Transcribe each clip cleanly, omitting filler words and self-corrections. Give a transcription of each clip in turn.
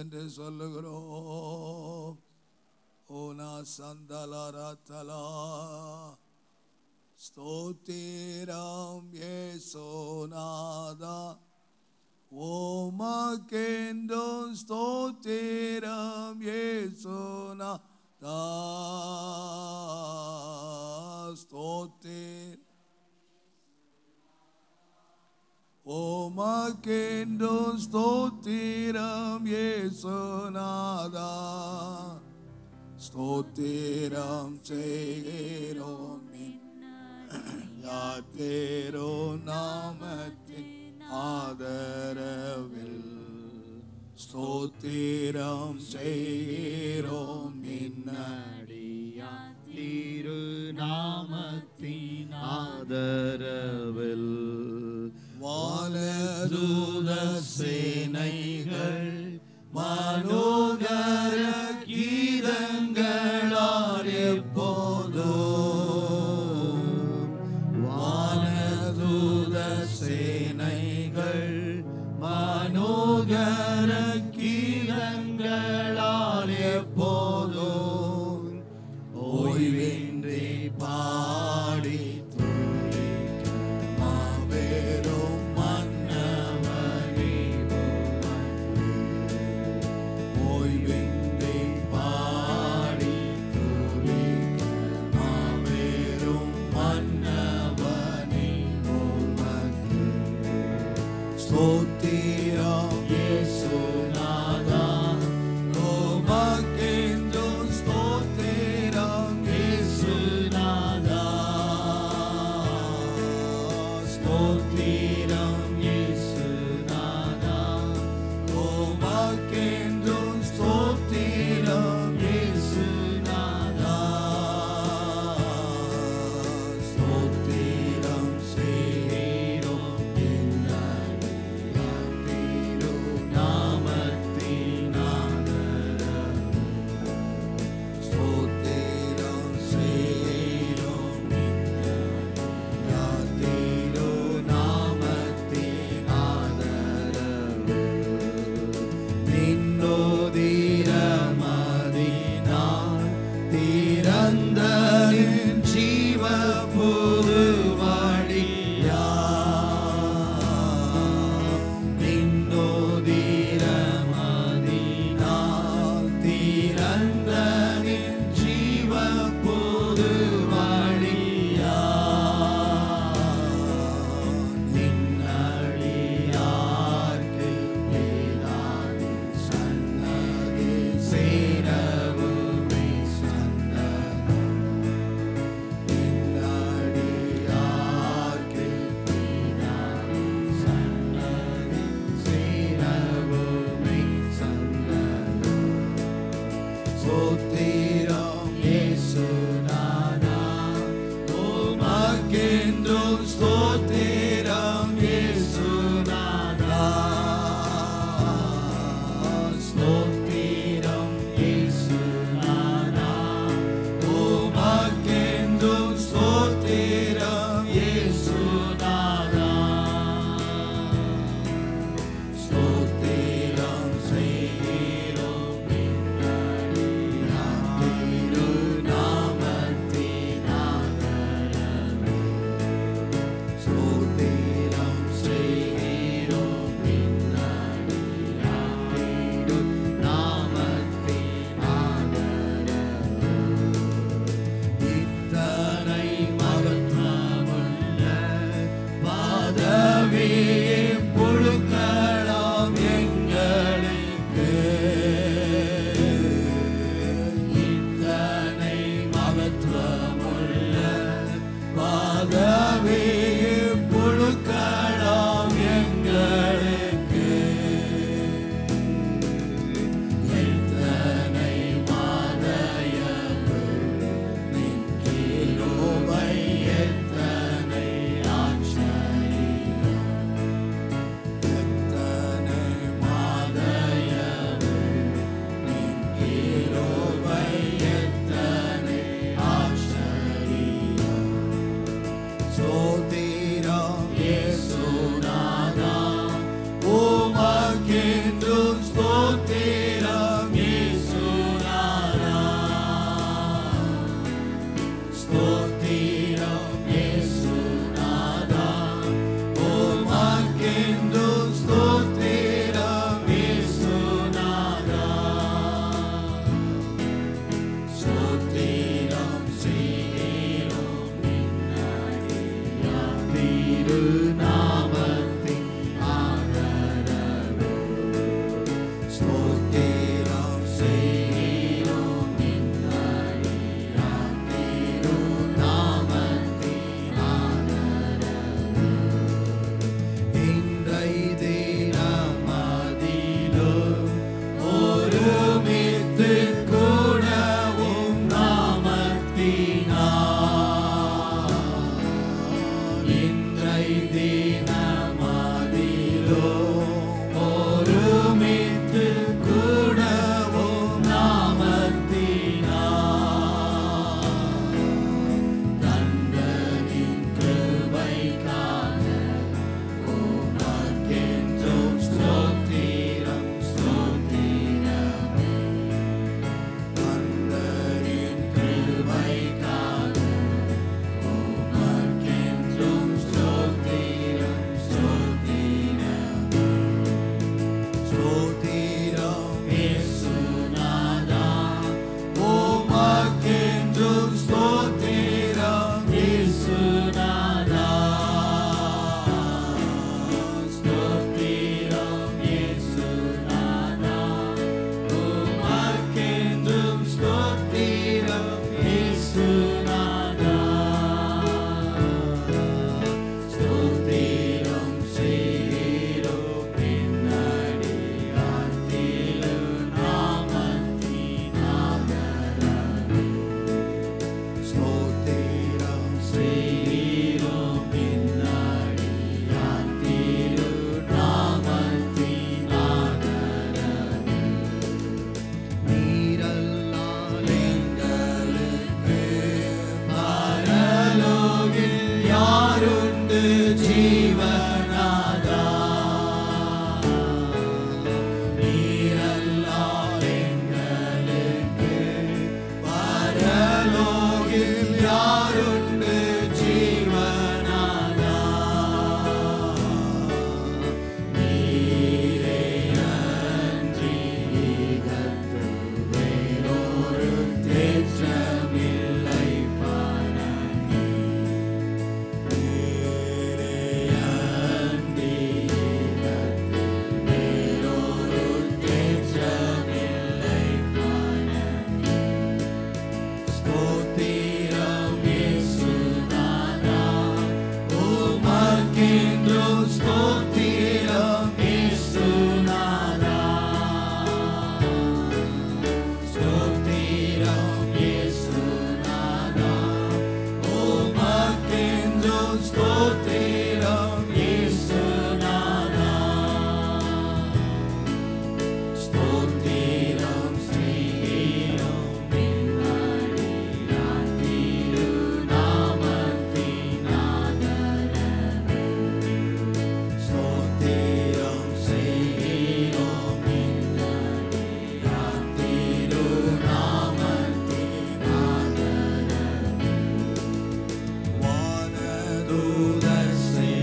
என்று சொல்லுகிறோம். ஓனா சந்தலரத்தலா ஸ்தோத்திரம் இயேசுநாதா ஓமக்கென்றும் ஸ்தோத்திரம் இயேசுநாதா ஸ்தோத்திரம் ஓமக்கென்றும் ஸ்தோத்திரம் இயேசுநாதா ஸ்தோத்திரம் செய்கிறோம் யாத்தேரோ நாமத்தின் ஆதரவில் ஸ்தோத்திரம் செய்கிறோம் திரு நாமத்தின் ஆதரவில் வானதூத சேனைகள் மனோகர கீதங்களால் எப்போதும் வானதூத சேனைகள் மனோகர கீதங்களால் எப்போதும் ஓய்வின்றி பாடி ஸ்தோத்திரம் இயேசுநாதா உமக்கென்றும் ஸ்தோத்திரம் இயேசுநாதா ஸ்தோத்திரம் இயேசுநாதா உமக்கென்றும் ஸ்தோத்திரம் இயேசுநாதா ஸ்தோத்திரம் செய்கிறோம் ஸ்தோத்திரம் இயேசுநாதா உமக்கென்றும் ஸ்தோத்திரம் இயேசுநாதா ஸ்தோத்திரம் செய்கிறோம் நின்னடியார் திருநாமத்தின் ஆதரவு ஸ்தோத்திரம் செய்கிறோம் நின்னடியார் திருநாமத்தின் ஆதரவு இன்றை தினமதிலும் ஒருமித்து கூடவும் நாமத்தினார் இன்றை தினமதிலும் ஒருமித்து கூடவும் நாமத்தினார் தந்தனின் கிருபைக்காக உமக்கென்றும் ஸ்தோத்திரம் ஸ்தோத்திரமே தந்தனின் கிருபைக்காக உமக்கென்றும் ஸ்தோத்திரம் ஸ்தோத்திரமே ஸ்தோத்திரம் இயேசுநாதா உமக்கென்றும் ஸ்தோத்திரம் இயேசுநாதா ஸ்தோத்திரம் இயேசுநாதா உமக்கென்றும் ஸ்தோத்திரம் இயேசுநாதா ஸ்தோத்திரம் செய்கிறோம் நின்னடியார் திருநாமத்தின் ஆதரவு ஸ்தோத்திரம் செய்கிறோம் நின்னடியார் திருநாமத்தின் ஆதரவு நீரல்லால் எங்களுக்கு பரலோகில் யாருண்டு ஜீவநாதா நீரல்லால் எங்களுக்கு பரலோகில் யாருண்டு ஜீவநாதா நீரே அன்றி ஈகத்தில் வேறொரு தேற்றமில்லை பரனே நீரே அன்றி ஈகத்தில் வேறொரு தேற்றமில்லை பரனே ஸ்தோத்திரம் இயேசுநாதா உமக்கென்றும் ஸ்தோத்திரம் இயேசுநாதா ஸ்தோத்திரம் இயேசுநாதா உமக்கென்றும் ஸ்தோத்திரம் இயேசுநாதா ஸ்தோத்திரம் செய்கிறோம் நின்னடியார் திருநாமத்தின் ஆதரவு ஸ்தோத்திரம் செய்கிறோம் நின்னடியார் திருநாமத்தின் ஆதரவு வானதூதர்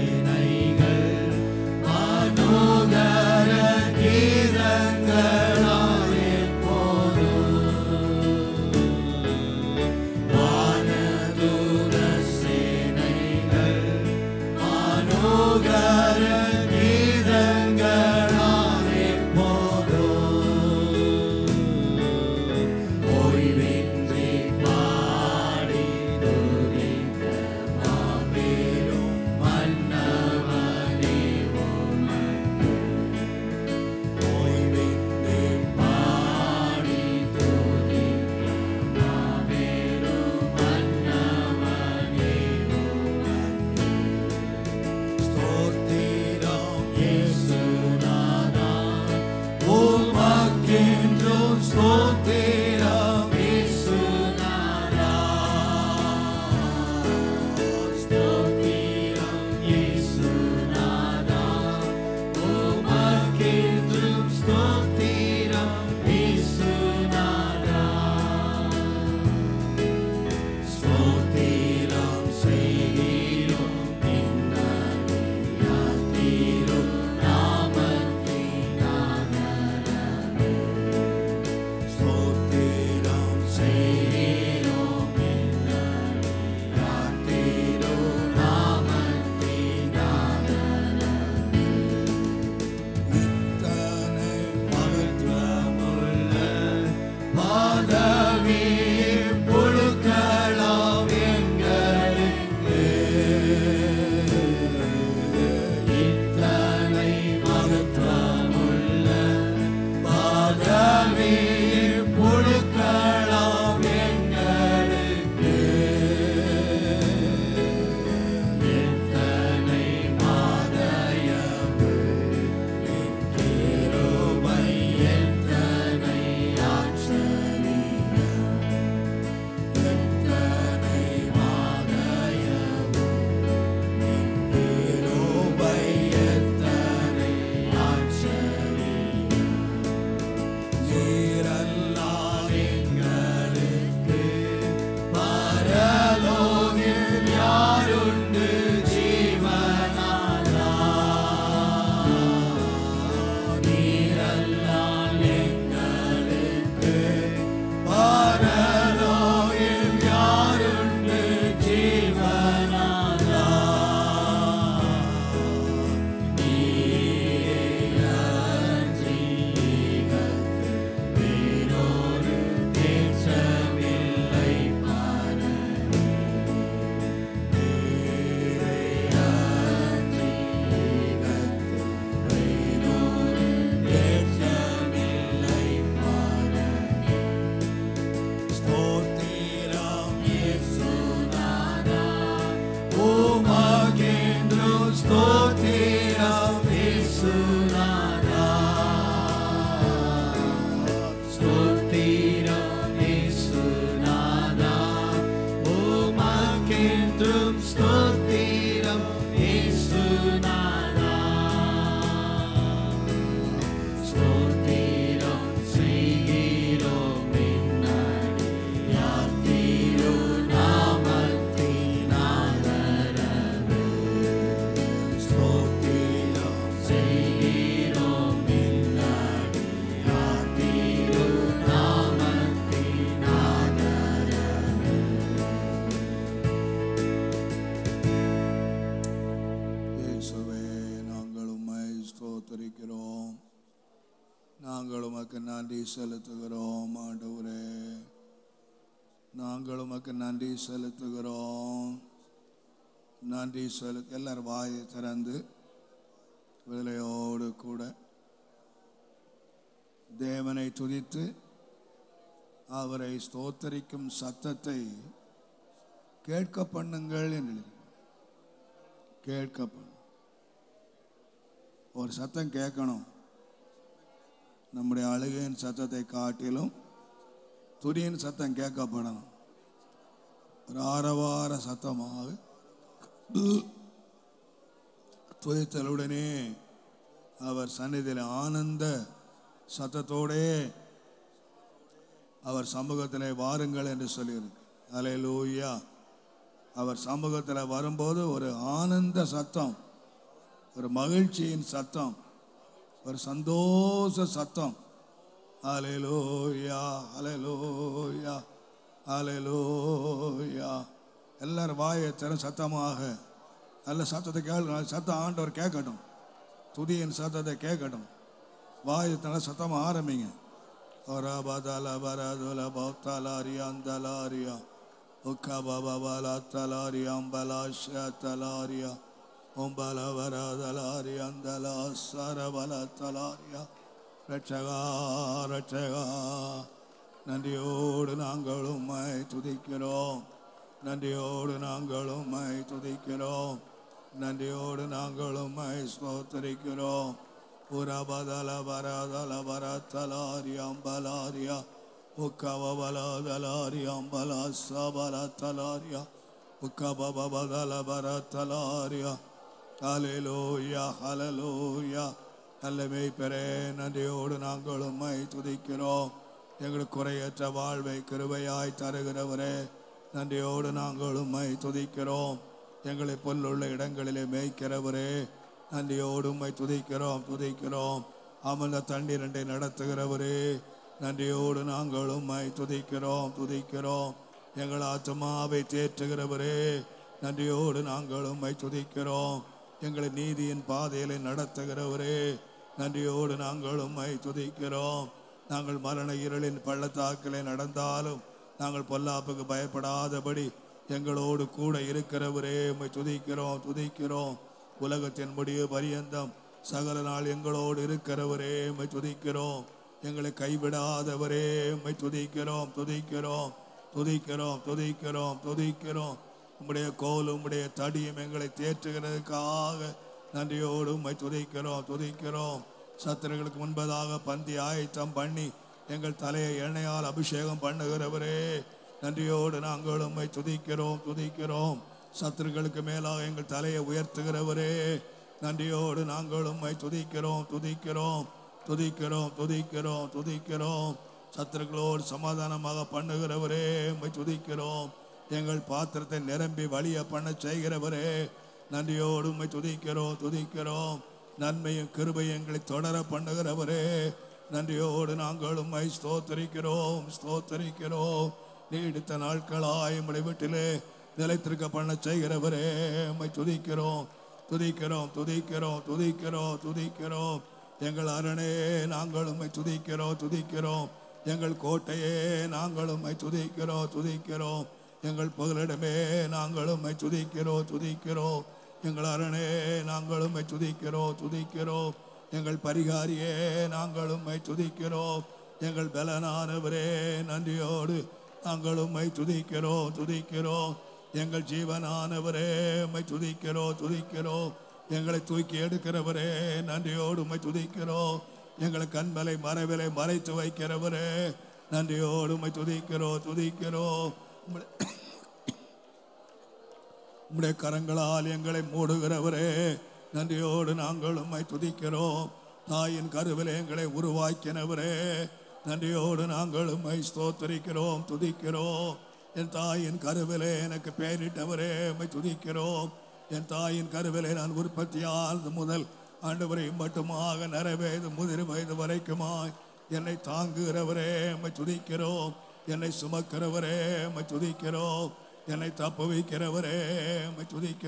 இயேசுநாதா ஸ்தோத்திரம் இயேசுநாதா உமக்கென்றும் ஸ்தோத்திரம் இயேசுநாதா ஸ்தோத்திரம் செய்கிறோம் என்னடி யார் திருநாமத்தின் ஆதரவு ஸ்தோத்திரம் செய்கிறோம் என்னடி யார் திருநாமத்தின் ஆதரவு. இயேசுவே, நாங்கள் உம்மை ஸ்தோத்திரிக்கிறோம். நாங்கள் உமக்கு நன்றி செலுத்துகிறோம் ஆண்டவரே. நாங்கள் உமக்கு நன்றி செலுத்துகிறோம். நன்றி எல்லாரும் வாயை திறந்து விலையோடு கூட தேவனை துதித்து அவரை ஸ்தோத்தரிக்கும் சத்தத்தை கேட்க பண்ணுங்கள் என்று கேட்க பண்ணு. ஒரு சத்தம் கேட்கணும். நம்முடைய அழுகையின் சத்தத்தை காட்டிலும் துதியின் சத்தம் கேட்கப்படணும். ஒரு ஆரவார சத்தமாக துதித்தலுடனே அவர் சந்நிதியில் ஆனந்த சத்தத்தோடே அவர் சமூகத்தில் வாருங்கள் என்று சொல்லியிருக்கு. அல்லேலூயா. அவர் சமூகத்தில் வரும்போது ஒரு ஆனந்த சத்தம், ஒரு மகிழ்ச்சியின் சத்தம், ஒரு சந்தோஷ சத்தம். அல்லேலூயா, அல்லேலூயா, அல்லேலூயா. எல்லாரும் வாயை திற சத்தமாக நல்ல சத்தத்தை கேட்கணும். சத்தம் ஆண்டவர் கேட்கட்டும். துதியின் சத்தத்தை கேட்கட்டும். வாயை திற சத்தமாக ஆரம்பிங்க. ஒரபதல வரதுல பௌத்தலாரியா உக்கபபல தலாரியா தலாரியா ஒம்பல வரதலாரியா தலா சரபல தலாரியா. ரட்சகா ரட்சகா, நன்றியோடு நாங்கள் உம்மை துதிக்கிறோம். நன்றியோடு நாங்கள் உம்மை துதிக்கிறோம். நன்றியோடு நாங்கள் உம்மை ஸ்தோத்திரிக்கிறோம். உரபதல வரதல வரத்தலாரியா பலாரியா உக்கபபலதலாரியா பலா சபல தலாரியா உக்கபபதல வரத்தலாரியா. ஹல்லேலூயா, ஹல்லேலூயா. நல்ல மேய்ப்பரே, நன்றியோடு நாங்கள் உம்மை துதிக்கிறோம். எங்களுக்கு குறையற்ற வாழ்வை கிருபையாய் தருகிறவரே, நன்றியோடு நாங்கள் உம்மை துதிக்கிறோம். எங்களை புல்லுள்ள இடங்களிலே மேய்க்கிறவரே, நன்றியோடு உம்மை துதிக்கிறோம் துதிக்கிறோம். அமர்ந்த தண்ணீரண்டை நடத்துகிறவரே, நன்றியோடு நாங்கள் உம்மை துதிக்கிறோம் துதிக்கிறோம். எங்கள் ஆத்மாவை தேற்றுகிறவரே, நன்றியோடு நாங்கள் உம்மை துதிக்கிறோம். எங்களை நீதியின் பாதையிலே நடத்துகிறவரே, நன்றியோடு நாங்கள் உம்மை துதிக்கிறோம். நாங்கள் மரண இருளின் பள்ளத்தாக்கிலே நடந்தாலும் நாங்கள் பொல்லாப்புக்கு பயப்படாதபடி எங்களோடு கூட இருக்கிறவரே, உம்மை துதிக்கிறோம் துதிக்கிறோம். உலகத்தின் முடிவு பரியந்தம் சகல நாள் எங்களோடு இருக்கிறவரே, உம்மை துதிக்கிறோம். எங்களை கைவிடாதவரே, உம்மை துதிக்கிறோம் துதிக்கிறோம் துதிக்கிறோம் துதிக்கிறோம் துதிக்கிறோம். உம்முடைய கோலும் உம்முடைய தடியும் எங்களை தேற்றுகிறதுக்காக நன்றியோடு உம்மை துதிக்கிறோம் துதிக்கிறோம். சத்துருக்களுக்கு முன்பதாக பந்தி ஆயத்தம் பண்ணி எங்கள் தலையை எண்ணெயால் அபிஷேகம் பண்ணுகிறவரே, நன்றியோடு நாங்கள் உம்மை துதிக்கிறோம் துதிக்கிறோம். சத்துருக்களுக்கு மேலாக எங்கள் தலையை உயர்த்துகிறவரே, நன்றியோடு நாங்கள் உம்மை துதிக்கிறோம் துதிக்கிறோம் துதிக்கிறோம் துதிக்கிறோம் துதிக்கிறோம். சத்துருக்களோடு சமாதானமாக பண்ணுகிறவரே, உம்மை துதிக்கிறோம். எங்கள் பாத்திரத்தை நிரம்பி வழிய பண்ண செய்கிறவரே, நன்றியோடு உம்மை துதிக்கிறோம் துதிக்கிறோம். நன்மையும் கிருபையும் எங்களை தொடர பண்ணுகிறவரே, நன்றியோடு நாங்கள் உம்மை ஸ்தோத்தரிக்கிறோம் ஸ்தோத்தரிக்கிறோம். நீடித்த நாட்களாய் உம்முடைய வீட்டிலே நிலைத்திருக்க பண்ண செய்கிறவரே, உம்மை துதிக்கிறோம் துதிக்கிறோம் துதிக்கிறோம் துதிக்கிறோம் துதிக்கிறோம். எங்கள் அரணே, நாங்கள் உம்மை துதிக்கிறோம் துதிக்கிறோம். எங்கள் கோட்டையே, நாங்கள் உம்மை துதிக்கிறோம் துதிக்கிறோம். எங்கள் புகலிடமே, நாங்கள் உம்மை துதிக்கிறோம் துதிக்கிறோம். எங்கள் அரணே, நாங்கள் உம்மை துதிக்கிறோம் துதிக்கிறோம். எங்கள் பரிகாரியே, நாங்கள் உம்மை துதிக்கிறோம். எங்கள் பலனானவரே, நன்றியோடு நாங்கள் உம்மை துதிக்கிறோம் துதிக்கிறோம். எங்கள் ஜீவனானவரே, உம்மை துதிக்கிறோம் துதிக்கிறோம். எங்களை தூக்கி எடுக்கிறவரே நன்றியோடு உம்மை துதிக்கிறோம். எங்களை கண்மலை மறைவிலை மறைத்து வைக்கிறவரே நன்றியோடு உம்மை துதிக்கிறோம். உம்முடைய கரங்களால் எங்களை மூடுகிறவரே நன்றியோடு நாங்கள் உம்மை துதிக்கிறோம். தாயின் கருவிலே எங்களை உருவாக்கினவரே நன்றியோடு நாங்கள் உம்மை ஸ்தோத்திரிக்கிறோம், துதிக்கிறோம். என் தாயின் கருவிலே எனக்கு பெயரிட்டவரே உம்மை துதிக்கிறோம். என் தாயின் கருவிலே நான் உற்பத்தியானது முதல் ஆண்டவரை மட்டுமாக நிறைவேது முதிர் வயது வரைக்குமாய் என்னை தாங்குகிறவரே உம்மை துதிக்கிறோம். என்னை சுமக்கிறவரே உம்மை துதிக்கிறோம். என்னை தப்பு வைக்கிறவரே உம்மை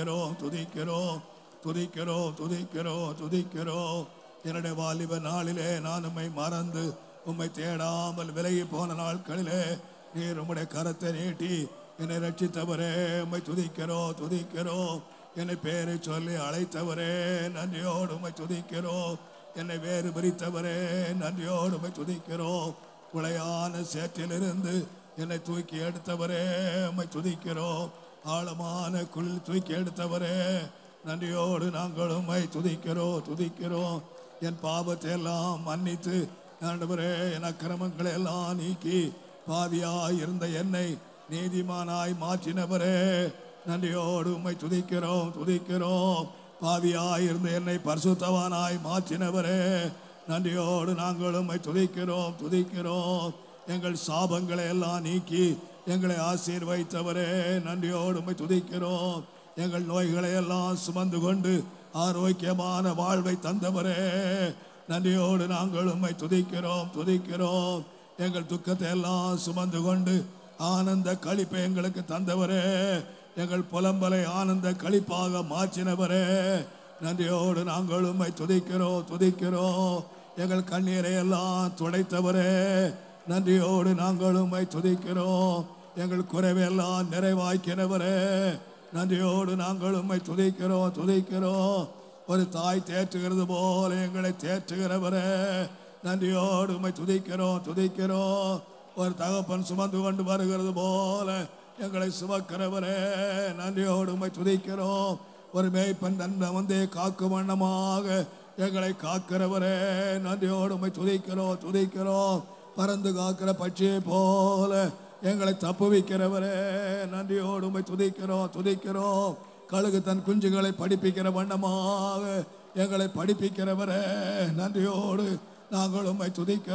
துதிக்கிறோம். என்னுடைய வாலிப நாளிலே நான் உம்மை மறந்து உம்மை தேடாமல் விலகி போன நாட்களிலே நீர் உம்முடைய கரத்தை நீட்டி என்னை ரட்சித்தவரே உம்மை துதிக்கிறோம். என்னை பேரை சொல்லி அழைத்தவரே நன்றியோடு உம்மை துதிக்கிறோம். என்னை வேறு பிரித்தவரே நன்றியோடு உம்மை துதிக்கிறோம். உளையான சேற்றிலிருந்து என்னை தூக்கி எடுத்தவரே உம்மை துதிக்கிறோம். ஆழமான குளிர் தூக்கி எடுத்தவரே நன்றியோடு நாங்கள் உம்மை துதிக்கிறோம். என் பாவத்தை எல்லாம் மன்னித்து ஆண்டவரே என் அக்கிரமங்களை எல்லாம் நீக்கி பாவியாய் இருந்த என்னை நீதிமானாய் மாற்றினவரே நன்றியோடு உம்மை துதிக்கிறோம். பாவியாய் இருந்த என்னை பரிசுத்தவானாய் மாற்றினவரே நன்றியோடு நாங்கள் உம்மை துதிக்கிறோம். எங்கள் சாபங்களை எல்லாம் நீக்கி எங்களை ஆசீர்வதித்தவரே நன்றியோடு உம்மை துதிக்கிறோம். எங்கள் நோய்களை எல்லாம் சுமந்து கொண்டு ஆரோக்கியமான வாழ்வை தந்தவரே நன்றியோடு நாங்கள் உம்மை துதிக்கிறோம். எங்கள் துக்கத்தை எல்லாம் சுமந்து கொண்டு ஆனந்த களிப்பை எங்களுக்கு தந்தவரே எங்கள் புலம்பலை ஆனந்த களிப்பாக மாற்றினவரே நன்றியோடு நாங்கள் உம்மை துதிக்கிறோம். எங்கள் கண்ணீரை எல்லாம் துடைத்தவரே நன்றியோடு நாங்கள் உம்மை துதிக்கிறோம். எங்கள் குறைவெல்லாம் நிறைவாக்கினவரே நன்றியோடு நாங்கள் உம்மை துதிக்கிறோம். ஒரு தாய் தேற்றுகிறது போல எங்களை தேற்றுகிறவரே நன்றியோடு உம்மை துதிக்கிறோம். ஒரு தகப்பன் சுமந்து கொண்டு வருகிறது போல எங்களை சுமக்கிறவரே நன்றியோடு உம்மை துதிக்கிறோம். ஒரு மேய்ப்பன் தன்னை வந்து காக்கும் வண்ணமாக எங்களை காக்கிறவரே நன்றியோடு உம்மை துதிக்கிறோம். பறந்து காக்கிற பட்சியை போல எங்களை தப்புவிக்கிறவரே நன்றியோடு உம்மை துதிக்கிறோம். கழுகு தன் குஞ்சுகளை படிப்பிக்கிற வண்ணமாக எங்களை படிப்பிக்கிறவரே நன்றியோடு நாங்கள் உம்மை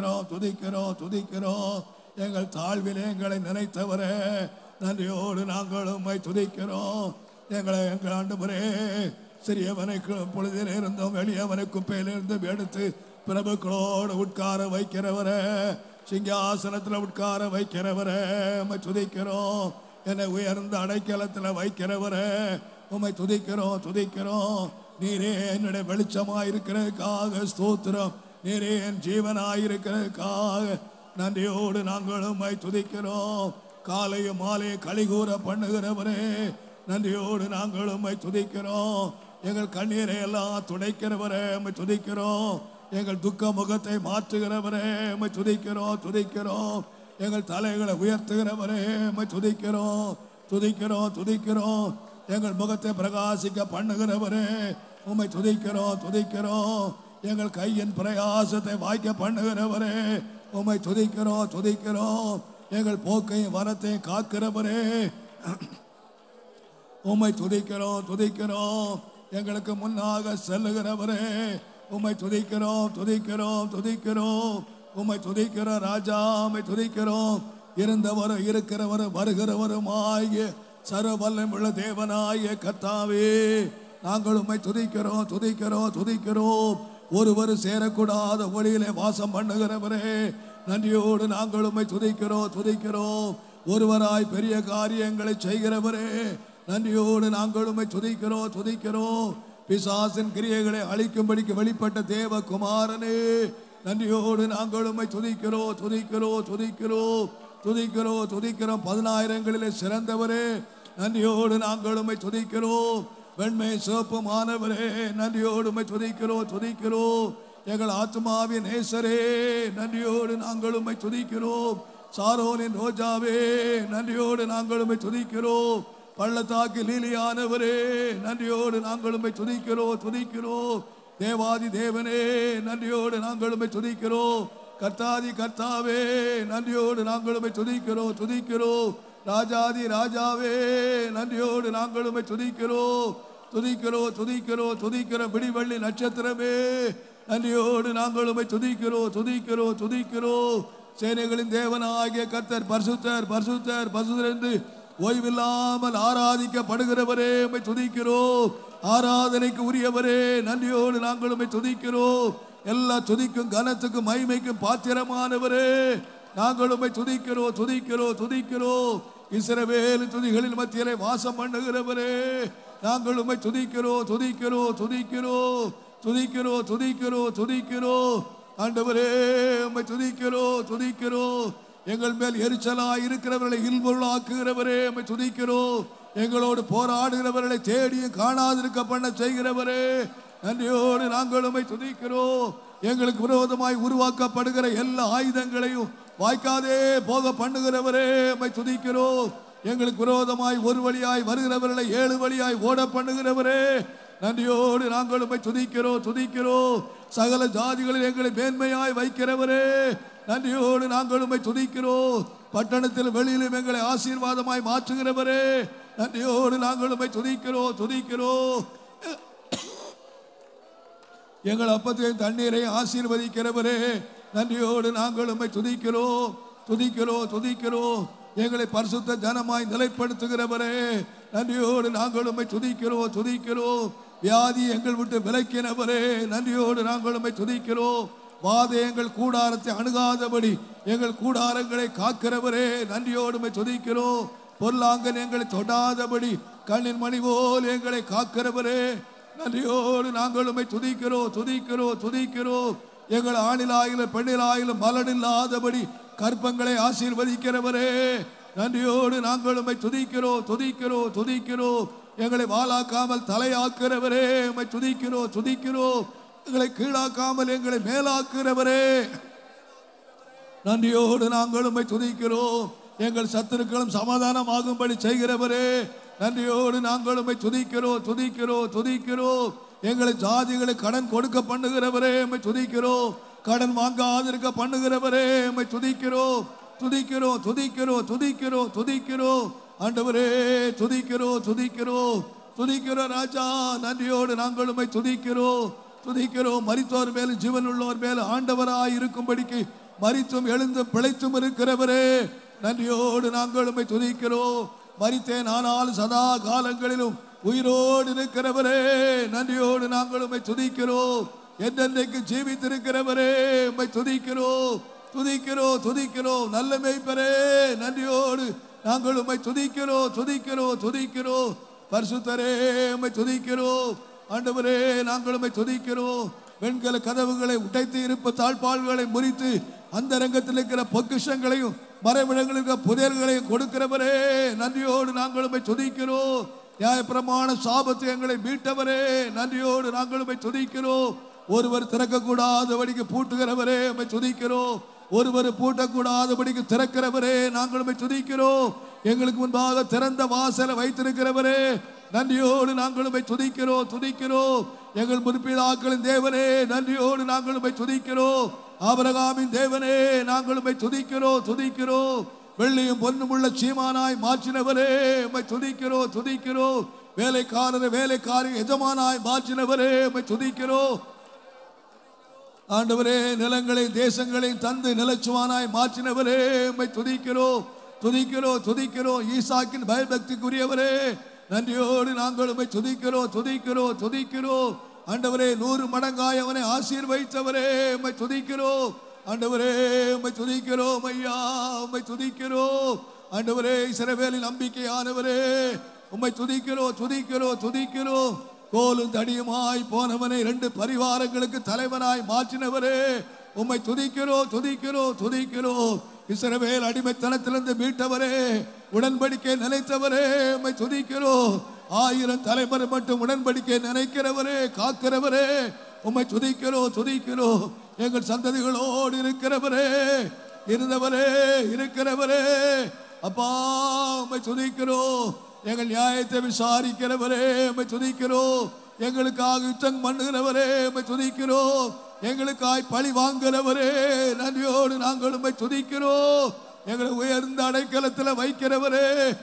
துதிக்கிறோம். எங்கள் தாழ்விலே எங்களை நினைத்தவரே நன்றியோடு நாங்கள் உம்மை துதிக்கிறோம். எங்கள் ஆண்டவரே சிறியவனுக்கு பொழுதில் இருந்தோம் எளியவனை குப்பையிலிருந்து எடுத்து பிரபுக்களோடு உட்கார வைக்கிறவரே சிங்காசனத்தில் உட்கார வைக்கிறவரே உம்மை துதிக்கிறோம். என்னை உயர்ந்த அடைக்கலத்தில் வைக்கிறவரே உம்மை துதிக்கிறோம். நீரே என்னுடைய வெளிச்சமாயிருக்கிறதுக்காக ஸ்தோத்திரம். நீரே என் ஜீவனாயிருக்கிறதுக்காக நன்றியோடு நாங்கள் உம்மை துதிக்கிறோம். காலையும் மாலையும் கலிகூற பண்ணுகிறவரே நன்றியோடு நாங்கள் உம்மை துதிக்கிறோம். எங்கள் கண்ணீரை எல்லாம் துடைக்கிறவரே உம்மை துதிக்கிறோம். எங்கள் துக்க முகத்தை மாற்றுகிறவரே உம்மை துதிக்கிறோம். எங்கள் தலைகளை உயர்த்துகிறவரே உம்மை துதிக்கிறோம். எங்கள் முகத்தை பிரகாசிக்க பண்ணுகிறவரே உம்மை துதிக்கிறோம். எங்கள் கையின் பிரயாசத்தை வாய்க்க பண்ணுகிறவரே உம்மை துதிக்கிறோம். எங்கள் போக்கையும் வரத்தையும் காக்கிறவரே உம்மை துதிக்கிறோம். எங்களுக்கு முன்னாக செல்லுகிறவரே உம்மை துதிக்கிறோம். உம்மை துதிக்கிற ராஜா உம்மை துதிக்கிறோம். இருந்தவரும் இருக்கிறவரும் வருகிறவருமாகிய சர்வ வல்லமையுள்ள தேவனாகிய கர்த்தாவே நாங்கள் உம்மை துதிக்கிறோம். ஒருவர் சேரக்கூடாத ஒளியிலே வாசம் பண்ணுகிறவரே நன்றியோடு நாங்கள் உம்மை துதிக்கிறோம். ஒருவராய் பெரிய காரியங்களை செய்கிறவரே நன்றியோடு நாங்கள் உம்மை துதிக்கிறோம். பிசாசின் கிரியைகளை அழிக்கும்படிக்கு வெளிப்பட்ட தேவகுமாரனே நன்றியோடு நாங்கள் உம்மை துதிக்கிறோம். 10,000ங்களிலே சிறந்தவரே நன்றியோடு நாங்கள் உம்மை துதிக்கிறோம். வெண்மை சிவப்புமானவரே நன்றியோடு உம்மை துதிக்கிறோம். எங்கள் ஆத்மாவின் நேசரே நன்றியோடு நாங்கள் உம்மை துதிக்கிறோம். சாரோனின் ரோஜாவே நன்றியோடு நாங்கள் உம்மை துதிக்கிறோம். பள்ளத்தாக்கு லீலியானவரே, நன்றியோடு நாங்கள் உம்மை துதிக்கிறோம் துதிக்கிறோம். தேவாதி தேவனே, நன்றியோடு நாங்கள் உம்மை துதிக்கிறோம். கர்த்தாதி கர்த்தாவே, நன்றியோடு நாங்கள் உம்மை துதிக்கிறோம் துதிக்கிறோம். ராஜாதி ராஜாவே, நன்றியோடு நாங்கள் உம்மை துதிக்கிறோம் துதிக்கிறோம் துதிக்கிறோம் துதிக்கிற பிடிவள்ளி நட்சத்திரமே, நன்றியோடு நாங்கள் உம்மை துதிக்கிறோம் துதிக்கிறோம் துதிக்கிறோம். சேனைகளின் தேவனாகிய கர்த்தர் பரிசுத்தர் பரிசுத்தர் பரிசுத்தர் என்று ஓய்வில்லாமல் ஆராதிக்கப்படுகிறவரே, உம்மை துதிக்கிறோம். ஆராதனைக்கு உரியவரே, நன்றியோடு நாங்கள் உம்மை துதிக்கிறோம். எல்லா துதிக்கும் கனத்துக்கும் மகிமைக்கும் பாத்திரமானவரே, நாங்கள் உம்மை துதிக்கிறோம் துதிக்கிறோம் துதிக்கிறோம். இஸ்ரவேல் துதிகளின் மத்தியிலே வாசம் பண்ணுகிறவரே, நாங்கள் உம்மை துதிக்கிறோம் துதிக்கிறோம் துதிக்கிறோம் துதிக்கிறோம் துதிக்கிறோம் துதிக்கிறோம். ஆண்டவரே, உம்மை துதிக்கிறோம் துதிக்கிறோம். எங்கள் மேல் எரிச்சலாய் இருக்கிறவர்களை இல்பொருளாக்குகிறவரே, உம்மை துதிக்கிறோம். எங்களோடு போராடுகிறவர்களை தேடியும் காணாதிருக்க பண்ண செய்கிறவரே, நன்றியோடு நாங்கள் உம்மை துதிக்கிறோம். எங்களுக்கு விரோதமாய் உருவாக்கப்படுகிற எல்லா ஆயுதங்களையும் வாய்க்காதே போக பண்ணுகிறவரே, உம்மை துதிக்கிறோம். எங்களுக்கு விரோதமாய் ஒரு வழியாய் வருகிறவர்களை 7 வழியாய் ஓட பண்ணுகிறவரே, நன்றியோடு நாங்கள் உம்மை துதிக்கிறோம் துதிக்கிறோம். சகல ஜாதிகளில் எங்களை மேன்மையாய் வைக்கிறவரே, நன்றியோடு நாங்கள் உம்மை துதிக்கிறோம். பட்டணத்தில் வெளியிலும் எங்களை ஆசீர்வாதமாய் மாற்றுகிறவரே, நன்றியோடு நாங்கள் உம்மை துதிக்கிறோம் துதிக்கிறோம். எங்கள் அப்பத்தையும் தண்ணீரை ஆசீர்வதிக்கிறவரே, நன்றியோடு நாங்கள் உம்மை துதிக்கிறோம் துதிக்கிறோம் துதிக்கிறோம். எங்களை பரிசுத்த ஜனமாய் நிலைப்படுத்துகிறவரே, நன்றியோடு நாங்கள் உம்மை துதிக்கிறோம் துதிக்கிறோம். வியாதி எங்கள் விட்டு விலக்கினவரே, நன்றியோடு நாங்கள் உம்மை துதிக்கிறோம். வாதை எங்கள் கூடாரத்தை அணுகாதபடி எங்கள் கூடாரங்களை காக்கிறவரே, நன்றியோடு உம்மை துதிக்கிறோம். பொருளாங்கன் எங்களை தொடாதபடி கண்ணின் மணி போல் எங்களை காக்கிறவரே, நன்றியோடு நாங்கள் உம்மை துதிக்கிறோம் துதிக்கிறோம் துதிக்கிறோம். எங்கள் ஆணிலாயிலும் பெண்ணிலாயிலும் மலனில்லாதபடி கற்பங்களை ஆசீர்வதிக்கிறவரே, நன்றியோடு நாங்கள் உம்மை துதிக்கிறோம் துதிக்கிறோம் துதிக்கிறோம். எங்களை வாளாக்காமல் தலையாக்குறவரே, உம்மை துதிக்கிறோம் துதிக்கிறோம். எங்களை கீழாக்காமல் எங்களை மேலாக்குறவரே, நன்றியோடு நாங்கள் உம்மை துதிக்கிறோம். எங்கள் சத்துருக்களும் சமாதானமாகும்படி செய்கிறவரே, நன்றியோடு நாங்கள் உம்மை துதிக்கிறோம் துதிக்கிறோம் துதிக்கிறோம். எங்களை ஜாதிகளை கடன் கொடுக்க பண்ணுகிறவரே, உம்மை துதிக்கிறோம். கடன் வாங்காதிருக்க பண்ணுகிறவரே, உம்மை துதிக்கிறோம் துதிக்கிறோம் துதிக்கிறோம் துதிக்கிறோம் துதிக்கிறோம். ஆண்டவரே, துதிக்கிறோம் துதிக்கிறோம் துதிக்கிறோம். ராஜா, நன்றியோடு நாங்கள் உம்மை துதிக்கிறோம் துதிக்கிறோம். மரித்தோர் மேலும் ஜீவன் உள்ளோர் மேலும் ஆண்டவராய் இருக்கும்படிக்கு மரித்தும் எழுந்தும் பிழைத்தும் இருக்கிறவரே, நன்றியோடு நாங்கள் உம்மை துதிக்கிறோம். மரித்தேன் ஆனால் சதா காலங்களிலும் உயிரோடு இருக்கிறவரே, நன்றியோடு நாங்கள் உம்மை துதிக்கிறோம். என்றென்றைக்கு ஜீவித்திருக்கிறவரே, உம்மை துதிக்கிறோம் துதிக்கிறோம் துதிக்கிறோம். நல்ல மேய்ப்பரே, நன்றியோடு நாங்கள் உம்மை துதிக்கிறோம் துதிக்கிறோம் துதிக்கிறோம். பரிசுத்தரே, உம்மை துதிக்கிறோம். ஆண்டவரே, நாங்கள் உம்மை துதிக்கிறோம். வெண்கல கதவுகளை உடைத்து இருப்பு தாழ்பால்களை முறித்து அந்த ரங்கத்தில் இருக்கிற பொக்கிஷங்களையும் மறைவிடங்களில் இருக்கிற புதையல்களையும் கொடுக்கிறவரே, நன்றியோடு நாங்கள் உம்மை துதிக்கிறோம். நியாயப்பிரமாண சாபத்தை எங்களை மீட்டவரே, நன்றியோடு நாங்கள் உம்மை துதிக்கிறோம். ஒருவர் திறக்கக்கூடாதபடிக்கு பூட்டுகிறவரே, உம்மை துதிக்கிறோம். ஒருவர் பூட்டக்கூடாதபடிக்கு திறக்கிறவரே, நாங்கள் உம்மை துதிக்கிறோம். எங்களுக்கு முன்பாக திறந்த வாசலை வைத்திருக்கிறவரே, நன்றியோடு நாங்கள் உம்மை துதிக்கிறோம் துதிக்கிறோம். எங்கள் முற்பிதாக்களின் தேவனே, நன்றியோடு நாங்கள் உம்மை துதிக்கிறோம். ஆபிரகாமின் தேவனே, நாங்கள் உம்மை துதிக்கிறோம் துதிக்கிறோம். வெள்ளியும் பொன்னும் உள்ள சீமானாய் மாற்றினவரே, உம்மை துதிக்கிறோம் துதிக்கிறோம். வேலைக்காரரை வேலைக்காரி எஜமானாய் மாற்றினவரே, உம்மை துதிக்கிறோம். ஆண்டவரே, நிலங்களை தேசங்களை தந்து நிலச்சுவானாய் மாற்றினவரே, உம்மை துதிக்கிறோம் துதிக்கிறோம் துதிக்கிறோம். ஈசாக்கின் பயபக்திக்குரியவரே, நன்றியோடு நாங்கள் உம்மை துதிக்கிறோம் துதிக்கிறோம் துதிக்கிறோம். ஆண்டவரே, 100 மடங்காய் அவனை ஆசீர்வதித்தவரே, உம்மை துதிக்கிறோம். ஆண்டவரே, உம்மை துதிக்கிறோம் ஐயா, உம்மை துதிக்கிறோம். ஆண்டவரே, இஸ்ரவேலின் நம்பிக்கையானவரே, உம்மை துதிக்கிறோம் துதிக்கிறோம் துதிக்கிறோம். கோலும் தடியுமாய் போனவனை 2 பரிவாரங்களுக்கு தலைவனாய் மாற்றினவரே, உம்மை துதிக்கிறோம் துதிக்கிறோம் துதிக்கிறோம். இஸ்ரவேல் அடிமைத்தனத்திலிருந்து மீட்டவரே, உடன்படிக்கை நினைத்தவரே, உம்மை துதிக்கிறோம். 1000 தலைமுறை மட்டும் உடன்படிக்கை நினைக்கிறவரே, காக்கிறவரே, உம்மை துதிக்கிறோம் துதிக்கிறோம். எங்கள் சந்ததிகளோடு இருக்கிறவரே, இருந்தவரே இருக்கிறவரே, அப்பா உம்மை துதிக்கிறோம். எங்கள் நியாயத்தை விசாரிக்கிறவரே உம்மை துதிக்கிறோம். எங்களுக்காக யுத்தம் பண்ணுகிறவரே உம்மை துதிக்கிறோம். எங்களுக்காய் பழி வாங்குகிறவரே நன்றியோடு நாங்கள் உம்மை துதிக்கிறோம். எங்களை உயர்ந்த அடைக்கலத்தில் வைக்கிறவரே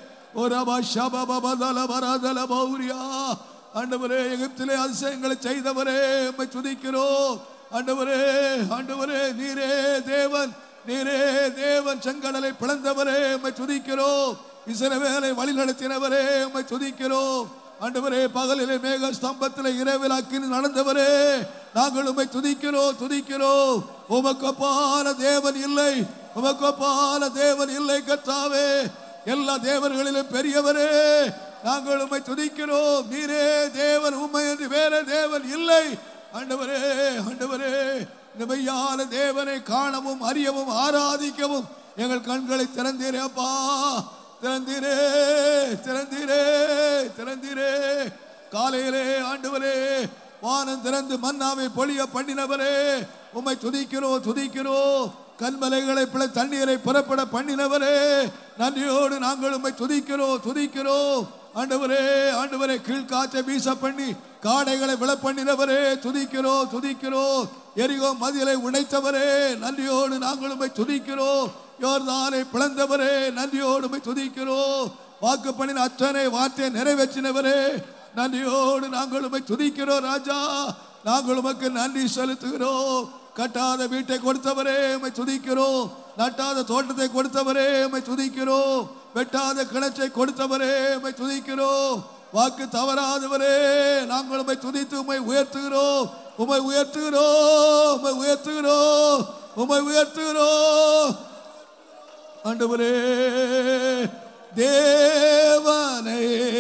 ஆண்டவரே, எகிப்திலே அதிசயங்களை செய்தவரே உம்மை துதிக்கிறோம். ஆண்டவரே ஆண்டவரே, நீரே தேவன், நீரே தேவன். செங்கடலை பிளந்தவரே உம்மை துதிக்கிறோம். இஸ்ரவேலை வழி நடத்தினவரே உம்மை துதிக்கிறோம். ஆண்டவரே, பகலிலே மேக ஸ்தம்பத்திலே இரவில் அக்கினி நடந்தவரே நாங்கள் உம்மை துதிக்கிறோம் துதிக்கிறோம். உமக்கொப்பான தேவன் இல்லை, உமக்கொப்பான தேவன் இல்லை கர்த்தாவே. எல்லா தேவர்களிலும் பெரியவரே நாங்கள் உம்மை துதிக்கிறோம். நீரே தேவன், உம்மை என்று வேற தேவன் இல்லை. ஆண்டவரே ஆண்டவரே, இந்த மெய்யான தேவனை காணவும் அறியவும் ஆராதிக்கவும் எங்கள் கண்களை திறந்தீரே அப்பா, திறந்தீரே திறந்தீரே திறந்தீரே. காலையிலே ஆண்டவரே வானம் திறந்து மன்னாவை பொழிய பண்ணினவரே உம்மை துதிக்கிறோம் துதிக்கிறோம். கண்மலைகளை பிழை தண்ணீரை புறப்பட பண்ணினவரே நன்றியோடு நாங்கள் உம்மை துதிக்கிறோம் துதிக்கிறோம். ஆண்டவரே ஆண்டவரே, கீழ்காற்றை வீச பண்ணி காடைகளை விழ பண்ணினவரே துதிக்கிறோம் துதிக்கிறோம். எரிகோ மதிலை உடைத்தவரே நன்றியோடு நாங்கள் உம்மை துதிக்கிறோம். யோர்தானை பிளந்தவரே நன்றியோடு உம்மை துதிக்கிறோம். வாக்கு பண்ணின அத்தனை வார்த்தையை நிறைவேற்றினவரே நன்றியோடு நாங்கள் உம்மை துதிக்கிறோம். ராஜா, நாங்கள் உமக்கு நன்றி செலுத்துகிறோம். கட்டாத வீட்டை கொடுத்தவரே உம்மை துதிக்கிறோம். நட்டாத தோட்டத்தை கொடுத்தவரே உம்மை துதிக்கிறோம். வெட்டாத கிணற்றை கொடுத்தவரே உம்மை துதிக்கிறோம். வாக்கு தவறாதவரே நாங்கள் உம்மை துதித்து உம்மை உயர்த்துகிறோம் உம்மை உயர்த்துகிறோம் உம்மை உயர்த்துகிறோம் உம்மை உயர்த்துகிறோம். ஆண்டவரே, தேவனை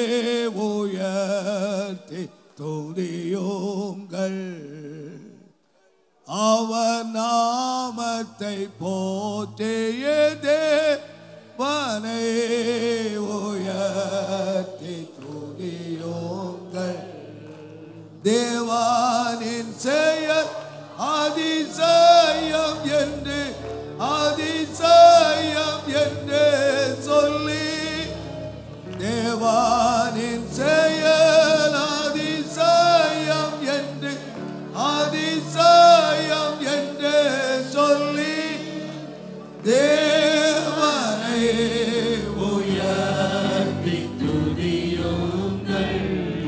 உயர்த்தி துதியுங்கள், அவர் நாமத்தை போற்றிய தேவனை உயர்த்தி துதியுங்கள். தேவானின் செயல் அதிசயம் என்று அதிசயம் என்று சொல்லி, தேவானின் செயல் அதிசயம் என்று அதிசயம் என்று சொல்லி, தேவனை உயர்த்தி துதியுங்கள்,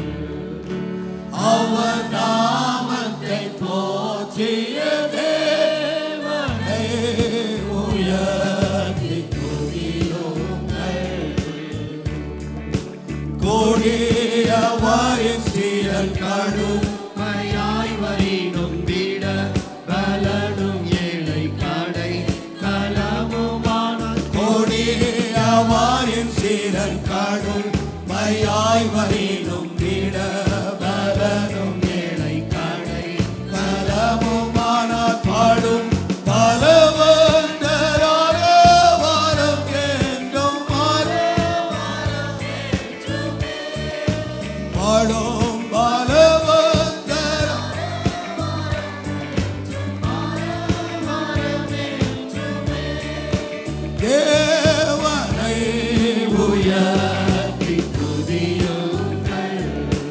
அவர் நாமத்தை போற்றிய தேவனை உயர்த்தி துதியுங்கள். கொடியவரின் சீரல் கடுமையாய் வரினும் விட பலனும் ஏழை கடை கலமுமான, கொடியவரின் சீரல் கடுமையாய் வரினும் விட பலனும் ஏழை கடை கலமுமான, பாடும் பலவந்தராக வாரம் என்றும் பாடும் பலவந்தர தேவனை உயர்த்தி துதியுங்கள்,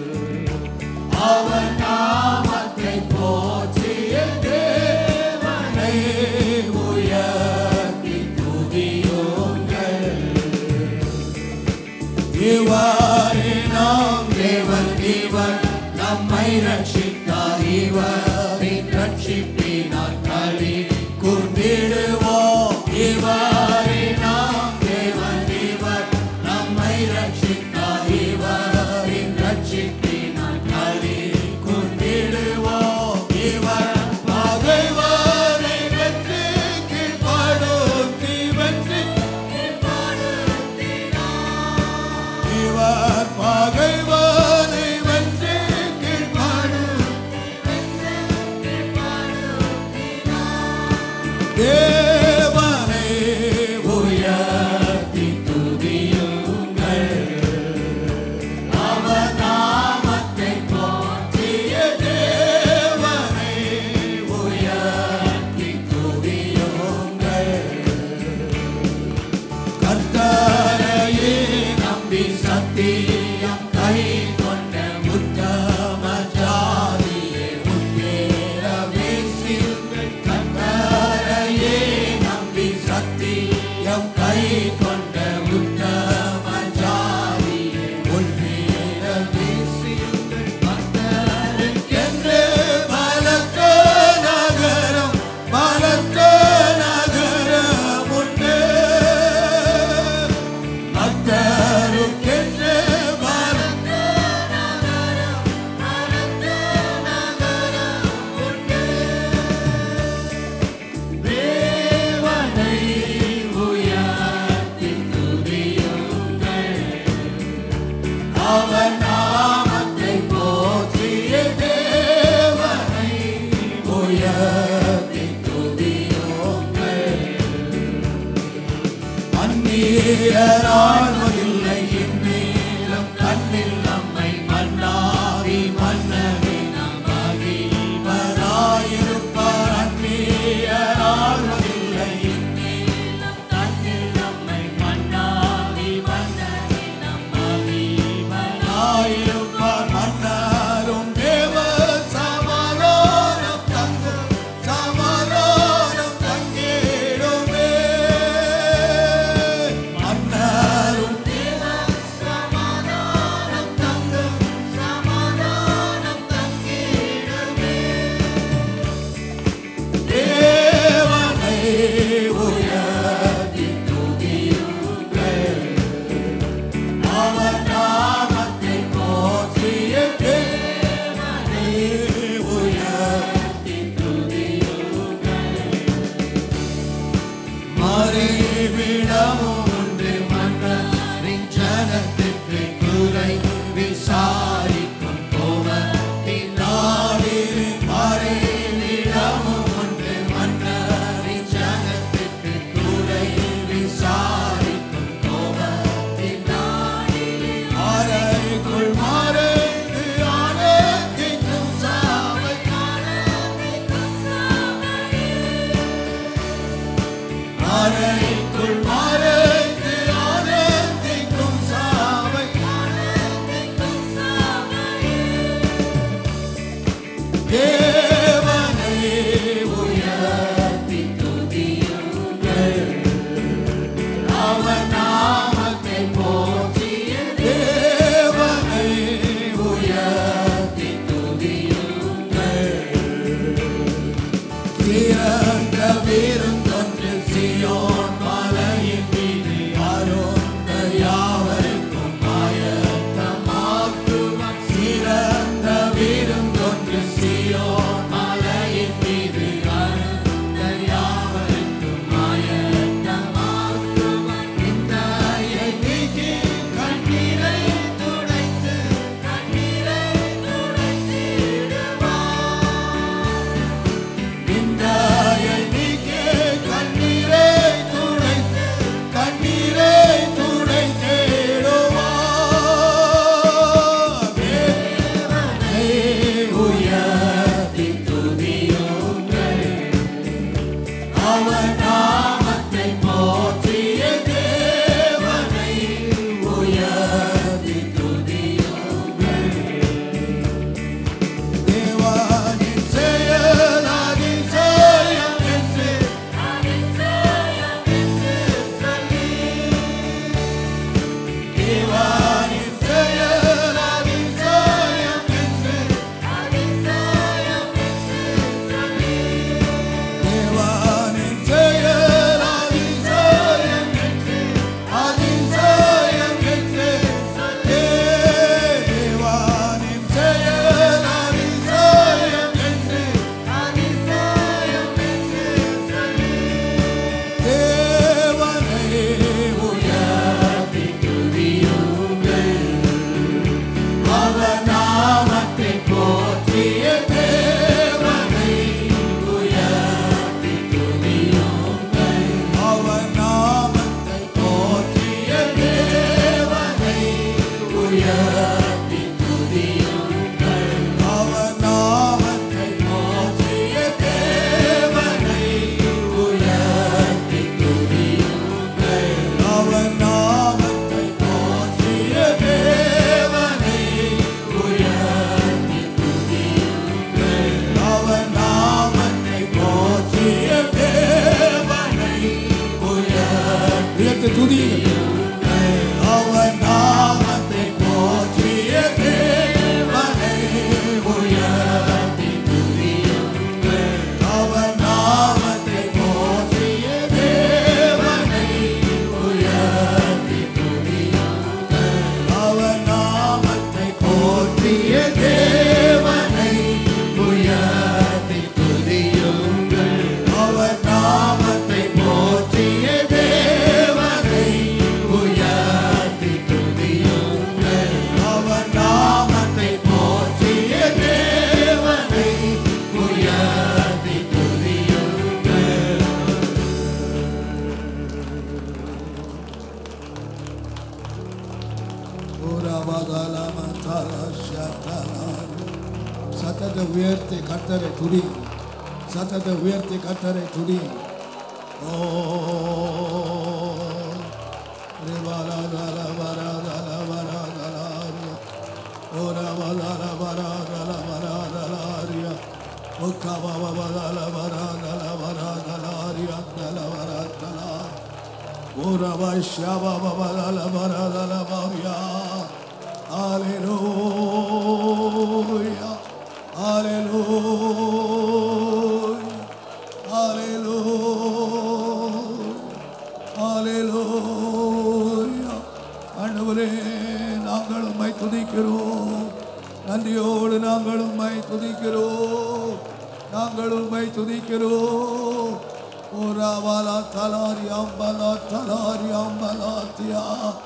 அவர் நாமத்தை போற்றிய தேவனை உயர்த்தி துதியுங்கள். இவரே நாம் தேவன், இவர் நம்மை ரட்சித்தார், இவரின் ரட்சிப்பினால் களி கூர்ந்திடுவோம். இவரே நாம் தேவன், இவர் நம்மை ரட்சித்தார், இவரின் ரட்சிப்பினால் களி கூர்ந்திடுவோம். இவர் பகைவரை வெற்றி கீழ்ப்படுத்தி வெற்றி, இவர் பகைவரை வெற்றி தேவனை உயர்த்தி துதியுங்கள், அவர் நாமத்தை வீரராழ்வதில்லை இந்நேரம் கண்ணில் நம்மை மன்னாவி மன்னவே நம்பி வராயிருப்பார் அந்நியராழ்வதில்லை இந்நேரம் கண்ணில் நம்மை மன்னாவி மன்னவே நம்பி வராயிருப்பார் மன்னாரும் தேவ சமாதானம் தங்கும் சமாதானம் தங்கிடுமே மன்னாரும் தேவ சமாதானம் தங்கும் சமாதானம் தங்கிடுமே தேவனை உயர்த்தி துதியுங்கள் அவர் நாமத்தை போற்றிய தேவனை உயர்த்தி துதியுங்கள் மறைவிடமும் ஒன்று மன்னரின் ஜனத்திற்கு குறை விசாரிக்கும் கோபத்தின் நாளில் மறைவிடமும் ஒன்று மன்னரின் ஜனத்திற்கு குறை விசாரிக்கும் கோபத்தின் நாளில் அறைக்குள் மறைந்து ஆனந்திக்கும் சாவை அறைக்குள் மறைந்து ஆனந்திக்கும் சாவை தேவனை உயர்த்தி துதியுங்கள் அவர் நாமத்தை போற்றிய தேவனை உயர்த்தி துதியுங்கள் சிறந்த விருந்தொன்று சியோன் மலையின் மீது அருந்த யாவருக்கும் ஆயத்தமாக்குவார் சிறந்த விருந்தொன்று சியோன் மலையின் மீது அருந்த யாவருக்கும் ஆயத்தமாக்குவார் நிந்தையை நீக்கி கண்ணீரை துடைத்து நிந்தையை நீக்கி கண்ணீரை துடைத்து துடைத்திடுவார் தேவனை உயர்த்தி துதியுங்கள் அவர் நாமத்தை போற்றிய தேவனை உயர்த்தி துதியுங்கள் தேவனின் செயல் அதிசயம் என்று சொல்லி தேவனின் செயல் அதிசயம் என்று சொல்லி தேவனின் செயல் அதிசயம் என்று சொல்லி தேவனின் செயல் அதிசயம் என்று சொல்லி தேவனை உயர்த்தி துதியுங்கள் அவர் நாமத்தை போற்றிய தேவனை உயர்த்தி துதியுங்கள் அவர் நாமத்தை போற்றிய தேவனை உயர்த்தி துதியுங்கள் அவர் நாமத்தை போற்றிய தேவனை உயர்த்தி துதியுங்கள் அவர் நாமத்தை போற்றிய தேவனை உயர்த்தி துதியுங்கள் அவர் நாமத்தை போற்றிய தேவனை உயர்த்தி துதியுங்கள் அவர் நாமத்தை போற்றிய தேவனை உயர்த்தி துதியுங்கள் அவர் நாமத்தை போற்றிய தேவனை உயர்த்தி துதியுங்கள் அவர் நாமத்தை போற்றிய தேவனை உயர்த்தி துதியுங்கள் அவர் நாமத்தை போற்றிய தேவனை உயர்த்தி துதியுங்கள் அவர் நாமத்தை போற்றிய தேவனை உயர்த்தி துதியுங்கள் சத்தத்தை உயர்த்தி கர்த்தரை துதி. சத்தத்தை உயர்த்தி கர்த்தரை துதி. ஓ Hallelujah, hallelujah, hallelujah, hallelujah. ஆண்டவரே, நாங்கள் உம்மை துதிக்கிறோம். நன்றியோடு நாங்கள் உம்மை துதிக்கிறோம். நாங்கள் உம்மை துதிக்கிறோம். ஓராவாலா தலாரியாம் பலா தலாரியாம் பலாத்தியா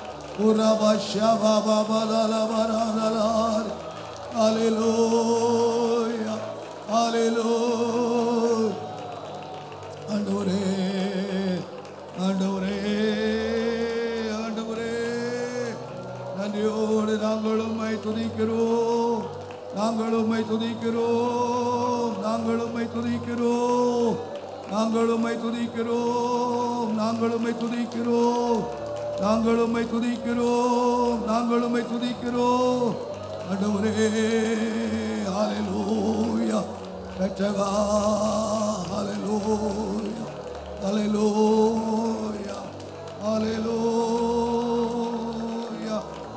உரவஷவபலலவரலர். ஹல்லேலூயா, ஹல்லேலூயா. ஆண்டவரே, ஆண்டவரே, ஆண்டவரே, நன்றியோடு நாங்கள் உம்மை துதிக்கிறோம். நாங்கள் உம்மை துதிக்கிறோம். நாங்கள் உம்மை துதிக்கிறோம். நாங்கள் உம்மை துதிக்கிறோம். நாங்கள் உம்மை துதிக்கிறோம். நாங்கள் உம்மை துதிக்கிறோம். நாங்கள் உம்மை துதிக்கிறோம். ஆண்டவரே, ஹல்லேலூயா. ரட்சகா, ஹல்லேலூயா, ஹல்லேலூயா, ஹல்லேலூயா,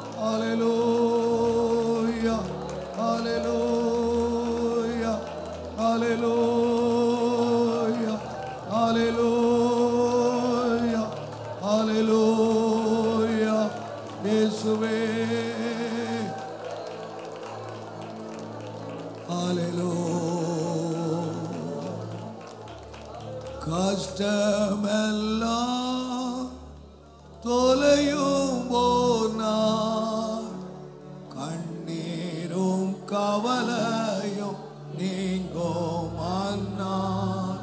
ஹல்லேலூயா, ஹல்லேலூயா, ஹல்லேலூயா, ஹல்லேலூயா, ஹல்லேலூயா. இயேசுவே, ஹல்லேலூயா. கஷ்டமெல்லாம் தொலையும் போனார், கண்ணீரும் கவலையும் நீங்கும் அன்னார்.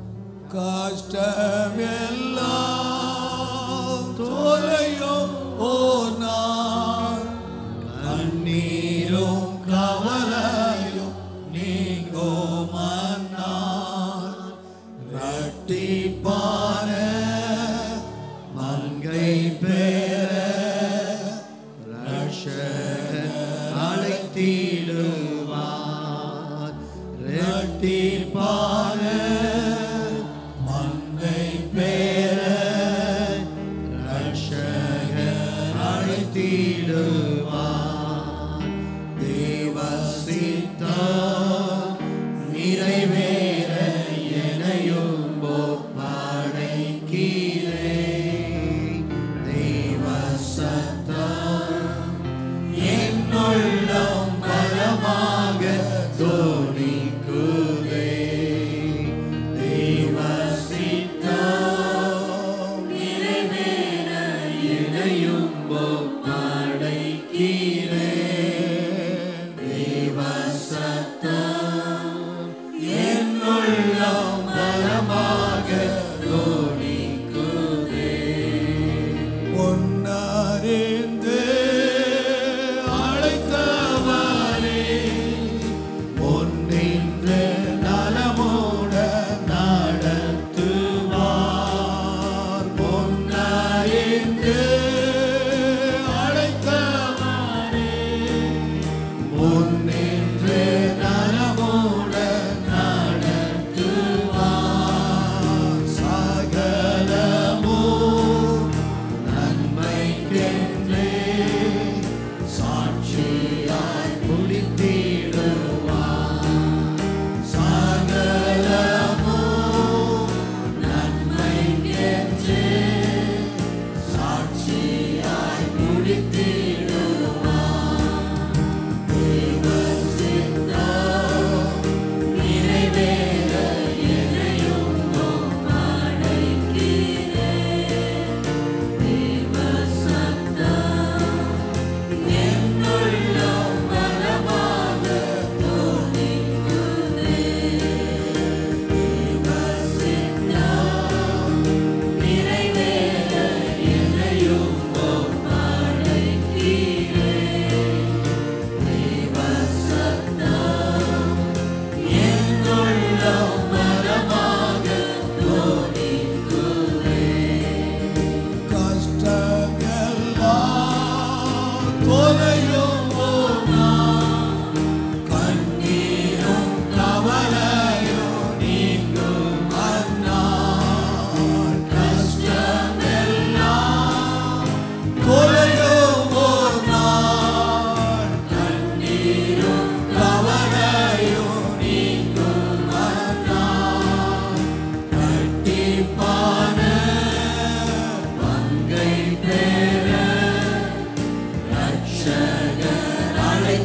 கஷ்டமெல்லாம் தொலையும் போனார், கண்ணீரும் கவலையும் நீங்கும் அன்னார். இரட்டிப்பான மங்கை பெற ரட்சகர் அழைத்திடுவார். இரட்டிப்பான மங்கை பெற ரட்சகர் அழைத்திடுவார். தேவ சித்தம் நிறைவேற எனையும் ஒப்படைக்கிறேன். தேவ சத்தம் என்னுள்ளம் பல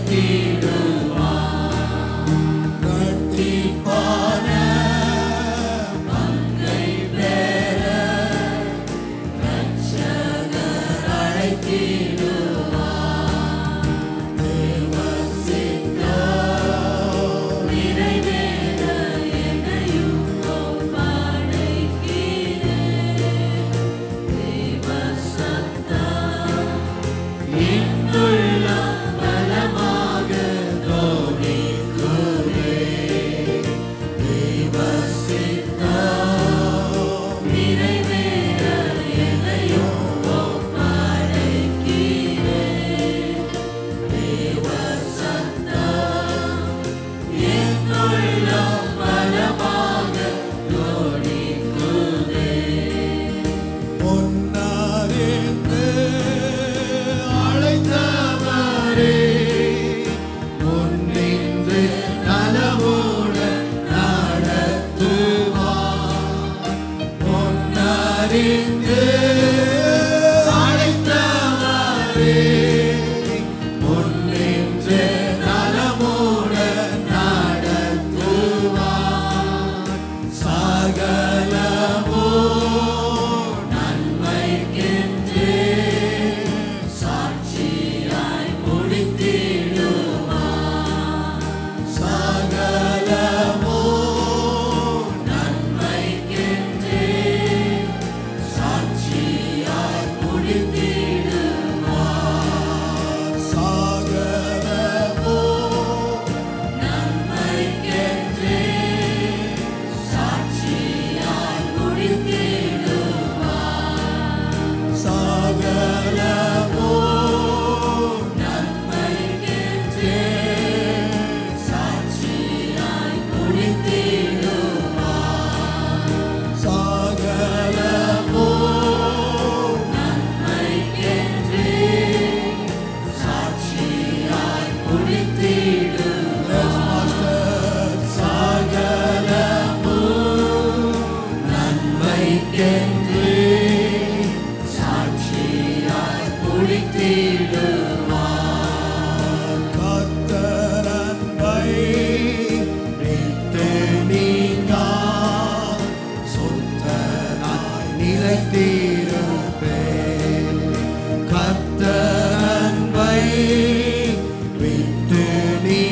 கர்த்தர் அன்பை விட்டு நீ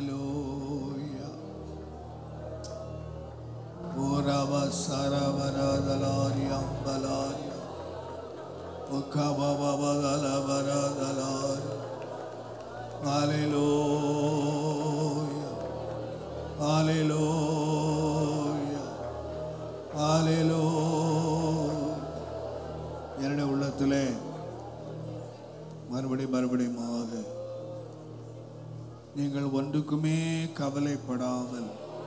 Hallelujah. Orava Saravaradalarya Ambalaria. Okabababagalavaradalarya. Hallelujah. Hallelujah. Hallelujah. என்னுடைய உள்ளத்திலே மறுபடியுமாக நீங்கள் ஒன்றுக்குமே கவலைப்படாமல்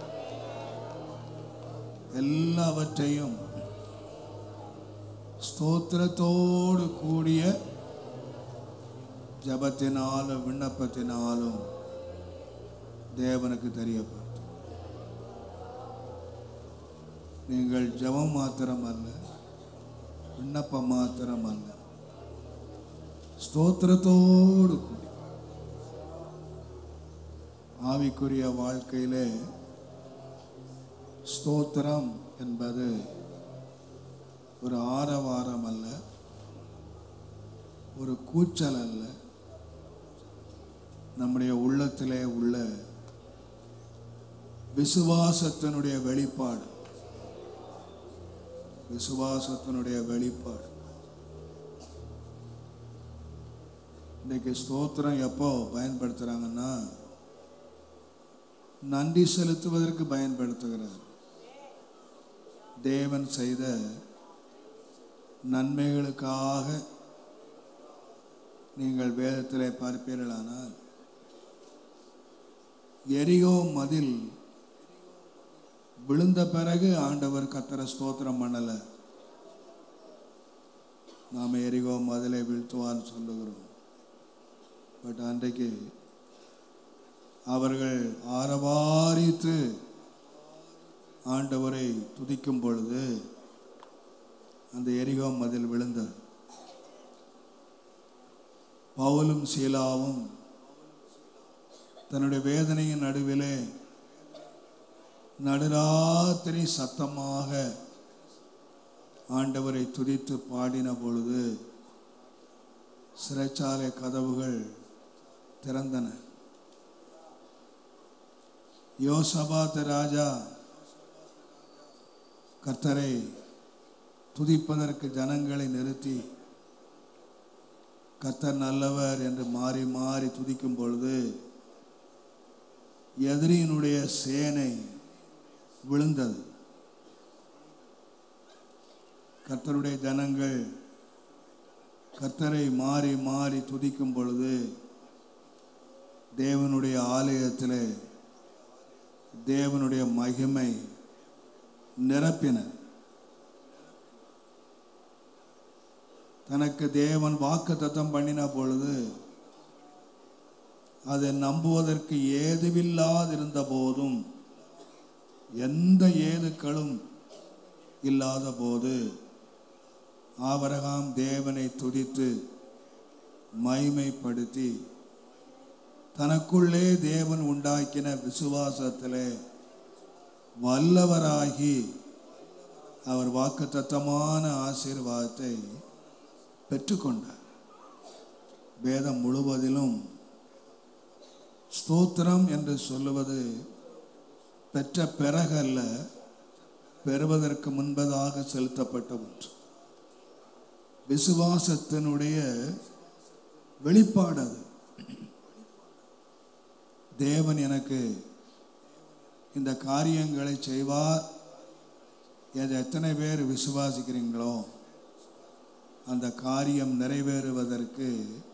எல்லாவற்றையும் ஸ்தோத்திரத்தோடு கூடிய ஜபத்தினாலும் விண்ணப்பத்தினாலும் தேவனுக்கு தெரியப்படுத்தும். நீங்கள் ஜபம் மாத்திரம் அல்ல, விண்ணப்பம் மாத்திரம் அல்ல, ஸ்தோத்திரத்தோடு கூடி ஆவிக்குரிய வாழ்க்கையிலே ஸ்தோத்திரம் என்பது ஒரு ஆரவாரம் அல்ல, ஒரு கூச்சல் அல்ல, நம்முடைய உள்ளத்திலே உள்ள விசுவாசத்தினுடைய வெளிப்பாடு. விசுவாசத்தினுடைய வெளிப்பாடு. இன்றைக்கு ஸ்தோத்திரம் எப்போ பயன்படுத்துகிறாங்கன்னா, நன்றி செலுத்துவதற்கு பயன்படுத்துகிறார். தேவன் செய்த நன்மைகளுக்காக நீங்கள் வேதத்திலே பார்ப்பீர்களானால், எரிகோ மதில் விழுந்த பிறகு ஆண்டவர் கர்த்தரை ஸ்தோத்திரம் பண்ணல. நாம் எரிகோ மதிலை வீழ்த்துவான்னு சொல்லுகிறோம். பட் அன்றைக்கு அவர்கள் ஆரவாரித்து ஆண்டவரை துதிக்கும் பொழுது அந்த எரிகோ மதில் விழுந்தது. பவுலும் சீலாவும் தன்னுடைய வேதனையின் நடுவிலே நடுராத்திரி சத்தமாக ஆண்டவரை துதித்து பாடின பொழுது சிறைச்சாலை கதவுகள் திறந்தன. யோசபாத் ராஜா கர்த்தரை துதிப்பதற்கு ஜனங்களை நிறுத்தி கர்த்தர் நல்லவர் என்று மாறி மாறி துதிக்கும் பொழுது எதிரியினுடைய சேனை விழுந்தது. கர்த்தருடைய ஜனங்கள் கர்த்தரை மாறி மாறி துதிக்கும் பொழுது தேவனுடைய ஆலயத்திலே தேவனுடைய மகிமை நிரப்பின. தனக்கு தேவன் வாக்குத்தத்தம் பண்ணின பொழுது அதை நம்புவதற்கு ஏதுவில்லாதிருந்த போதும், எந்த ஏதுக்களும் இல்லாத போது ஆபிரகாம் தேவனை துதித்து மகிமைப்படுத்தி தனக்குள்ளே தேவன் உண்டாக்கின விசுவாசத்திலே வல்லவராகி அவர் வாக்குத்தத்தமான ஆசீர்வாதத்தை பெற்றுக்கொண்டார். வேதம் முழுவதிலும் ஸ்தோத்திரம் என்று சொல்லுவது பெற்ற பிறகல்ல, பெறுவதற்கு முன்பதாக செலுத்தப்பட்ட ஒன்று. விசுவாசத்தினுடைய வெளிப்பாடு அது. தேவன் எனக்கு இந்த காரியங்களை செய்வார் என்று எத்தனை பேர் விசுவாசிக்கிறீங்களோ அந்த காரியம் நிறைவேறுவதற்கு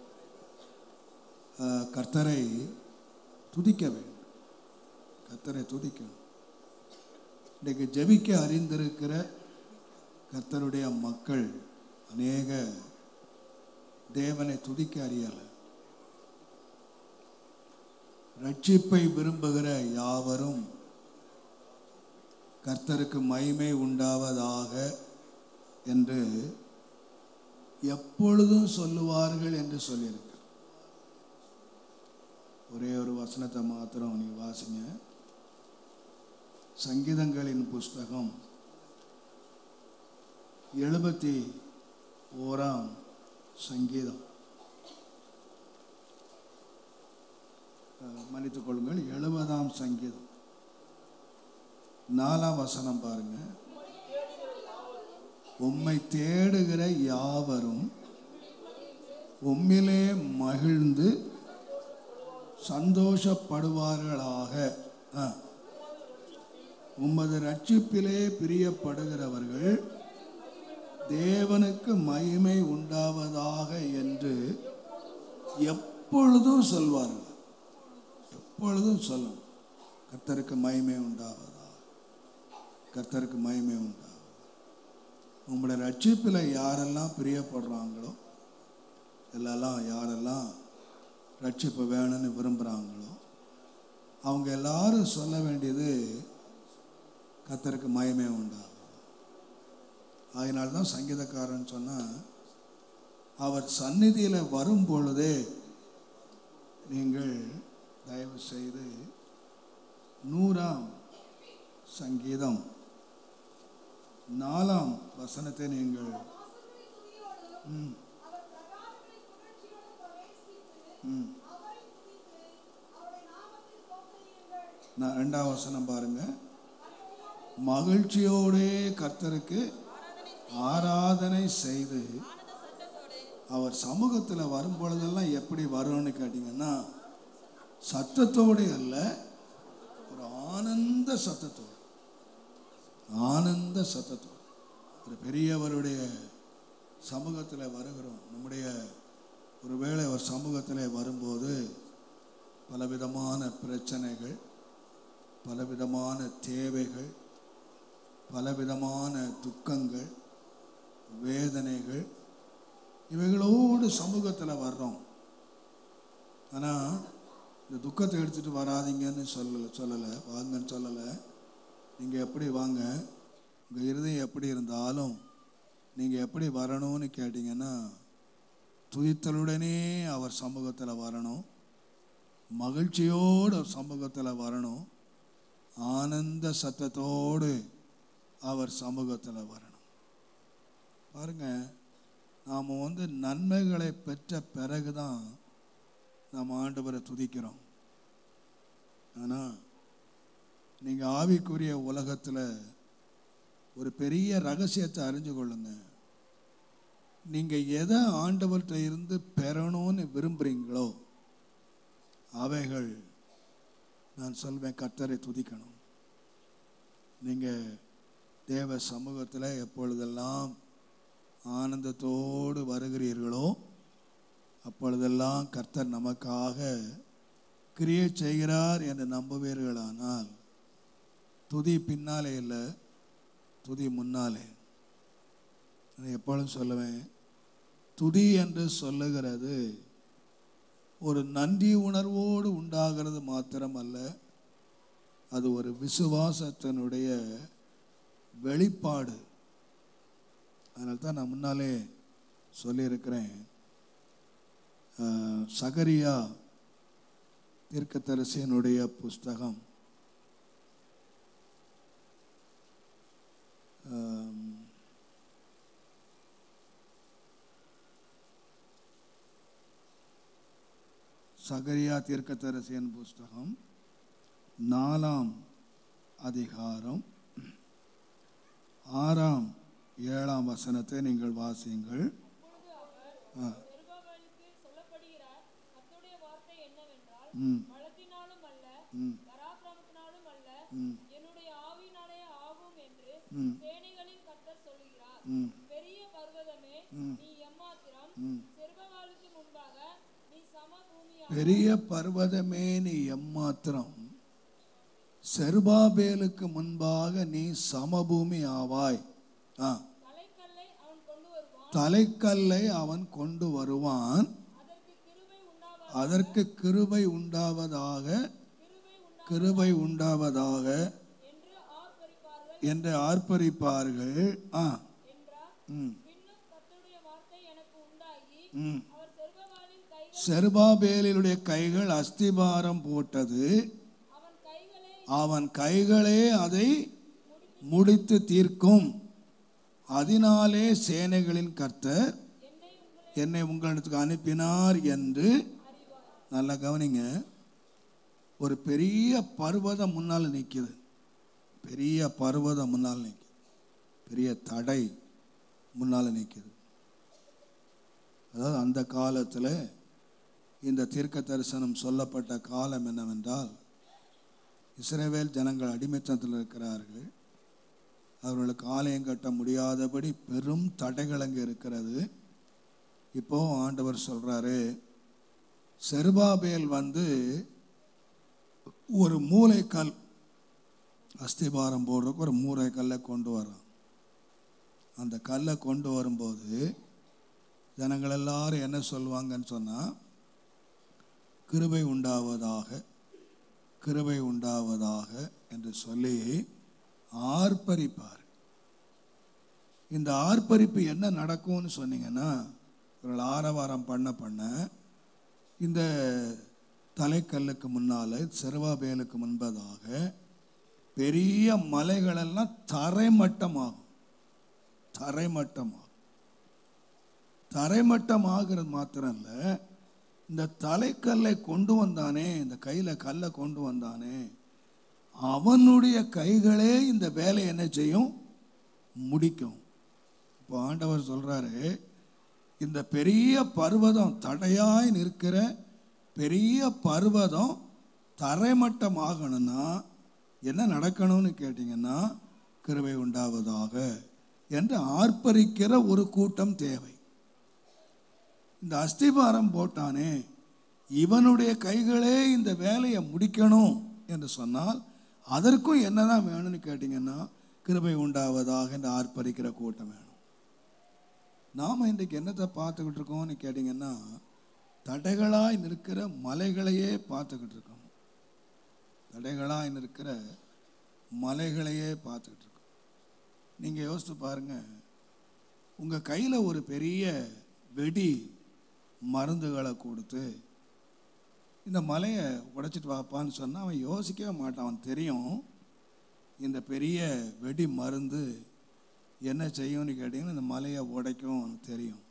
கர்த்தரை துதிக்க வேண்டும். கர்த்தரை துதிக்கணும். இன்றைக்கு ஜெபிக்க அறிந்திருக்கிற கர்த்தருடைய மக்கள் அநேக தேவனை துதிக்க அறியலை. ரட்சிப்பை விரும்புகிற யாவரும் கர்த்தருக்கு மகிமை உண்டாவதாக என்று எப்பொழுதும் சொல்லுவார்கள் என்று சொல்லியிருக்க. ஒரே ஒரு வசனத்தை மாத்திரம் நீ வாசிங்க. சங்கீதங்களின் புஸ்தகம் 71 சங்கீதம் மன்னித்துக் கொள்ளுங்கள், 70ஆம் சங்கீதம் 4ஆம் வசனம் பாருங்க. உம்மை தேடுகிற யாவரும் உம்மிலே மகிழ்ந்து சந்தோஷப்படுவார்களாக. உமது ரட்சிப்பிலே பிரியப்படுகிறவர்கள் தேவனுக்கு மகிமை உண்டாவதாக என்று எப்பொழுதும் சொல்வார்கள். எப்பொழுதும் சொல்லணும், கர்த்தருக்கு மகிமை உண்டாவதா, கர்த்தருக்கு மகிமை உண்டாவதா. உங்களுடைய ரட்சிப்பில் யாரெல்லாம் பிரியப்படுறாங்களோ, யாரெல்லாம் ரட்சிப்பு வேணும்னு விரும்புகிறாங்களோ, அவங்க எல்லாரும் சொல்ல வேண்டியது கர்த்தருக்கு மகிமை உண்டாகும். அதனால்தான் சங்கீதக்காரன் சொன்னால், அவர் சந்நிதியில் வரும் பொழுதே நீங்கள் தயவு செய்து 100ஆம் சங்கீதம் 4ஆம் வசனத்தை நீங்கள் நான் 2ஆம் வசனம் பாருங்க. மகிழ்ச்சியோடே கர்த்தருக்கு ஆராதனை செய்து, அவர் சமூகத்தில் வரும் பொழுதெல்லாம் எப்படி வரும்னு கேட்டீங்கன்னா, சத்தத்தோடு அல்ல, ஒரு ஆனந்த சத்தத்தோடு, ஆனந்த சத்தத்தோடு. ஒரு பெரியவருடைய சமூகத்தில் வருகிறோம். நம்முடைய ஒருவேளை ஒரு சமூகத்தில் வரும்போது பலவிதமான பிரச்சனைகள், பலவிதமான தேவைகள், பலவிதமான துக்கங்கள், வேதனைகள், இவைகளோடு சமூகத்தில் வர்றோம். ஆனால் இந்த துக்கத்தை எடுத்துகிட்டு வராதிங்கன்னு சொல்லலை, வாங்கன்னு சொல்லலை. நீங்கள் எப்படி வாங்க, உங்கள் இருதயம் எப்படி இருந்தாலும் நீங்கள் எப்படி வரணும்னு கேட்டிங்கன்னா, துதித்தலுடனே அவர் சமூகத்தில் வரணும், மகிழ்ச்சியோடு சமூகத்தில் வரணும், ஆனந்த சத்தத்தோடு அவர் சமூகத்தில் வரணும். பாருங்க, நாம் நன்மைகளை பெற்ற பிறகுதான் நாம் ஆண்டவரை துதிக்கிறோம். ஆனால் நீங்கள் ஆவிக்குரிய உலகத்தில் ஒரு பெரிய ரகசியத்தை அறிஞ்சு கொள்ளுங்க. நீங்கள் எதை ஆண்டவர்கிட்ட இருந்து பெறணும்னு விரும்புகிறீங்களோ அவைகள், நான் சொல்வேன், கர்த்தரை துதிக்கணும். நீங்கள் தேவ சமூகத்தில் எப்பொழுதெல்லாம் ஆனந்தத்தோடு வருகிறீர்களோ அப்பொழுதெல்லாம் கர்த்தர் நமக்காக கிரியை செய்கிறார் என்று நம்புவீர்களானால், துதி பின்னாலே இல்லை, துதி முன்னாலே. நான் எப்பொழுதும் சொல்லுவேன், துதி என்று சொல்லுகிறது ஒரு நன்றி உணர்வோடு உண்டாகிறது மாத்திரமல்ல, அது ஒரு விசுவாசத்தினுடைய வெளிப்பாடு. அதனால தான் நான் முன்னாலே சொல்லியிருக்கிறேன், சகரியா தீர்க்கதரிசியினுடைய புஸ்தகம் சகரியா தீர்க்கதரிசியின் புஸ்தகம் 4ஆம் அதிகாரம் 6ஆம் 7ஆம் வசனத்தை நீங்கள் வாசியுங்கள். பெரிய பர்வதமே நீ எம்மாத்திரம், செருபாபேலுக்கு முன்பாக நீ சமபூமி ஆவாய். தலைக்கல்லை அவன் கொண்டு வருவான், அதற்கு கிருபை உண்டாவதாக, கிருபை உண்டாவதாக என்று ஆர்ப்பரிப்பார்கள். செருபாபேலினுடைய கைகள் அஸ்திபாரம் போட்டது, அவன் கைகளே அதை முடித்து தீர்க்கும். அதனாலே சேனைகளின் கர்த்தர் என்னை உங்களிடத்துக்கு அனுப்பினார் என்று. நல்லா கவனிங்க, ஒரு பெரிய பர்வதம் முன்னால் நிற்கிது. பெரிய பர்வதம் முன்னால் நிற்கிது. பெரிய தடை முன்னால் நிற்கிது. அதாவது அந்த காலத்தில் இந்த தீர்க்க தரிசனம் சொல்லப்பட்ட காலம் என்னவென்றால், இஸ்ரவேல் ஜனங்கள் அடிமைத்தனத்தில் இருக்கிறார்கள். அவர்களுக்கு ஆலயம் கட்ட முடியாதபடி பெரும் தடைகள் அங்கே இருக்கிறது. இப்போ ஆண்டவர் சொல்றாரு, செருபாபேல் ஒரு மூலைக்கல், அஸ்திபாரம் போடுறதுக்கு ஒரு மூலைக்கல்லை கொண்டு வரான். அந்த கல்லை கொண்டு வரும்போது ஜனங்கள் எல்லாரும் என்ன சொல்லுவாங்கன்னு சொன்னால், கிருபை உண்டாவதாக, கிருபை உண்டாவதாக என்று சொல்லி ஆர்ப்பரிப்பார். இந்த ஆர்ப்பரிப்பு என்ன நடக்கும்னு சொன்னீங்கன்னா, இவர்கள் ஆரவாரம் பண்ண இந்த தலைக்கல்லுக்கு முன்னால் செருபாபேலுக்கு முன்பதாக பெரிய மலைகளெல்லாம் தரைமட்டமாகும். தரைமட்டமாகிறது மாத்திரம் இல்லை, இந்த தலைக்கல்லை கொண்டு வந்தானே, இந்த கையில் கல்லை கொண்டு வந்தானே, அவனுடைய கைகளே இந்த வேலையை என்ன செய்யும்? முடிக்கும். இப்போ ஆண்டவர் சொல்றாரு, இந்த பெரிய பர்வதம், தடையாய் நிற்கிற பெரிய பர்வதம் தரைமட்டமாகணும்னா என்ன நடக்கணும்னு கேட்டிங்கன்னா, கிருபை உண்டாவதாக என்று ஆர்ப்பரிக்கிற ஒரு கூட்டம் தேவை. இந்த அஸ்திபாரம் போட்டானே, இவனுடைய கைகளே இந்த வேலையை முடிக்கணும் என்று சொன்னால் அதற்கும் என்னதான் வேணும்னு கேட்டிங்கன்னா, கிருபை உண்டாவதாக என்று ஆர்ப்பரிக்கிற கூட்டம் வேணும். நாம் இன்றைக்கு என்னத்தை பார்த்துக்கிட்டு இருக்கோம்னு கேட்டிங்கன்னா, தடைகளாய் நிற்கிற மலைகளையே பார்த்துக்கிட்டு இருக்கோம். தடைகளாய் நிற்கிற மலைகளையே பார்த்துக்கிட்டு இருக்கோம். நீங்கள் யோசித்து பாருங்கள், உங்கள் கையில் ஒரு பெரிய வெடி மருந்துகளை கொடுத்து இந்த மலையை உடைச்சிட்டு வாப்பான்னு சொன்னால் அவன் யோசிக்கவே மாட்டான். அவன் தெரியும் இந்த பெரிய வெடி மருந்து என்ன செய்யும்னு கேட்டிங்கன்னா இந்த மலையை உடைக்கும். அவனுக்கு தெரியும்.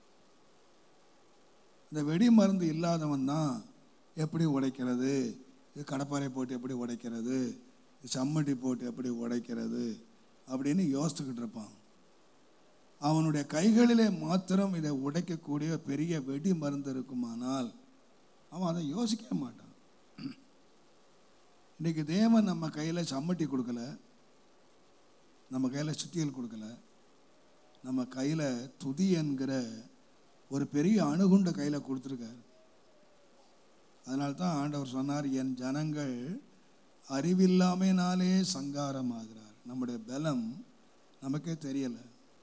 இந்த வெடி மருந்து இல்லாதவன் தான் எப்படி உடைக்கிறது, இது கடப்பாறை போட்டு எப்படி உடைக்கிறது, சம்மட்டி போட்டு எப்படி உடைக்கிறது அப்படின்னு யோசிச்சுக்கிட்டு இருப்பான். அவனுடைய கைகளிலே மாத்திரம் இதை உடைக்கக்கூடிய பெரிய வெடி மருந்து இருக்குமானால் அவன் அதை யோசிக்க மாட்டான். இன்றைக்கி தேவன் நம்ம கையில் சம்மட்டி கொடுக்கல, நம்ம கையில் சுத்தியல் கொடுக்கல, நம்ம கையில் துதி என்கிற ஒரு பெரிய அணுகுண்ட கையில் கொடுத்துருக்காரு. அதனால்தான் ஆண்டவர் சொன்னார், என் ஜனங்கள் அறிவில்லாமையினாலே சங்காரமாகிறார். நம்முடைய பலம் நமக்கே தெரியலை.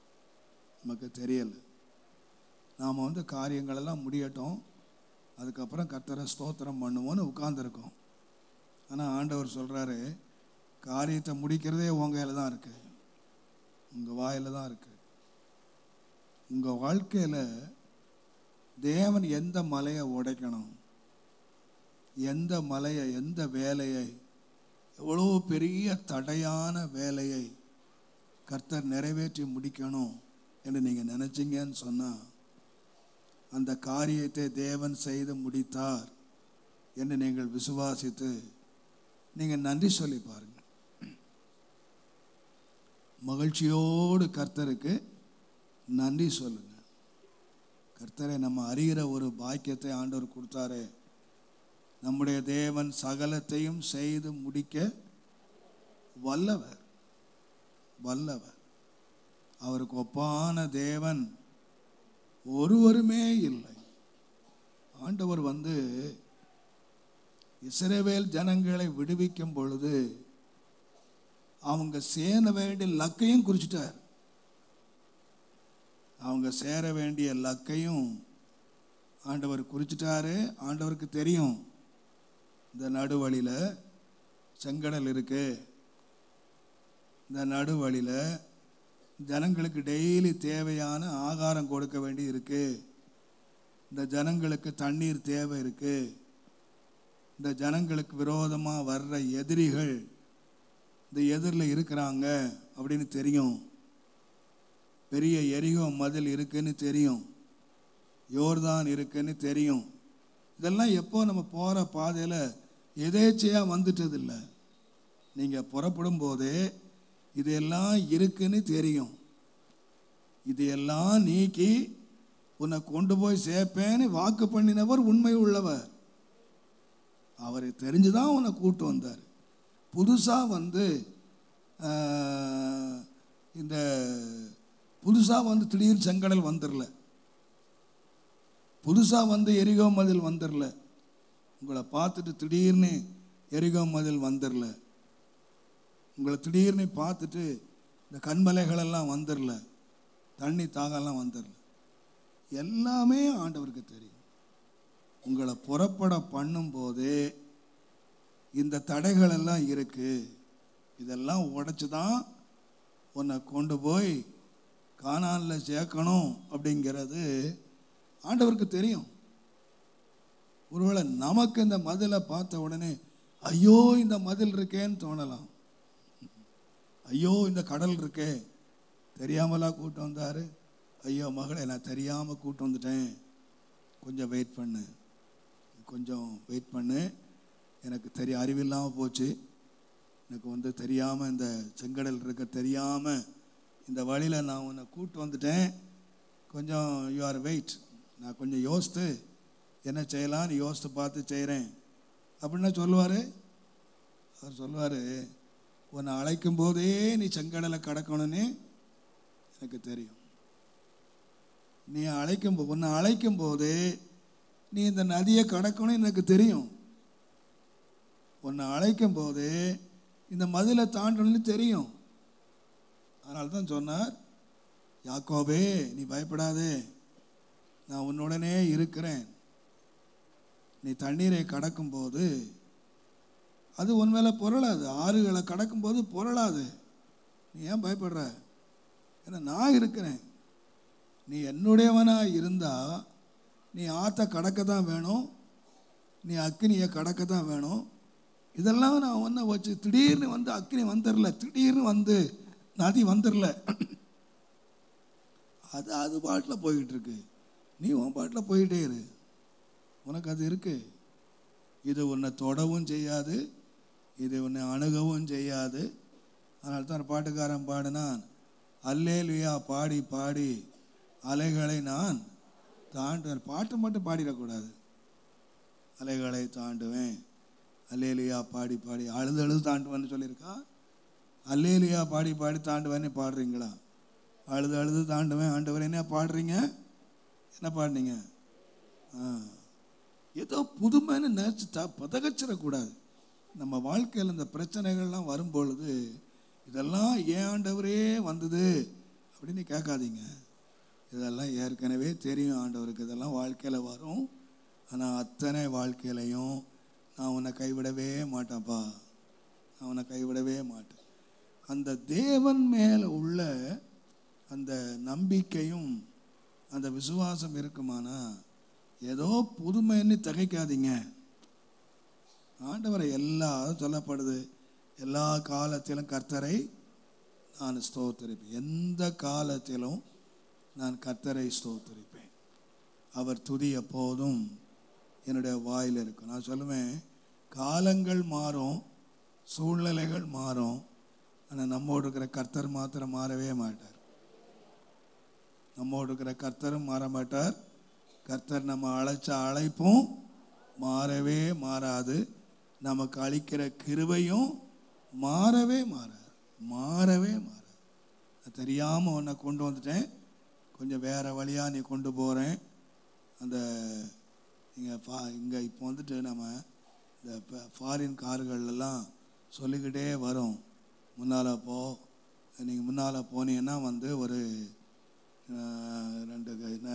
நாம் காரியங்களெல்லாம் முடியட்டும், அதுக்கப்புறம் கர்த்தரை ஸ்தோத்திரம் பண்ணுவோன்னு உட்கார்ந்துருக்கோம். ஆனால் ஆண்டவர் சொல்கிறாரு, காரியத்தை முடிக்கிறதே உங்கள் கையில் தான் இருக்குது, உங்கள் வாயில் தான் இருக்குது. உங்கள் வாழ்க்கையில் தேவன் எந்த மலையை உடைக்கணும், எந்த மலையை, எந்த வேலையை, எவ்வளோ பெரிய தடையான வேலையை கர்த்தர் நிறைவேற்றி முடிக்கணும் என்று நீங்கள் நினச்சிங்கன்னு சொன்னால், அந்த காரியத்தை தேவன் செய்து முடித்தார் என்று நீங்கள் விசுவாசித்து நீங்கள் நன்றி சொல்லி பாருங்கள். மகிழ்ச்சியோடு கர்த்தருக்கு நன்றி சொல்லுங்க. கர்த்தரை நம்ம அறிகிற ஒரு பாக்கியத்தை ஆண்டவர் கொடுத்தாரு. நம்முடைய தேவன் சகலத்தையும் செய்து முடிக்க வல்லவர். அவருக்கு ஒப்பான தேவன் ஒருவருமே இல்லை. ஆண்டவர் இஸ்ரவேல் ஜனங்களை விடுவிக்கும் பொழுது அவங்க சேர வேண்டிய லக்கையும் குறிச்சிட்டார். அவங்க சேர வேண்டிய லக்கையும் ஆண்டவர் குறிச்சிட்டாரு. ஆண்டவருக்கு தெரியும், இந்த நடுவழியில் செங்கடல் இருக்கு, இந்த நடுவழியில் ஜனங்களுக்கு டெய்லி தேவையான ஆகாரம் கொடுக்க வேண்டி இருக்கு, இந்த ஜனங்களுக்கு தண்ணீர் தேவை இருக்கு, இந்த ஜனங்களுக்கு விரோதமாக வர்ற எதிரிகள் இந்த எதிரில் இருக்கிறாங்க அப்படின்னு தெரியும். பெரிய எரிகோ மதில் இருக்குன்னு தெரியும், யோர்தான் இருக்குன்னு தெரியும். இதெல்லாம் எப்போ நம்ம போகிற பாதையில் எதேச்சையாக வந்துட்டதில்லை. நீங்கள் புறப்படும் போதே இதெல்லாம் இருக்குன்னு தெரியும். இதையெல்லாம் நீக்கி உன்னை கொண்டு போய் சேர்ப்பேன்னு வாக்கு பண்ணினவர் உண்மை உள்ளவர். அவரை தெரிஞ்சுதான் உன்னை கூட்டு வந்தார். புதுசாக வந்து இந்த புதுசாக வந்து திடீர் செங்கடல் வந்துடல, புதுசாக வந்து எரிகோ மதில் வந்துடல, உங்களை பார்த்துட்டு திடீர்னு எரிகோ மதில் வந்துடல, உங்களை திடீர்னு பார்த்துட்டு இந்த கண்மலைகளெல்லாம் வந்துடல, தண்ணி தாகலாம் வந்துடல. எல்லாமே ஆண்டவருக்கு தெரியும். உங்களை புறப்பட பண்ணும்போதே இந்த தடைகள் எல்லாம் இருக்கு, இதெல்லாம் உடைச்சு தான் உன்னை கொண்டு போய் கானானில் சேர்க்கணும் அப்படிங்கிறது ஆண்டவருக்கு தெரியும். ஒருவேளை நமக்கு இந்த மதிலை பார்த்த உடனே ஐயோ இந்த மதில் இருக்கேன்னு தோணலாம். ஐயோ இந்த கடல் இருக்கே, தெரியாமலா கூட்டு வந்தார். ஐயோ மகளே, நான் தெரியாமல் கூட்டு வந்துட்டேன், கொஞ்சம் வெயிட் பண்ணு, கொஞ்சம் வெயிட் பண்ணு, எனக்கு அறிவில்லாமல் போச்சு, எனக்கு வந்து தெரியாமல் இந்த செங்கடல் இருக்க தெரியாமல் இந்த வழியில் நான் உன்னை கூட்டு வந்துட்டேன், கொஞ்சம் யூ ஆர் வெயிட், நான் கொஞ்சம் யோசித்து என்ன செய்யலான்னு யோசித்து பார்த்து செய்கிறேன் அப்படின்னா சொல்லுவார். அவர் சொல்லுவார், உன்னை அழைக்கும் போதே நீ செங்கடலை கடக்கணும்னு எனக்கு தெரியும். நீ உன்னை அழைக்கும் போதே நீ இந்த நதியை கடக்கணும்னு எனக்கு தெரியும். உன்னை அழைக்கும் போதே இந்த மதிலை தாண்டணும்னு தெரியும். அதனால தான் சொன்னார், யாக்கோபே நீ பயப்படாதே, நான் உன்னுடனே இருக்கிறேன். நீ தண்ணீரை கடக்கும்போது அது உன் மேலே புரளாது, ஆறுகளை கடக்கும்போது புரளாது. நீ ஏன் பயப்படுற? ஏன்னா நான் இருக்கிறேன். நீ என்னுடையவனாக இருந்தால் நீ ஆற்ற கடக்க தான் வேணும், நீ அக்கினியை கடக்க தான் வேணும். இதெல்லாம் நான் ஒன்றை வச்சு திடீர்னு வந்து அக்கினி வந்துடல, திடீர்னு வந்து நதி வந்துடல, அது பாட்டில் போய்கிட்டு இருக்கு. நீ உன் பாட்டில் போயிட்டே இரு, உனக்கு அது இருக்கு. இது உன்னை தொடவும் செய்யாது, இது உன்னை அணுகவும் செய்யாது. அதனால தான் பாட்டுக்காரன் பாடினான், அல்லேலுயா பாடி பாடி அலைகளை நான் தாண்டுவேன். பாட்டு மட்டும் பாடிடக்கூடாது, அலைகளை தாண்டுவேன். அல்லேலுயா பாடி பாடி அழுது அழுது தாண்டுவேன்னு சொல்லியிருக்கா. அல்லேலுயா பாடி பாடி தாண்டுவேன்னு பாடுறீங்களா? அழுது அழுது தாண்டுவேன் ஆண்டவர் என்ன பாடுறீங்க? என்ன பாடினீங்க? ஏதோ புதுமைன்னு நினச்சி பதகச்சிடக்கூடாது. நம்ம வாழ்க்கையில் இந்த பிரச்சனைகள்லாம் வரும்பொழுது இதெல்லாம் ஏன் ஆண்டவரே வந்தது அப்படின்னு கேட்காதீங்க. இதெல்லாம் ஏற்கனவே தெரியும் ஆண்டவருக்கு, இதெல்லாம் வாழ்க்கையில் வரும். ஆனால் அத்தனை வாழ்க்கையிலையும் நான் உன்னை கைவிடவே மாட்டேன்ப்பா, நான் உன்னை கைவிடவே மாட்டேன். அந்த தேவன் மேலே உள்ள அந்த நம்பிக்கையும் அந்த விசுவாசம் இருக்குமானா ஏதோ புதுமைன்னு திகைக்காதீங்க. ஆண்டவரை எல்லாரும் சொல்லப்படுது, எல்லா காலத்திலும் கர்த்தரை நான் ஸ்தோத்திரிப்பேன். எந்த காலத்திலும் நான் கர்த்தரை ஸ்தோத்திரிப்பேன். அவர் துதி எப்போதும் என்னுடைய வாயில் இருக்கும். நான் சொல்லுவேன், காலங்கள் மாறும், சூழ்நிலைகள் மாறும், ஆனால் நம்மோடு இருக்கிற கர்த்தர் மாத்திரம் மாறவே மாட்டார். நம்மோடு இருக்கிற கர்த்தரும் மாற மாட்டார். கர்த்தர் நம்ம அழைச்ச அழைப்பும் மாறவே மாறாது. நமக்கு அளிக்கிற கிருபையும் மாறவே மாறாது, மாறவே மாறாது. நான் தெரியாமல் உன்னை கொண்டு வந்துட்டேன், கொஞ்சம் வேறு வழியாக நீ கொண்டு போகிறேன். அந்த இங்கே இப்போ வந்துட்டு நம்ம இந்த ஃபாரின் கார்களெல்லாம் சொல்லிக்கிட்டே வரும், முன்னால் போ, நீங்கள் முன்னால் போனீங்கன்னா வந்து ஒரு 2 என்ன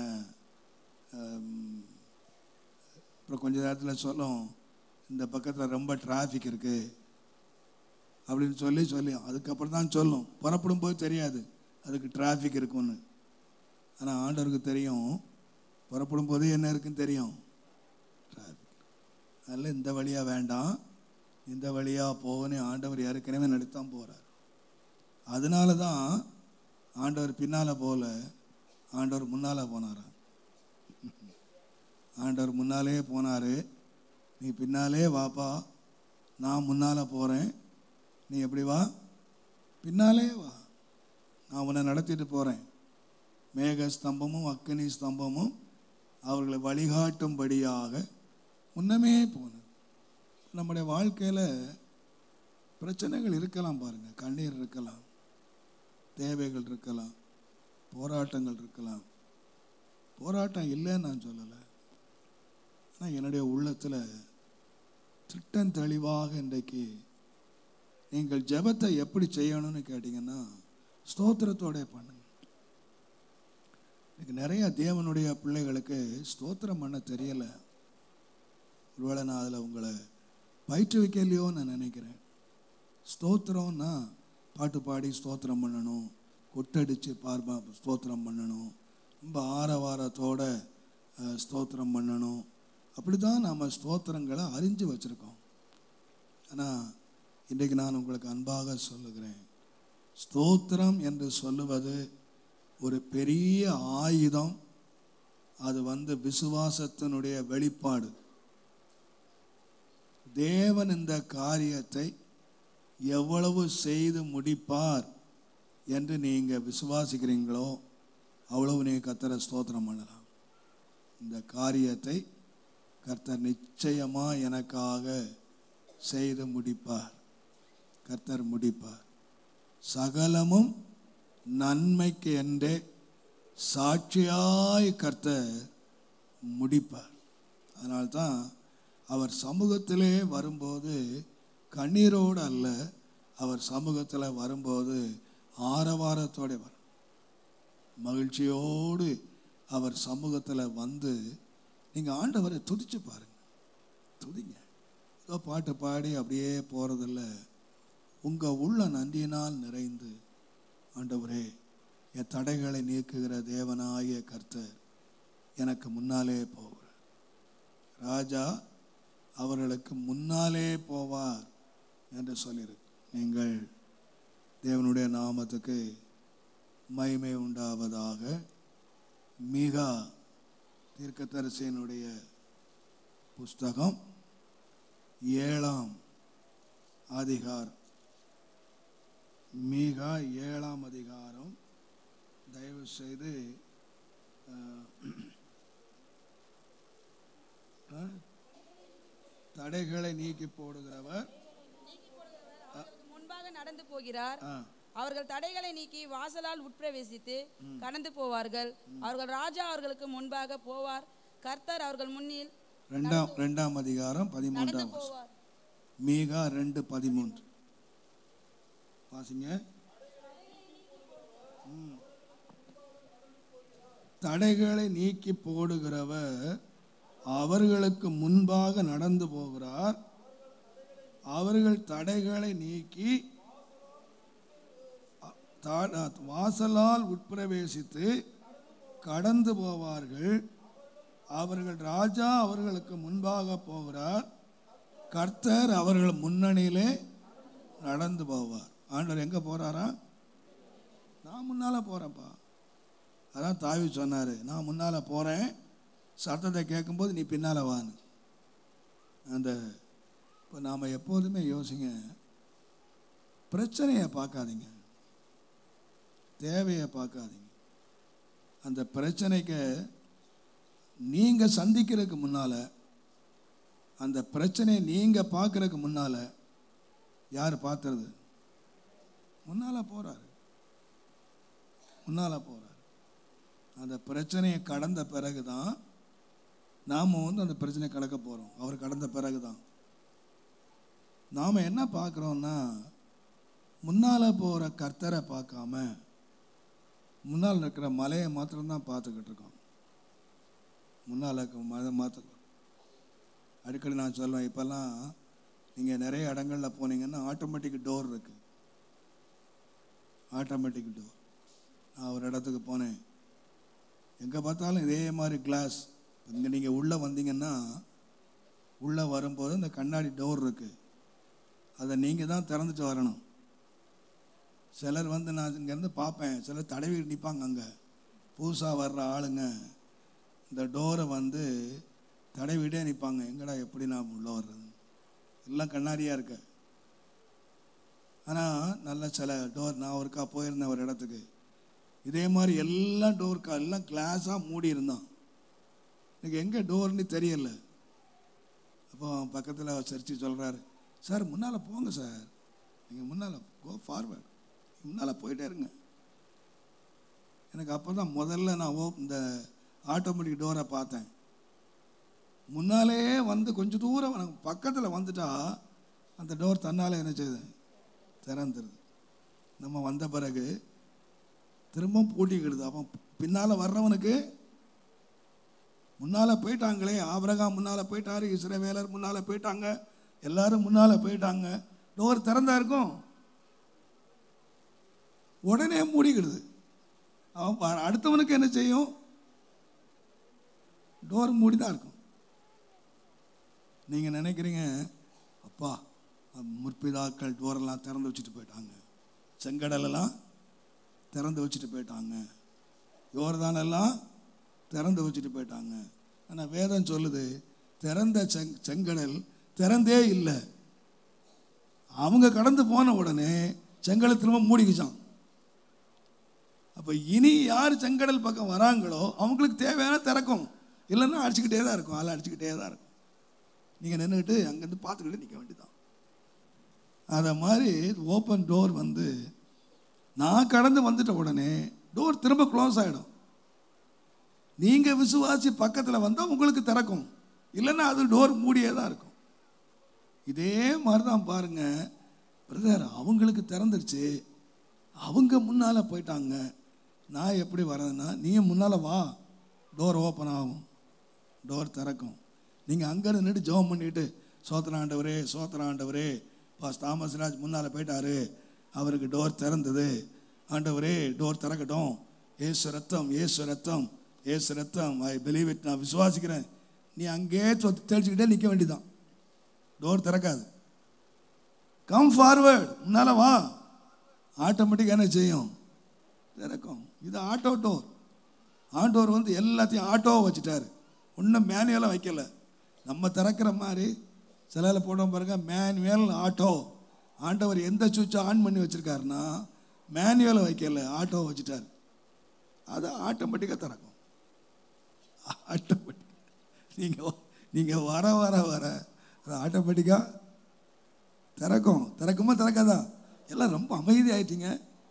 அப்புறம் கொஞ்ச நேரத்தில் சொல்லும், இந்த பக்கத்தில் ரொம்ப டிராஃபிக் இருக்குது அப்படின்னு சொல்லி அதுக்கப்புறம் தான் சொல்லும். புறப்படும் போது தெரியாது அதுக்கு டிராஃபிக் இருக்குன்னு. ஆனால் ஆண்டவருக்கு தெரியும், புறப்படும் போதே என்ன இருக்குன்னு தெரியும், டிராஃபிக். அதனால் இந்த வழியாக வேண்டாம், இந்த வழியாக போகன்னு ஆண்டவர் ஏற்கனவே நடத்தான் போகிறார். அதனால தான் ஆண்டவர் பின்னால் போகல, ஆண்டவர் முன்னால் போனார். ஆண்டவர் முன்னாலே போனார், நீ பின்னாலே வாப்பா நான் முன்னால் போகிறேன், நீ எப்படி வா, பின்னாலே வா, நான் உன்னை நடத்திட்டு போகிறேன். மேக ஸ்தம்பமும் அக்கினி ஸ்தம்பமும் அவர்களை வழிகாட்டும்படியாக முன்னமே போனது. நம்முடைய வாழ்க்கையில் பிரச்சனைகள் இருக்கலாம் பாருங்கள், கண்ணீர் இருக்கலாம், தேவைகள் இருக்கலாம், போராட்டங்கள் இருக்கலாம். போராட்டம் இல்லைன்னு நான் சொல்லலை, ஆனால் என்னுடைய உள்ளத்தில் திட்டம் தெளிவாக இன்றைக்கு நீங்கள் ஜெபத்தை எப்படி செய்யணும்னு கேட்டிங்கன்னா ஸ்தோத்திரத்தோட பண்ணுங்க. இன்னைக்கு நிறைய தேவனுடைய பிள்ளைகளுக்கு ஸ்தோத்திரம் பண்ண தெரியலை. ஒருவேளை நான் அதில் உங்களை பயிற்றுவிக்கலையோன்னு நான் நினைக்கிறேன். ஸ்தோத்திரம்னா பாட்டு பாடி ஸ்தோத்திரம் பண்ணணும், கொட்டடிச்சு ஸ்தோத்திரம் பண்ணணும், ரொம்ப ஆரவாரத்தோட ஸ்தோத்திரம் பண்ணணும். அப்படி தான் நாம் ஸ்தோத்திரங்களை அறிஞ்சு வச்சுருக்கோம். ஆனால் இன்றைக்கு நான் உங்களுக்கு அன்பாக சொல்லுகிறேன், ஸ்தோத்திரம் என்று சொல்லுவது ஒரு பெரிய ஆயுதம். அது விசுவாசத்தினுடைய வெளிப்பாடு. தேவன் இந்த காரியத்தை எவ்வளவு செய்து முடிப்பார் என்று நீங்கள் விசுவாசிக்கிறீங்களோ அவ்வளவு நீங்கள் கர்த்தரை ஸ்தோத்திரம் பண்ணலாம். இந்த காரியத்தை கர்த்தர் நிச்சயமாக எனக்காக செய்து முடிப்பார், கர்த்தர் முடிப்பார். சகலமும் நன்மைக்கு என்றே சாட்சியாய் கர்த்தர் முடிப்பார். அதனால்தான் அவர் சமூகத்திலே வரும்போது கண்ணீரோடு அல்ல, அவர் சமூகத்தில் வரும்போது ஆரவாரத்தோடு வரும், மகிழ்ச்சியோடு அவர் சமூகத்தில் வந்து நீங்கள் ஆண்டவரை துதிச்சு பாருங்க, துதிங்க. ஏதோ பாட்டு பாடி அப்படியே போகிறதில்ல, உங்கள் உள்ள நன்றியினால் நிறைந்து, ஆண்டவரே என் தடைகளை நீக்குகிற தேவனாகிய கர்த்தர் எனக்கு முன்னாலே போகிறார், ராஜா அவர்களுக்கு முன்னாலே போவார் என்று சொல்லியிருக்கு. நீங்கள் தேவனுடைய நாமத்துக்கு மகிமை உண்டாவதாக. மீகா தீர்க்கதரிசியினுடைய புஸ்தகம் 7ஆம் அதிகாரம், மீகா 7ஆம் அதிகாரம். தயவு செய்து தடைகளை நீக்கி போடுகிறவர் முன்பாக நடந்து போகிறார். அவர்கள் தடைகளை நீக்கி வாசலால் உட்பிரவேசித்து கடந்து போவார்கள். அவர்கள் ராஜா அவர்களுக்கு முன்பாக போவார். கர்த்தர் அவர்கள் முன்னில். 2ஆம் அதிகாரம் 13ஆம் வசனம். மீகா 2:13 வாசிங்க. தடைகளை நீக்கி போடுகிறவர் அவர்களுக்கு முன்பாக நடந்து போகிறார். அவர்கள் தடைகளை நீக்கி வாசலால் உட்பிரவேசித்து கடந்து போவார்கள். அவர்கள் ராஜா அவர்களுக்கு முன்பாக போகிறார். கர்த்தர் அவர்கள் முன்னணியிலே நடந்து போவார். ஆண்டவர் எங்கே போகிறாரா? நான் முன்னால் போகிறேன்ப்பா. அதான் தாவீது சொன்னார், நான் முன்னால் போகிறேன், சத்தத்தை கேட்கும்போது நீ பின்னால் வான்னு. அந்த இப்போ நாம் எப்போதுமே யோசிங்க, பிரச்சனையை பார்க்காதீங்க, தேவையை பார்க்காதீங்க. அந்த பிரச்சனைக்கு நீங்கள் சந்திக்கிறதுக்கு முன்னால், அந்த பிரச்சனையை நீங்கள் பார்க்குறதுக்கு முன்னால் யார் பார்த்துறது? முன்னால் போகிறாரு, முன்னால் போகிறார். அந்த பிரச்சனையை கடந்த பிறகு தான் நாம் அந்த பிரச்சனையை கடக்க போகிறோம். அவர் கடந்த பிறகு தான் நாம் என்ன பார்க்குறோன்னா, முன்னால் போகிற கர்த்தரை பார்க்காம முன்னால் இருக்கிற மலையை மாத்திரம்தான் பார்த்துக்கிட்டு இருக்கோம். முன்னால் இருக்க மலை மாத்திரம். அடிக்கடி நான் சொல்லுவேன், இப்போல்லாம் நீங்கள் நிறைய இடங்களில் போனீங்கன்னா ஆட்டோமேட்டிக் டோர் இருக்குது, ஆட்டோமேட்டிக் டோர். நான் ஒரு இடத்துக்கு போனேன், எங்கே பார்த்தாலும் இதே மாதிரி கிளாஸ். இங்கே நீங்கள் உள்ளே வந்தீங்கன்னா, உள்ளே வரும்போது இந்த கண்ணாடி டோர் இருக்குது, அதை நீங்கள் தான் திறந்துட்டு வரணும். சிலர் நான் இங்கேருந்து பார்ப்பேன், சிலர் தடவி நிற்பாங்க. அங்கே புதுசாக வர்ற ஆளுங்க இந்த டோரை தடவிட்டே நிற்பாங்க. எங்கடா எப்படி நான் உள்ளே வர்றது? எல்லாம் கண்ணாடியாக இருக்கு. ஆனால் நல்ல சில டோர், நான் ஒருக்கா போயிருந்தேன் ஒரு இடத்துக்கு, இதே மாதிரி எல்லாம் டோர்க்கா எல்லாம் கிளாஸாக மூடி இருந்தான். எனக்கு எங்கே டோர்னு தெரியல. அப்போ பக்கத்தில் சரிச்சு சொல்கிறாரு, சார் முன்னால் போங்க சார், நீங்கள் முன்னால் கோ ஃபார்வர்ட், முன்னால் போயிட்டே இருங்க. எனக்கு அப்போ தான் முதல்ல நான் இந்த ஆட்டோமேட்டிக் டோரை பார்த்தேன். முன்னாலே வந்து கொஞ்சம் தூரம் பக்கத்தில் வந்துட்டா அந்த டோர் தன்னால் என்ன செய்யுது, திறந்துருது. நம்ம வந்த பிறகு திரும்பவும் பூட்டிக்கிடுது. அப்போ பின்னால் வர்றவனுக்கு முன்னால் போயிட்டாங்களே, ஆபிரகாம் முன்னால் போயிட்டாரு, இஸ்ரவேலர் முன்னால் போயிட்டாங்க, எல்லாரும் முன்னால் போயிட்டாங்க, டோர் திறந்தா இருக்கும், உடனே மூடிக்கிடுது. அவன் அடுத்தவனுக்கு என்ன செய்யும், டோர் மூடி தான் இருக்கும். நீங்கள் நினைக்கிறீங்க, அப்பா முற்பிதாக்கள் டோரெல்லாம் திறந்து வச்சுட்டு போயிட்டாங்க, செங்கடலெல்லாம் திறந்து வச்சுட்டு போயிட்டாங்க, யோர்தானெல்லாம் திறந்து வச்சுட்டு போயிட்டாங்க. ஆனால் வேதம் சொல்லுது, திறந்த செங்கடல் திறந்தே இல்லை. அவங்க கடந்து போன உடனே செங்கடல் திரும்ப மூடிக்கிச்சான். அப்போ இனி யார் செங்கடல் பக்கம் வராங்களோ அவங்களுக்கு தேவையான திறக்கும், இல்லைன்னா அடிச்சுக்கிட்டே தான் இருக்கும், அலை அடிச்சுக்கிட்டே தான் இருக்கும். நீங்கள் நின்றுக்கிட்டு அங்கேருந்து பார்த்துக்கிட்டு நிற்க வேண்டியதான். அதை மாதிரி ஓப்பன் டோர் வந்து நான் கடந்து வந்துட்ட உடனே டோர் திரும்ப க்ளோஸ் ஆகிடும். நீங்கள் விசுவாசி பக்கத்தில் வந்தால் உங்களுக்கு திறக்கும், இல்லைன்னா அது டோர் மூடியே தான் இருக்கும். இதே மாதிரி தான் பாருங்க பிரதர், அவங்களுக்கு திறந்துருச்சு, அவங்க முன்னால் போயிட்டாங்க, நான் எப்படி வரேன்னா, நீ முன்னால் வா, டோர் ஓப்பன் ஆகும், டோர் திறக்கும். நீங்கள் அங்கேருந்து நின்று ஜெபம் பண்ணிட்டு, சோத்திர ஆண்டவரே சோத்திர ஆண்டவரே, பாஸ் தாமஸ் ராஜ் முன்னால் போயிட்டாரு, அவருக்கு டோர் திறந்தது, ஆண்டவரே டோர் திறக்கட்டும், ஏசு ரத்தம் ஏசு ரத்தம் ஏசு ரத்தம், ஐ பிலீவ் இட், நான் விசுவாசிக்கிறேன். நீ அங்கே தெளிச்சுக்கிட்டே நிற்க வேண்டியதான், டோர் திறக்காது. கம் ஃபார்வர்ட், முன்னால் வா, ஆட்டோமேட்டிக்காக என்ன செய்யும், திறக்கும். இது ஆட்டோ டோர். ஆண்டோர் வந்து எல்லாத்தையும் ஆட்டோவை வச்சுட்டாரு, ஒன்றும் மேனுவலாக வைக்கல. நம்ம திறக்கிற மாதிரி சிலையில் போட்டோம் பாருங்க, மேனுவல் ஆட்டோ. ஆண்டவர் எந்த சுவிட்சை ஆன் பண்ணி வச்சுருக்காருன்னா மேனுவலை வைக்கல, ஆட்டோவை வச்சுட்டார். அது ஆட்டோமேட்டிக்காக திறக்கும். ஆட்டோமேட்டிக் நீங்கள் வர வர வர அது ஆட்டோமேட்டிக்காக திறக்கும். திறக்குமா திறக்காதா? எல்லாம் ரொம்ப அமைதி ஆயிட்டீங்க.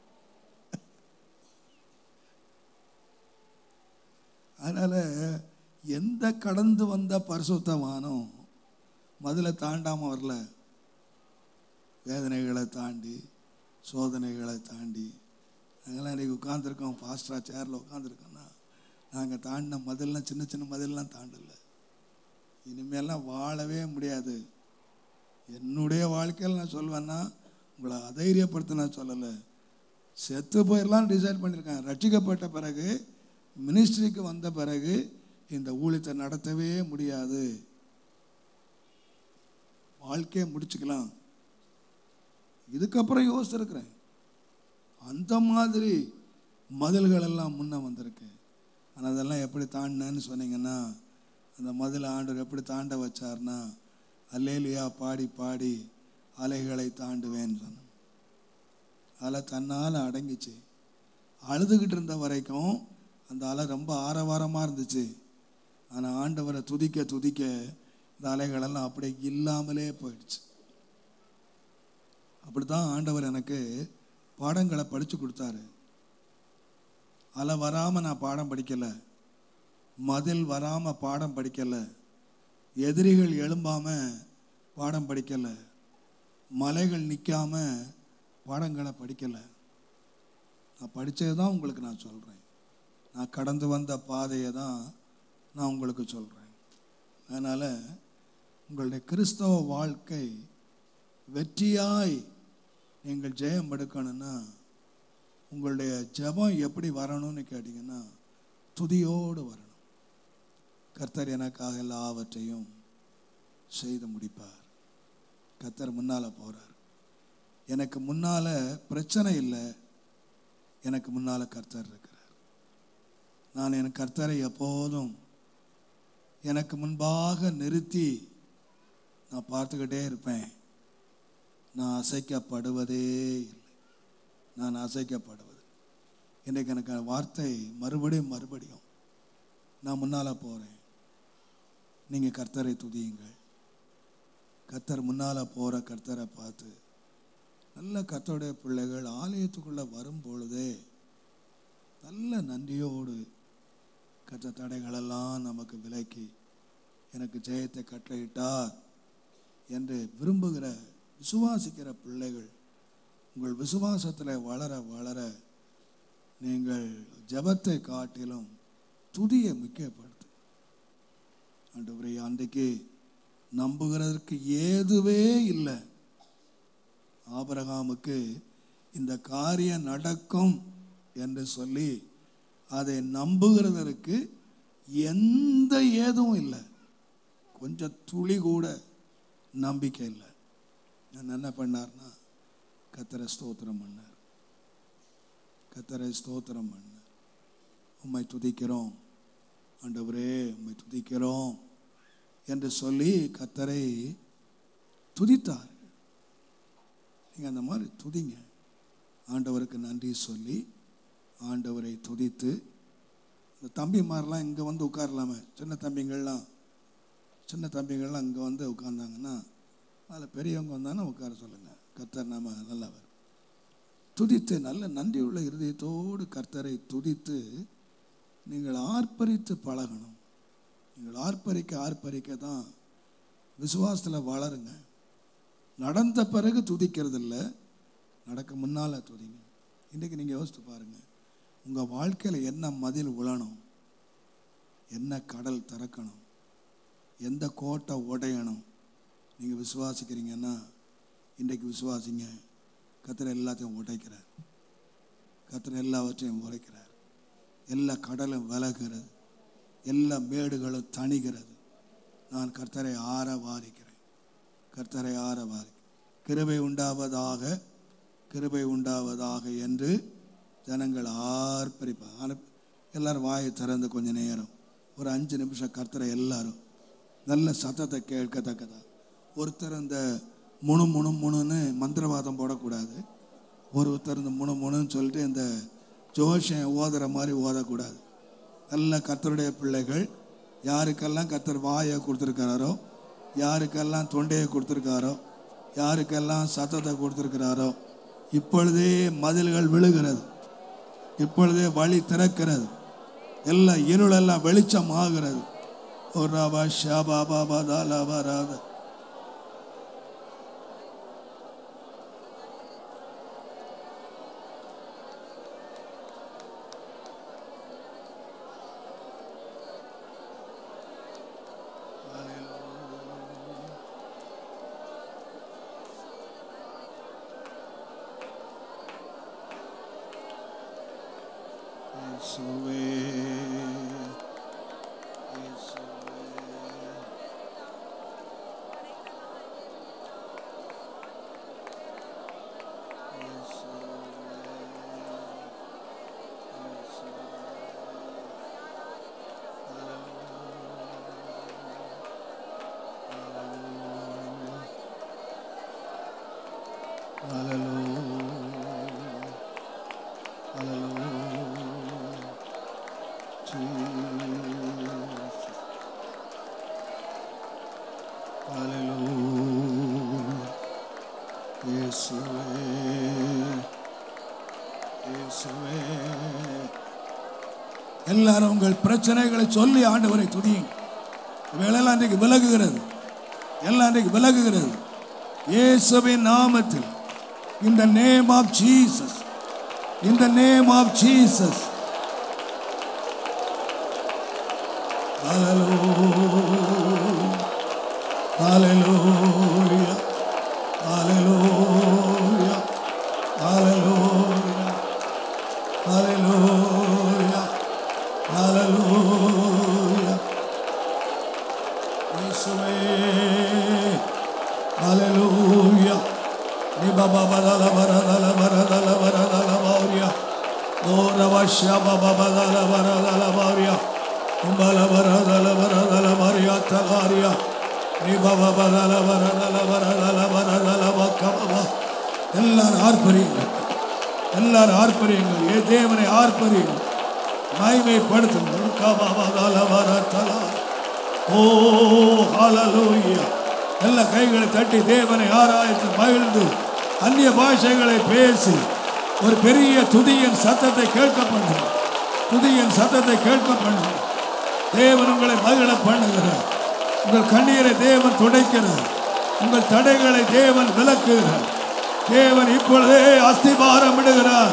அதனால் எந்த கடந்து வந்த பரிசுத்தவானும் மதுளை தாண்டாமல் வரல. வேதனைகளை தாண்டி சோதனைகளை தாண்டி நாங்கள்லாம் இன்றைக்கி உட்காந்துருக்கோம், ஃபாஸ்ட்டாக சேரில் உட்காந்துருக்கோன்னா நாங்கள் தாண்டின மதில்லாம் சின்ன சின்ன மதில்லாம் தாண்டலை. இனிமேலாம் வாழவே முடியாது. என்னுடைய வாழ்க்கையில் நான் சொல்வேன்னா, உங்களை அதைரியப்படுத்த நான் சொல்லலை, செத்து போயிடலாம் டிசைட் பண்ணியிருக்கேன். ரட்சிக்கப்பட்ட பிறகு மினிஸ்ட்ரிக்கு வந்த பிறகு இந்த ஊழியத்தை நடத்தவே முடியாது, வாழ்க்கையை முடிச்சுக்கலாம். இதுக்கப்புறம் யோசிச்சிருக்கிறேன். அந்த மாதிரி மதில்கள் எல்லாம் முன்னே வந்திருக்கு. ஆனால் அதெல்லாம் எப்படி தாண்டினேன்னு சொன்னீங்கன்னா, அந்த மதில் ஆண்டவர் எப்படி தாண்ட வச்சார்னா, அல்லேலுயா பாடி பாடி அலைகளை தாண்டுவேன்னு சொன்னேன். அலை தன்னால் அடங்கிச்சு. அழுதுகிட்டு இருந்த வரைக்கும் அந்த அலை ரொம்ப ஆரவாரமாக இருந்துச்சு. ஆனால் ஆண்டவரை துதிக்க துதிக்க இந்த அலைகளெல்லாம் அப்படியே இல்லாமலே போயிடுச்சு. அப்படி தான் ஆண்டவர் எனக்கு பாடங்களை படித்து கொடுத்தாரு. அலை வராமல் நான் பாடம் படிக்கலை, மதில் வராமல் பாடம் படிக்கலை, எதிரிகள் எழும்பாமல் பாடம் படிக்கலை, மலைகள் நிற்காம பாடங்களை படிக்கலை. நான் படித்தது தான் உங்களுக்கு நான் சொல்கிறேன். நான் கடந்து வந்த பாதையை தான் நான் உங்களுக்கு சொல்கிறேன். அதனால் உங்களுடைய கிறிஸ்தவ வாழ்க்கை வெற்றியாய் நீங்கள் ஜெயம் எடுக்கணும்னா உங்களுடைய ஜெபம் எப்படி வரணும்னு கேட்டிங்கன்னா, துதியோடு வரணும். கர்த்தர் எனக்காக எல்லாவற்றையும் செய்து முடிப்பார். கர்த்தர் முன்னால் போகிறார். எனக்கு முன்னால் பிரச்சனை இல்லை, எனக்கு முன்னால் கர்த்தர் இருக்கிறார். நான் என் கர்த்தரை எப்போதும் எனக்கு முன்பாக நிறுத்தி நான் பார்த்துக்கிட்டே இருப்பேன். நான் அசைக்கப்படுவதே இல்லை. நான் அசைக்கப்படுவது. இன்றைக்கு எனக்கு வார்த்தை மறுபடியும் நான் முன்னால் போகிறேன். நீங்கள் கர்த்தரை துதியுங்கள். கர்த்தர் முன்னால் போகிற கர்த்தரை பார்த்து நல்ல கர்த்தருடைய பிள்ளைகள் ஆலயத்துக்குள்ளே வரும் பொழுதே நல்ல நன்றியோடு கர்த்தர் தடைகளெல்லாம் நமக்கு விலக்கி எனக்கு ஜெயத்தை கட்டளையிட்டார் என்று விரும்புகிற விசுவாசிக்கிற பிள்ளைகள் உங்கள் விசுவாசத்தில் வளர வளர நீங்கள் ஜெபத்தை காட்டிலும் துதியை முக்கியப்படுத்து. ஆண்டவரே, அன்றைக்கு நம்புகிறதற்கு ஏதுவே இல்லை. ஆபிரகாமுக்கு இந்த காரியம் நடக்கும் என்று சொல்லி அதை நம்புகிறதற்கு எந்த ஏதும் இல்லை. கொஞ்சம் துளி கூட நம்பிக்கை இல்லை. நான் என்ன பண்ணார்னா கர்த்தரை ஸ்தோத்திரம் பண்ணார். கர்த்தரை ஸ்தோத்திரம் பண்ணார். உம்மை துதிக்கிறோம் ஆண்டவரே, உம்மை துதிக்கிறோம் என்று சொல்லி கர்த்தரை துதித்தார். நீங்கள் அந்த மாதிரி துதிங்க. ஆண்டவருக்கு நன்றி சொல்லி ஆண்டவரை துதித்து இந்த தம்பிமாரெலாம் இங்கே வந்து உட்காரலாமே. சின்ன தம்பிங்கள்லாம் இங்கே வந்து உட்கார்ந்தாங்கன்னா அதில் பெரியவங்க வந்தாங்கன்னா உட்கார சொல்லுங்கள். கர்த்தர் நாம நல்லவர். துதித்து நல்ல நன்றி உள்ள இருதயத்தோடு கர்த்தரை துதித்து நீங்கள் ஆர்ப்பரித்து பழகணும். நீங்கள் ஆர்ப்பரிக்க தான் விசுவாசத்தில் வளருங்க. நடந்த பிறகு துதிக்கிறது இல்லை, நடக்க முன்னால் துதிங்க. இன்றைக்கி நீங்கள் யோசித்து பாருங்கள், உங்கள் வாழ்க்கையில் என்ன மதில் உழணும், என்ன கடல் திறக்கணும், எந்த கோட்டை உடையணும். நீங்கள் விசுவாசிக்கிறீங்கன்னா இன்றைக்கு விசுவாசிங்க. கர்த்தர் எல்லாத்தையும் உடைக்கிறார். கர்த்தர் எல்லாவற்றையும் உடைக்கிறார். எல்லா கடலும் விலகிறது, எல்லா மேடுகளும் தணிகிறது. நான் கர்த்தரை ஆரவாரிக்கிறேன். கர்த்தரை ஆரவாரி. கிருபை உண்டாவதாக என்று ஜனங்கள் ஆர்ப்பரிப்பார். எல்லாரும் வாயை திறந்து கொஞ்ச நேரம் ஒரு 5 நிமிஷம் கர்த்தரை எல்லாரும் நல்ல சத்தத்தை கேட்கத்தக்கதா. ஒருத்தர் இந்த முணுன்னு மந்திரவாதம் போடக்கூடாது. ஒருத்தர் இந்த முணுன்னு சொல்லிட்டு இந்த ஜோஷம் ஓதுற மாதிரி ஓதக்கூடாது. நல்ல கர்த்தருடைய பிள்ளைகள் யாருக்கெல்லாம் கர்த்தர் வாயை கொடுத்துருக்கிறாரோ, யாருக்கெல்லாம் தொண்டையை கொடுத்துருக்காரோ, யாருக்கெல்லாம் சத்தத்தை கொடுத்துருக்கிறாரோ, இப்பொழுதே மதில்கள் விழுகிறது, இப்பொழுதே வழி திறக்கிறது, எல்லாம் இருளெல்லாம் வெளிச்சம் ஆகிறது. ஒரு ராபா ஷாபா பாபா தாலா வராத எல்லாரும் உங்கள் பிரச்சனைகளை சொல்லி ஆண்டவரை துதியுங்க. இவைகளெல்லாம் இன்றைக்கு விலகுகிறது, எல்லாம் இன்றைக்கு விலகுகிறது இயேசுவின் நாமத்தில். In the name of Jesus, in the name of Jesus. Hallelujah, hallelujah, hallelujah, hallelujah, hallelujah, hallelujah. Yeshuve, hallelujah. Ni baba badala baradala baradala baradala bauria. Ora vasha baba badala baradala bauria. Umbala baradala baradala baria talaria. எல்லாரும் ஆர்ப்பரியுங்கள், எல்லாரும் ஆர்ப்பரியுங்கள், ஏ தேவனை ஆர்ப்பரியுங்கள், மகிமைப்படுத்துங்கள். ஓ ஹல்லேலூயா. எல்லா கைகளை தட்டி தேவனை ஆராய்ந்து மகிழ்ந்து அந்நிய பாஷைகளை பேசி ஒரு பெரிய துதியின் சத்தத்தை கேட்க பண்ணுங்க. துதியின் சத்தத்தை கேட்க பண்ணுங்க. தேவன் உங்களை மகிழ பண்ணுகிறார். உங்கள் கண்ணீரை தேவன் துடைக்கிறார். உங்கள் தடைகளை தேவன் விலக்குகிறார். தேவன் இப்பொழுதே அஸ்திபாரம் விடுகிறார்.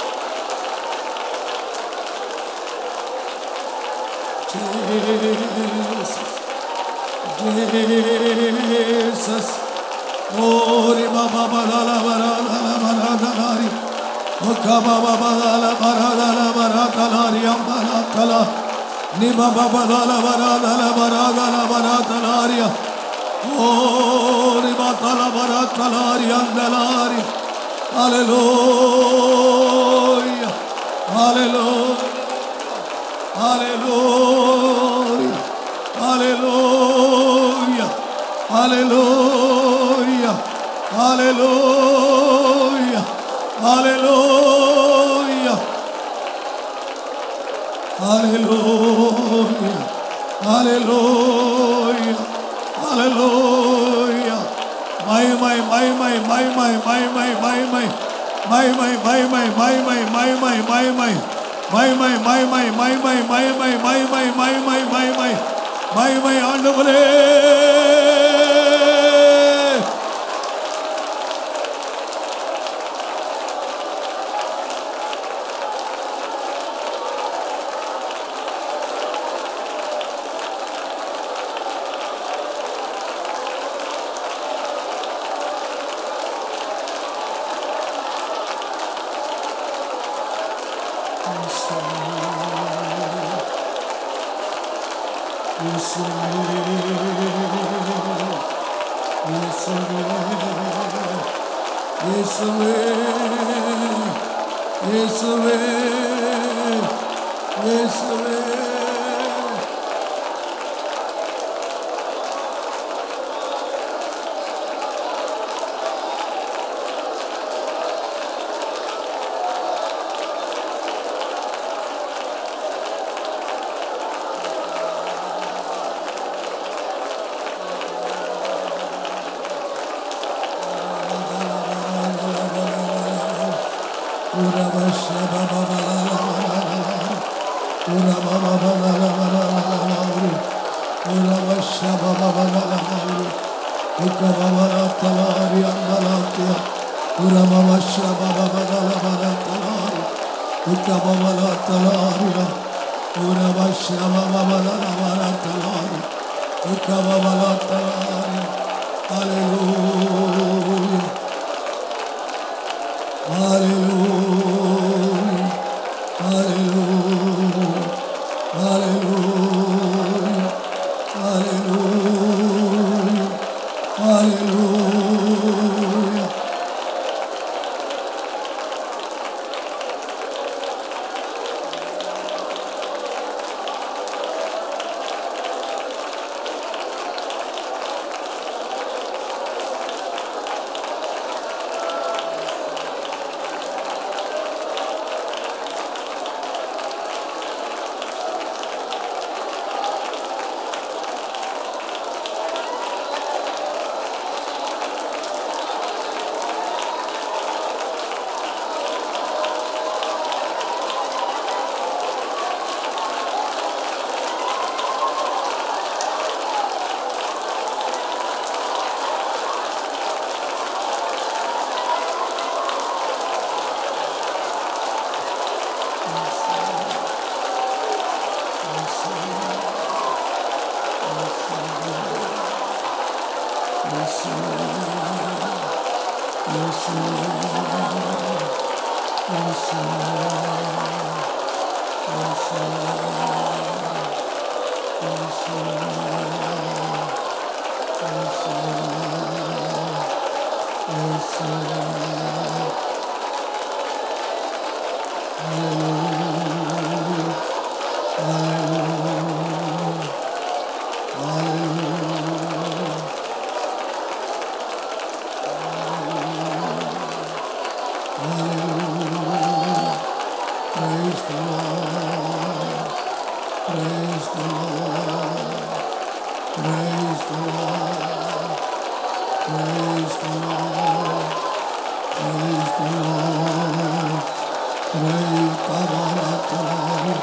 Jesus, Ori Baba Bala Barala Baradalari, Okaba Bala Baradala Baradalari Ambala Tala, Niba Baba Bala Baradala Baradala Baradalaria, Ori Batala Baradalari Andalari. Hallelujah, Hallelujah, Hallelujah, Hallelujah, Hallelujah, Hallelujah, Hallelujah, Hallelujah, Hallelujah, Hallelujah. My ஆண்டவரே, Hallelujah. Praise the Lord. Praise the Lord. Praise the Lord. Praise the Lord. Praise the Lord. Praise the Lord.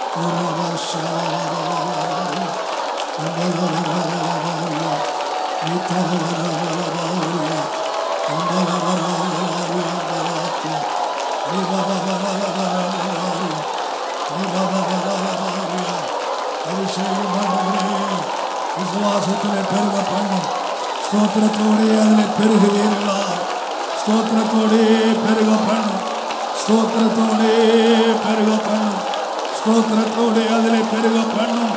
விசுவாசத்திலே பெருக பண்ணும். ஸ்தோத்திரத்தோடே அதில் பெருகுவீர்களா? ஸ்தோத்திரத்தோடே பெருக பண்ணும். ஸ்தோத்திரத்தோடே பெருக பண்ணும். ஸ்தோத்திரத்தோடே அதில் பெருக பண்ணும்.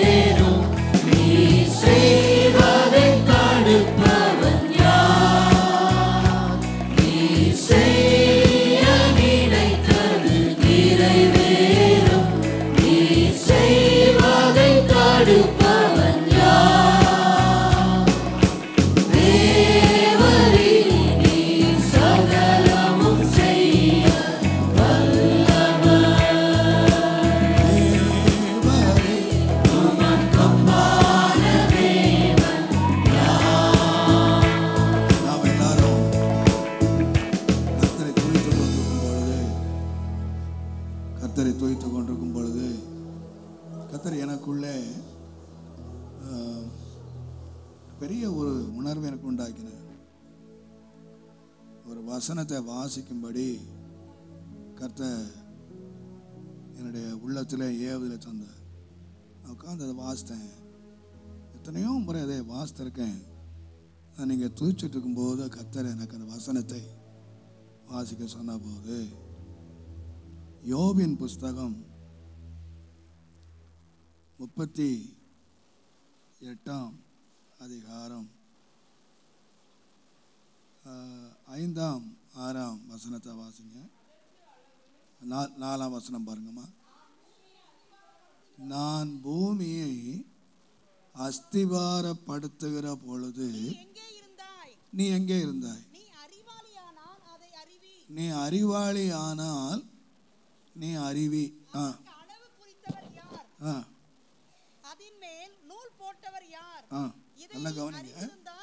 செய்வதை தடுப்பவன் யார்? வசனத்தை வாசிக்கும்படி கர்த்தர் என்னுடைய உள்ளத்தில் ஏவுதலை தந்தார். நான் உட்காந்து அதை வாசித்தேன். எத்தனையோ முறை அதை வாசித்திருக்கேன். நான் நீங்கள் தூச்சிட்டு இருக்கும்போது கர்த்தர் எனக்கு அந்த வசனத்தை வாசிக்க சொன்ன போது, யோபின் புஸ்தகம் 38ஆம் அதிகாரம் 5ஆம் 6ஆம் வசனத்தை வாசிங்க. 4ஆம் வசனம் பாருங்கம்மா. நான் பூமியை அஸ்திபாரப்படுத்துகிற பொழுது நீ எங்கே இருந்தாய்? நீ அறிவாளி ஆனால் நீ அறிவி. நல்ல கவனிங்க.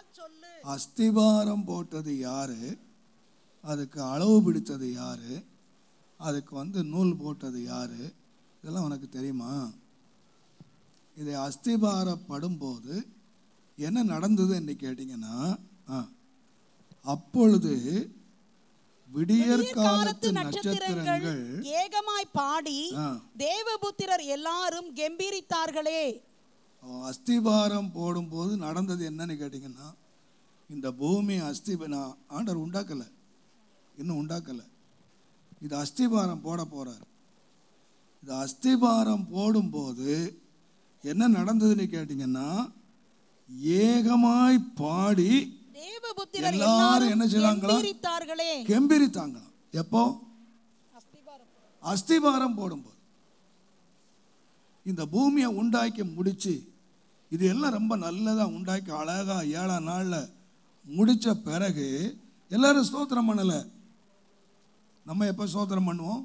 அஸ்திபாரம் போட்டது யாரு? அதுக்கு அளவு பிடித்தது யாரு? அதுக்கு நூல் போட்டது யாரு? இதெல்லாம் உனக்கு தெரியுமா? இதை அஸ்திபாரப்படும் போது என்ன நடந்தது என்று கேட்டீங்கன்னா, அப்பொழுது விடியற்காலத்து நட்சத்திரங்கள் ஏகமாய் பாடி தேவபுத்திரர் எல்லாரும் கெம்பீரித்தார்களே. அஸ்திபாரம் போடும்போது நடந்தது என்னன்னு கேட்டீங்கன்னா, இந்த பூமி ஆண்டவர் உண்டாக்கல, இன்னும் உண்டாக்கல. இது அஸ்திபாரம் போட போறார். இது அஸ்திபாரம் போடும்போது என்ன நடந்ததுன்னு கேட்டீங்கன்னா, ஏகமாய் பாடி எல்லாரும் என்ன செய்தாங்களா? கெம்பீரித்தாங்களாம். எப்போ? அஸ்திபாரம் போடும்போது. இந்த பூமியை உண்டாக்கி முடிச்சு, இது எல்லாம் ரொம்ப நல்லதா உண்டாக்கி அழகா 7ஆம் நாள்ல முடிச்ச பிறகு எல்லாரும் ஸ்தோத்திரம் பண்ணல. நம்ம எப்ப ஸ்தோத்திரம் பண்ணுவோம்?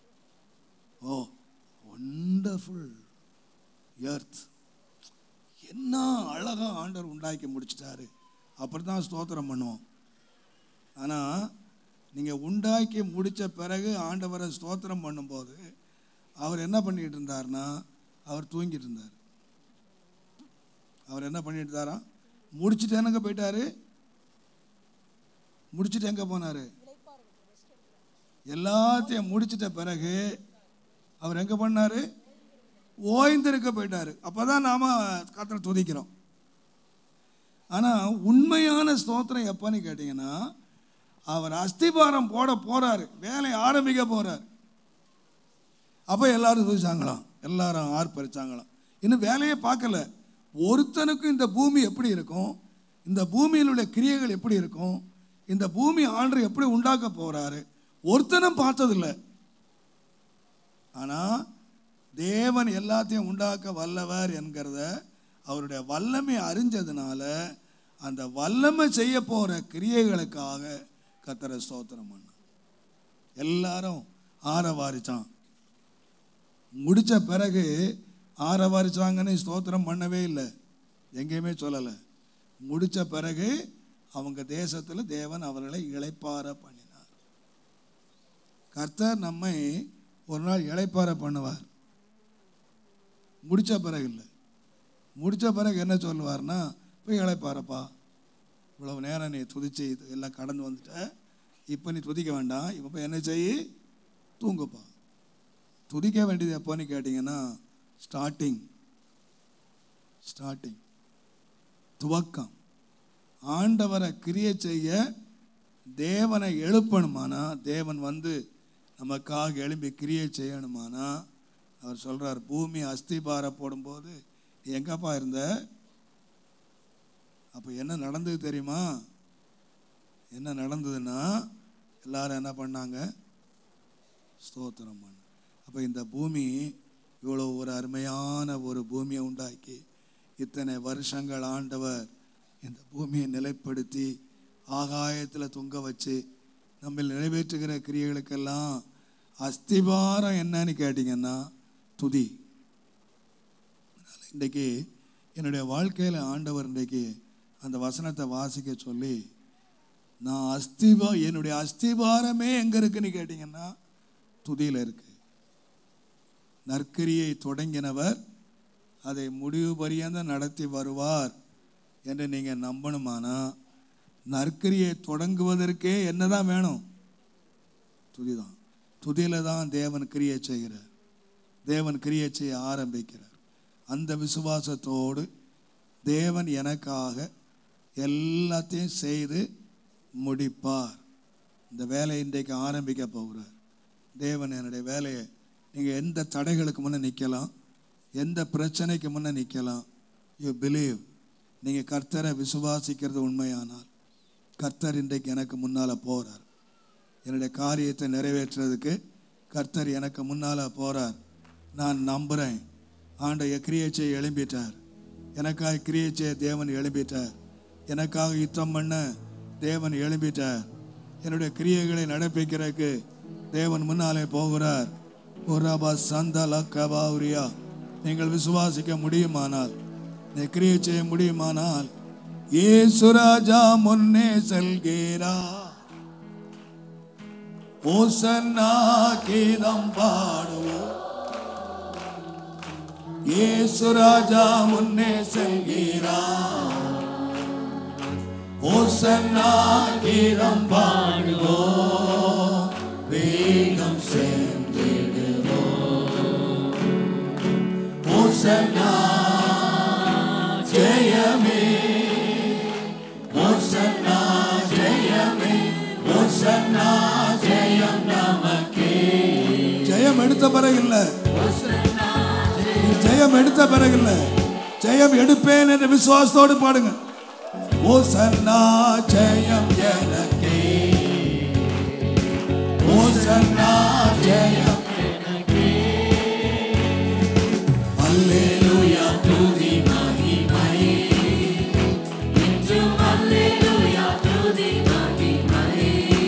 ஓ வண்டர்ஃபுல் எர்த், என்ன அழகா ஆண்டவர் உண்டாக்கி முடிச்சிட்டாரு, அப்படித்தான் ஸ்தோத்திரம் பண்ணுவோம். ஆனால் நீங்கள் உண்டாக்கி முடித்த பிறகு ஆண்டவரை ஸ்தோத்திரம் பண்ணும்போது அவர் என்ன பண்ணிட்டு இருந்தார்னா, அவர் தூங்கிட்டு இருந்தார். அவர் என்ன பண்ணிட்டு இருந்தாரா? முடிச்சுட்டு என்னங்க போயிட்டாரு? முடிச்சுட்டு எங்கே போனார்? எல்லாத்தையும் முடிச்சிட்ட பிறகு அவர் எங்கே பண்ணார்? ஓய்ந்திருக்க போயிட்டாரு. அப்போ தான் நாம் கர்த்தரை துதிக்கிறோம். ஆனால் உண்மையான ஸ்தோத்திரம் எப்போன்னு கேட்டிங்கன்னா, அவர் அஸ்திபாரம் போட போகிறாரு, வேலையை ஆரம்பிக்க போகிறார். அப்போ எல்லாரும் துதிச்சாங்களாம், எல்லாரும் ஆர்ப்பரிச்சாங்களாம். இன்னும் வேலையே பார்க்கல. ஒருத்தனுக்கும் இந்த பூமி எப்படி இருக்கும், இந்த பூமியில் உள்ள கிரியைகள் எப்படி இருக்கும், இந்த பூமி ஆண்டவர் எப்படி உண்டாக்க போகிறாரு, ஒருத்தனும் பார்த்ததில்லை. ஆனால் தேவன் எல்லாத்தையும் உண்டாக்க வல்லவர் என்கிறத அவருடைய வல்லமை அறிஞ்சதுனால அந்த வல்லமை செய்ய போகிற கிரியைகளுக்காக கர்த்தரை ஸ்தோத்திரம் பண்ண எல்லாரும் ஆரவாரிச்சான். முடித்த பிறகு ஆரவாரிச்சாங்கன்னு ஸ்தோத்திரம் பண்ணவே இல்லை, எங்கேயுமே சொல்லலை. முடித்த பிறகு அவங்க தேசத்தில் தேவன் அவர்களை இளைப்பாற பண்ணினார். கர்த்தர் நம்மை ஒரு நாள் இளைப்பாற பண்ணுவார். முடித்த பிறகு இல்லை, முடித்த பிறகு என்ன சொல்லுவார்னா, போய் இளைப்பாரப்பா, இவ்வளவு நேரம் நீ துதிச்சு எல்லாம் கடந்து வந்துட்ட, இப்போ நீ துதிக்க வேண்டாம், இப்போ போய் என்ன செய்ய, தூங்குப்பா. துதிக்க வேண்டியது எப்போன்னு கேட்டிங்கன்னா, ஸ்டார்டிங் துவக்கம். ஆண்டவரை கிரியை செய்ய தேவனை எழுப்பணுமானா, தேவன் நமக்காக எழும்பி கிரியை செய்யணுமானா, அவர் சொல்கிறார், பூமி அஸ்திபார போடும்போது நீ எங்கப்பா இருந்த? அப்போ என்ன நடந்தது தெரியுமா? என்ன நடந்ததுன்னா, எல்லாரும் என்ன பண்ணாங்க? ஸ்தோத்திரம் பண்ண. அப்போ இந்த பூமி இவ்வளோ ஒரு அருமையான ஒரு பூமியை உண்டாக்கி இத்தனை வருஷங்கள் ஆண்டவர் இந்த பூமியை நிலைப்படுத்தி ஆகாயத்தில் தொங்க வச்சு நம்ம நிறைவேற்றுகிற கிரியைகளுக்கெல்லாம் அஸ்திபாரம் என்னன்னு கேட்டிங்கன்னா துதி. இன்றைக்கு என்னுடைய வாழ்க்கையில் ஆண்டவர் இன்றைக்கு அந்த வசனத்தை வாசிக்க சொல்லி, நான் என்னுடைய அஸ்திபாரமே எங்கே இருக்குன்னு கேட்டிங்கன்னா துதியில் இருக்கு. நற்கிரியை தொடங்கினவர் அதை முடிவு பரியந்த நடத்தி வருவார் என்று நீங்கள் நம்பணுமானா, நற்கிரியை தொடங்குவதற்கே என்னதான் வேணும்? துதிதான். துதியில தான் தேவன் கிரியை செய்கிறார். தேவன் கிரியை செய்ய ஆரம்பிக்கிறார். அந்த விசுவாசத்தோடு தேவன் எனக்காக எல்லாத்தையும் செய்து முடிப்பார். இந்த வேலையை இன்றைக்கு ஆரம்பிக்க போகிறார். தேவன் என்னுடைய வேலையை, நீங்கள் எந்த தடைகளுக்கு முன்னே நிற்கலாம், எந்த பிரச்சனைக்கு முன்னே நிற்கலாம். You believe. நீங்கள் கர்த்தரை விசுவாசிக்கிறது உண்மையானால் கர்த்தர் இன்றைக்கு எனக்கு முன்னால் போகிறார். என்னுடைய காரியத்தை நிறைவேற்றுறதுக்கு கர்த்தர் எனக்கு முன்னால் போகிறார். நான் நம்புகிறேன். ஆண்டவர் கிரியை செய்ய எழும்பிட்டார். எனக்காக கிரியை செய்ய தேவன் எழும்பிட்டார். எனக்காக யுத்தம் பண்ண தேவன் எழும்பிட்டார். என்னுடைய கிரியைகளை நடப்பிக்கிறதுக்கு தேவன் முன்னாலே போகிறார். ஒராபா சந்தல கபாவுரியா. நீங்கள் விசுவாசிக்க முடியுமானால், நீ கிரியை செய்ய முடியுமானால், இயேசு ராஜா முன்னே செல்கிறார். ஓசன்னா கீதம் பாடுவோம். இயேசு ராஜா முன்னே செல்கிறார். ஓசன்னா கீதம் பாடுவோம். வேகம் சென்றிடுவோம். ஓசன்னா ஜெயமே. ஓசன்னா ஜெயமே. ஓசன்னா ஜெயம் நமக்கே. ஜெயம் எடுத்த பிறகு இல்ல, ஜெயம் எடுத்த பிறகு இல்ல, ஜெயம் எடுப்பேன் என்ற விசுவாசத்தோடு பாடுங்க. ஓசன்னா ஜெயம் எனக்கே. ஓசன்னா ஜெயம் எனக்கே. அல்லேலூயா துதி மகிமை. இன்றும் அல்லேலூயா துதி மகிமை.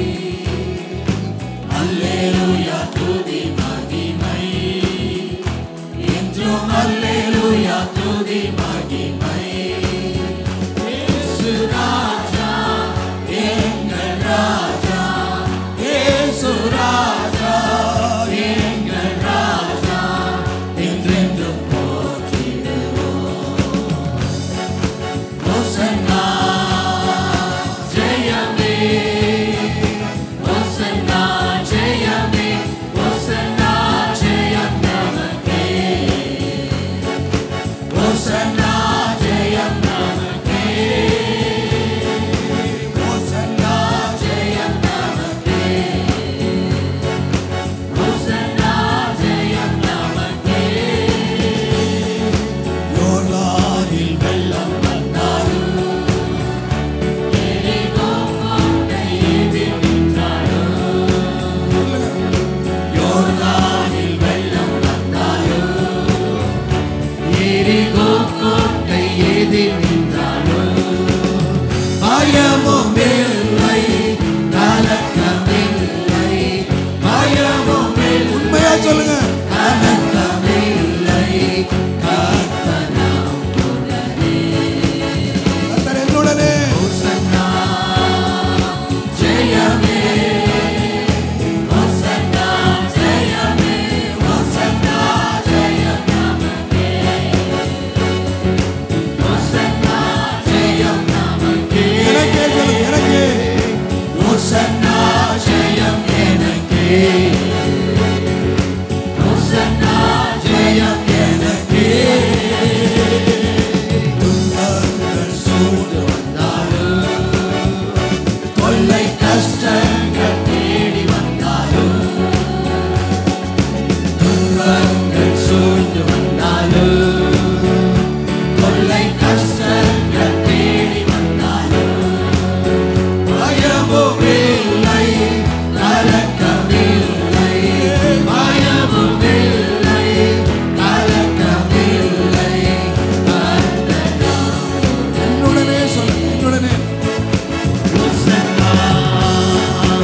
அல்லேலூயா துதி மகிமை. இன்றும் அல்லேலூயா துதி மகிமை. இயேசு ராஜா எங்கள் ராஜா. இயேசு ராஜா எங்கள் ராஜா. என்றென்றும் போற்றிடுவோம். ஓசன்னா ஜெயமே. ஓசன்னா ஜெயமே. ஓசன்னா ஜெயம் நமக்கே. ஓசன்னா ஜெயம் நமக்கே. ஓசன்னா ஜெயம் நமக்கே. ஓசன்னா ஜெயம் நமக்கே. யோர்தானில் வெள்ளம் வந்தாலும், எரிகோ கோட்டை எதிர் நின்றாலும். யோர்தானில் வெள்ளம் வந்தாலும், எரிகோ கோட்டை எதிர் நின்றாலும். பயமும் இல்லை, கலக்கமில்லை. பயமும் இல்லை. உண்மையா சொல்லுங்க. கலக்கமில்லை. கர்த்தர் என்னுடனே. ஓசன்னா ஜெயமே. ஓசன்னா ஜெயமே. ஓசன்னா ஜெயம் நமக்கே. ஓசன்னா ஜெயம் நமக்கே. எனக்கே சொல்லுங்க. எனக்கே. ஓசன்னா ஜெயம் எனக்கே. ஓசன்னா ஜெயம் எனக்கே. துன்பங்கள் சூழ்ந்து வந்தாலும், தொல்லை கஷ்டங்கள் தேடி வந்தாலும், துன்பங்கள் சூழ்ந்து வந்தாலும், தொல்லை கஷ்டங்கள் தேடி வந்தாலும், பயமும் இல்லை, கலக்கமில்லை. பயமும் இல்லை, கலக்கமில்லை. என்னுடனே சொல்லுங்க. என்னுடனே. ஓசன்னா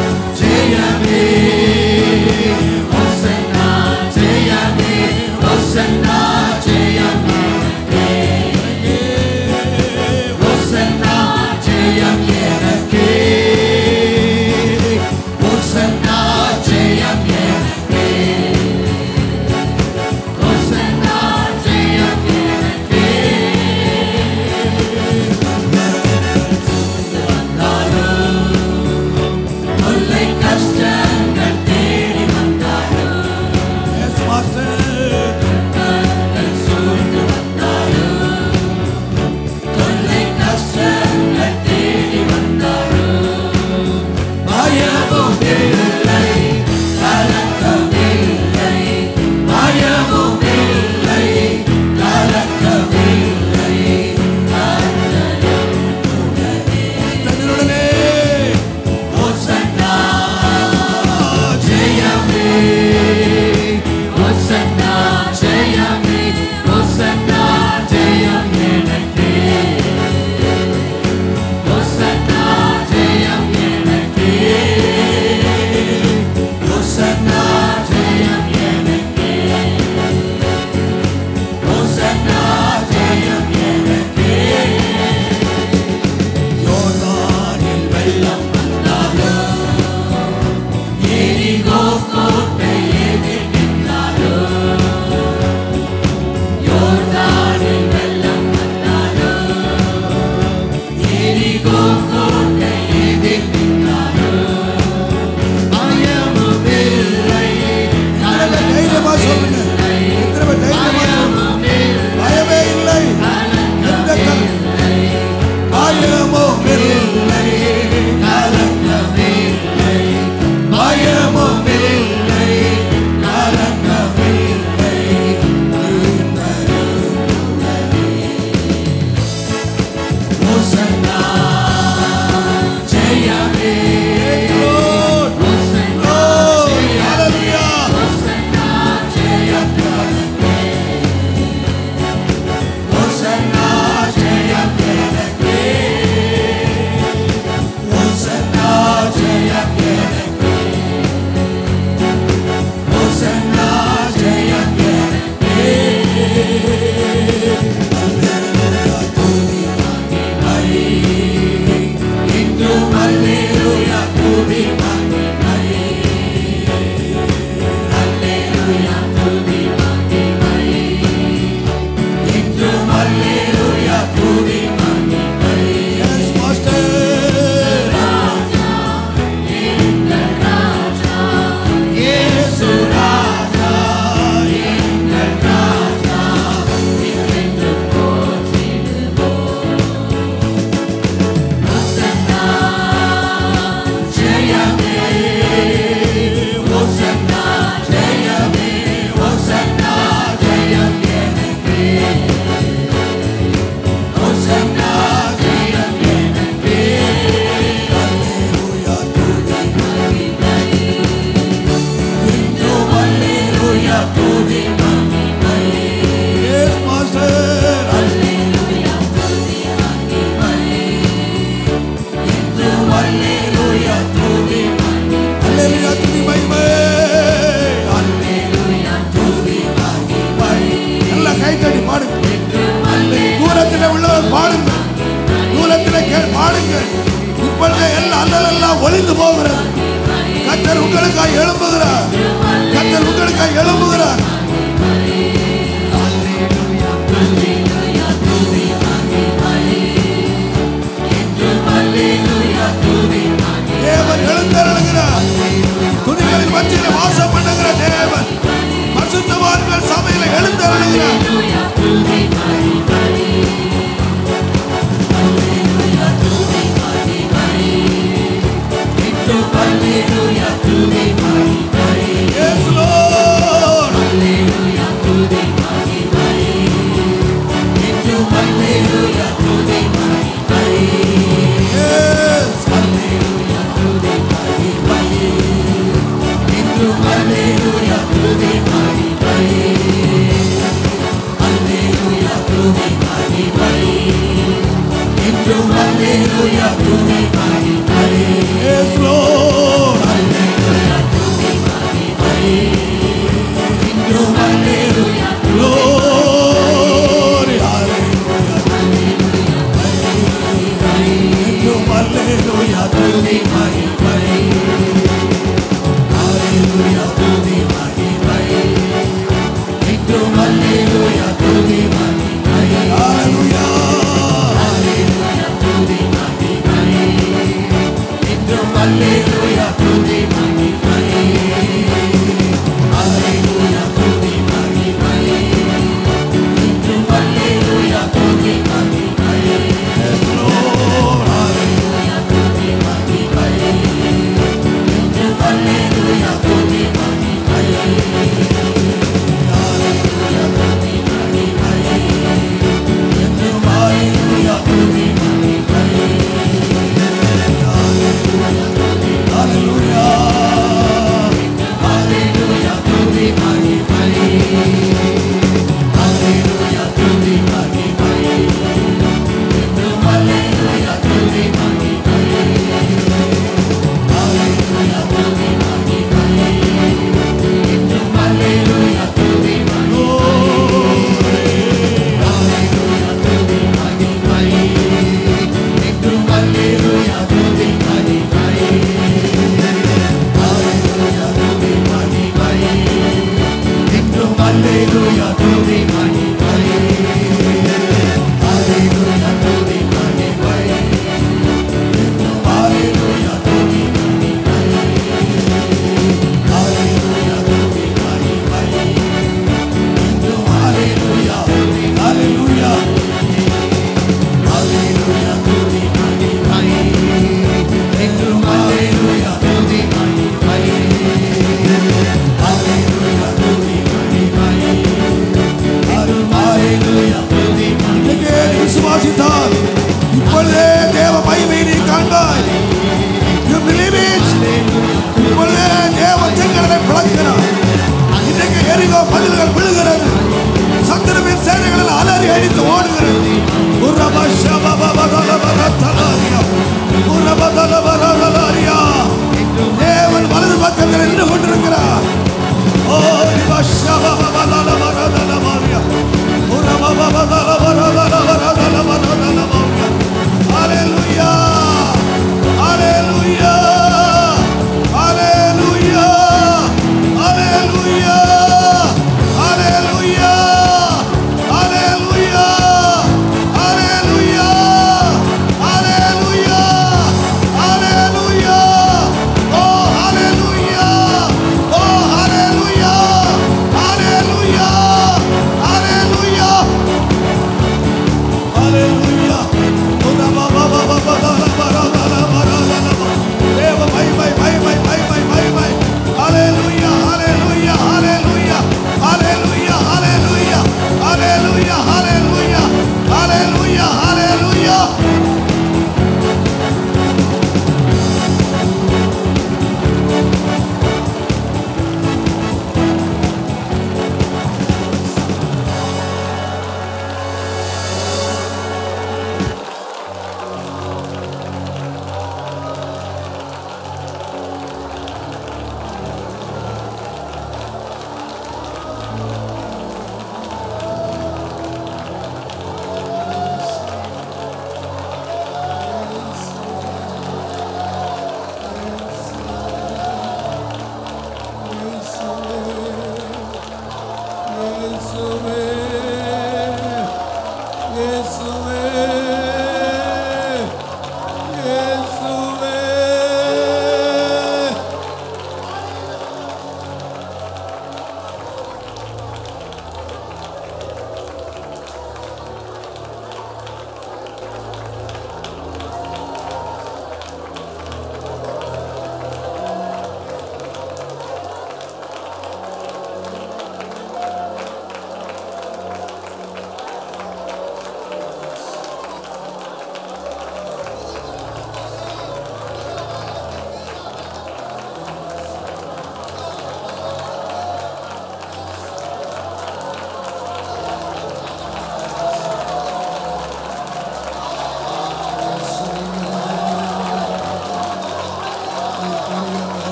போகிறது. கர்த்தர் உங்களுக்காய் எழும்புகிறார். கர்த்தர் உங்களுக்காய் எழும்புகிறார். தேவன் எழுந்தருளுகிறார். துதிகளின் மத்தியிலே வாசம் பண்ணுகிற தேவன் பரிசுத்தவான்கள் சபையில எழுந்தருளுகிறார். Yes, Lord. Yes, Lord.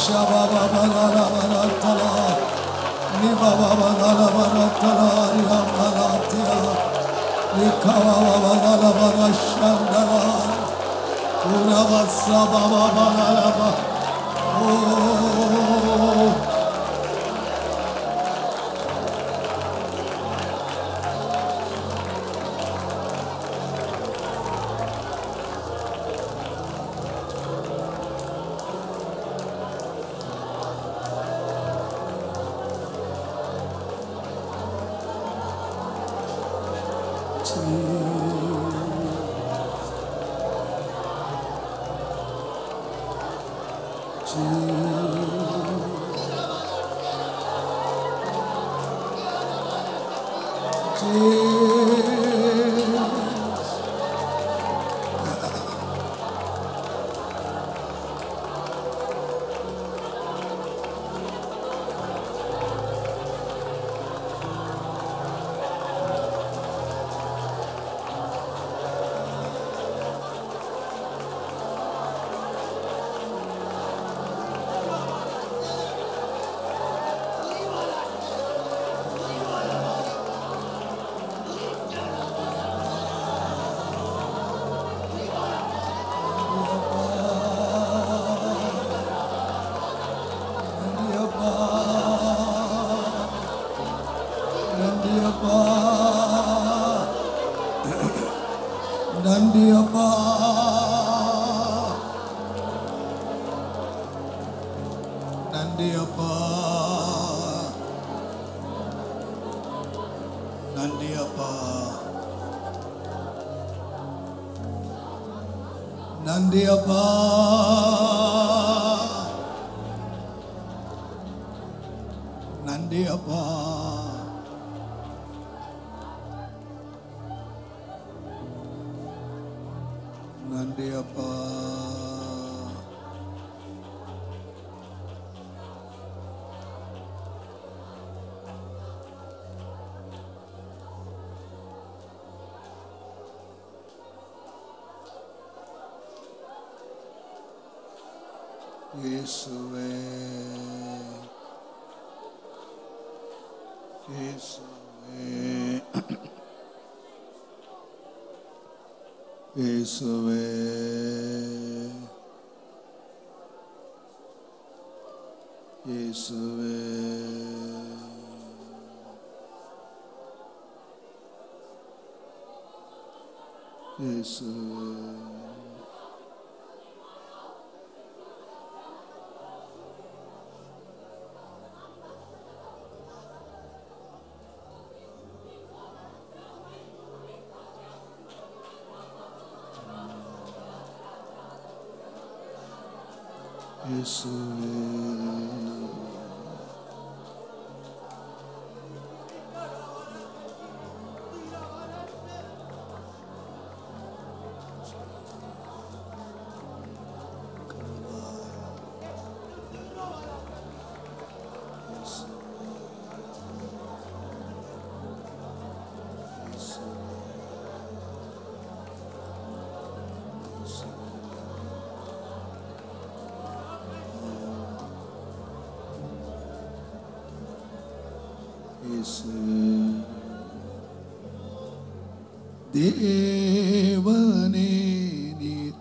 தேவனே நீர்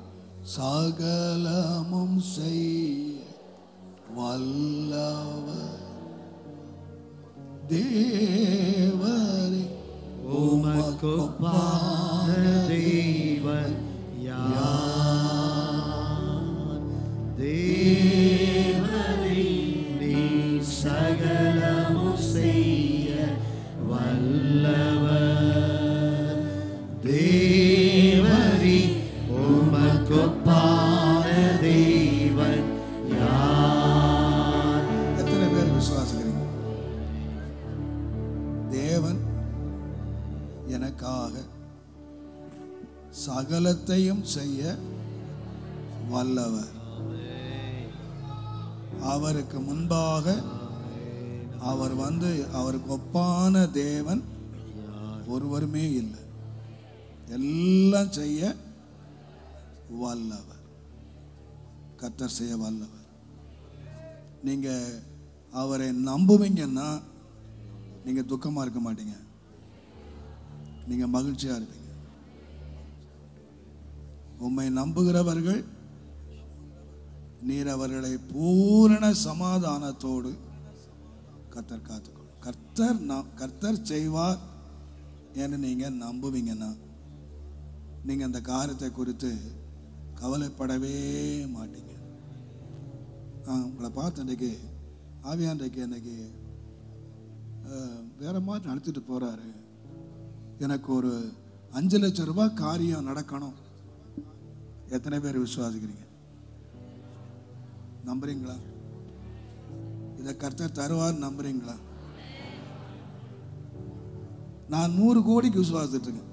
சகலமும் செய்ய வல்லவர். தேவரே உமக்கொப்பான தேவன் யார்? தேவனே நீர் சகலமும் செய்ய வல்லவர். தேவரே உமக்கொப்பான தேவன் யார்? எத்தனை பேர் விசுவாசிக்கிறீங்க? தேவன் எனக்காக சகலத்தையும் செய்ய வல்லவர். அவருக்கு முன்பாக அவர் வந்து அவருக்கு ஒப்பான தேவன் ஒருவருமே இல்லை. எல்லாம் செய்ய வல்லவர். கர்த்தர் செய்ய வல்லவர். நீங்க அவரை நம்புவீங்கன்னா நீங்க துக்கமா இருக்க மாட்டீங்க, நீங்க மகிழ்ச்சியா இருப்பீங்க. உம்மை நம்புகிறவர்கள் நீர் அவர்களை பூரண சமாதானத்தோடு கர்த்தர் காத்துக்கொள்ளும். கர்த்தர் செய்வார் என்று நீங்க நம்புவீங்கன்னா நீங்க அந்த காரியத்தை குறித்து கவலைப்படவே மாட்டீங்க. உங்களை பார்த்து அன்றைக்கு ஆவியான்றைக்கு அன்றைக்கு வேற மாதிரி நடத்திட்டு போறாரு. எனக்கு ஒரு 5 லட்சம் ரூபாய் காரியம் நடக்கணும். எத்தனை பேர் விசுவாசிக்கிறீங்க? நம்புறீங்களா? இதை கர்த்தர் தருவார் நம்புறீங்களா? நான் 100 கோடிக்கு விசுவாசிட்டு இருக்கேன்.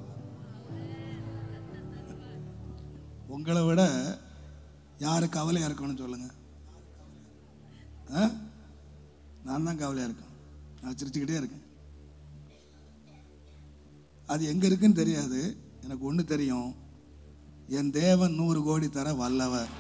உங்களை விட யாரு கவலையா இருக்கணும்னு சொல்லுங்க. நான் தான் கவலையா இருக்கேன். நான் சிரிச்சுக்கிட்டே இருக்கேன். அது எங்க இருக்குன்னு தெரியாது. எனக்கு ஒண்ணு தெரியும், என் தேவன் 100 கோடி தர வல்லவர்.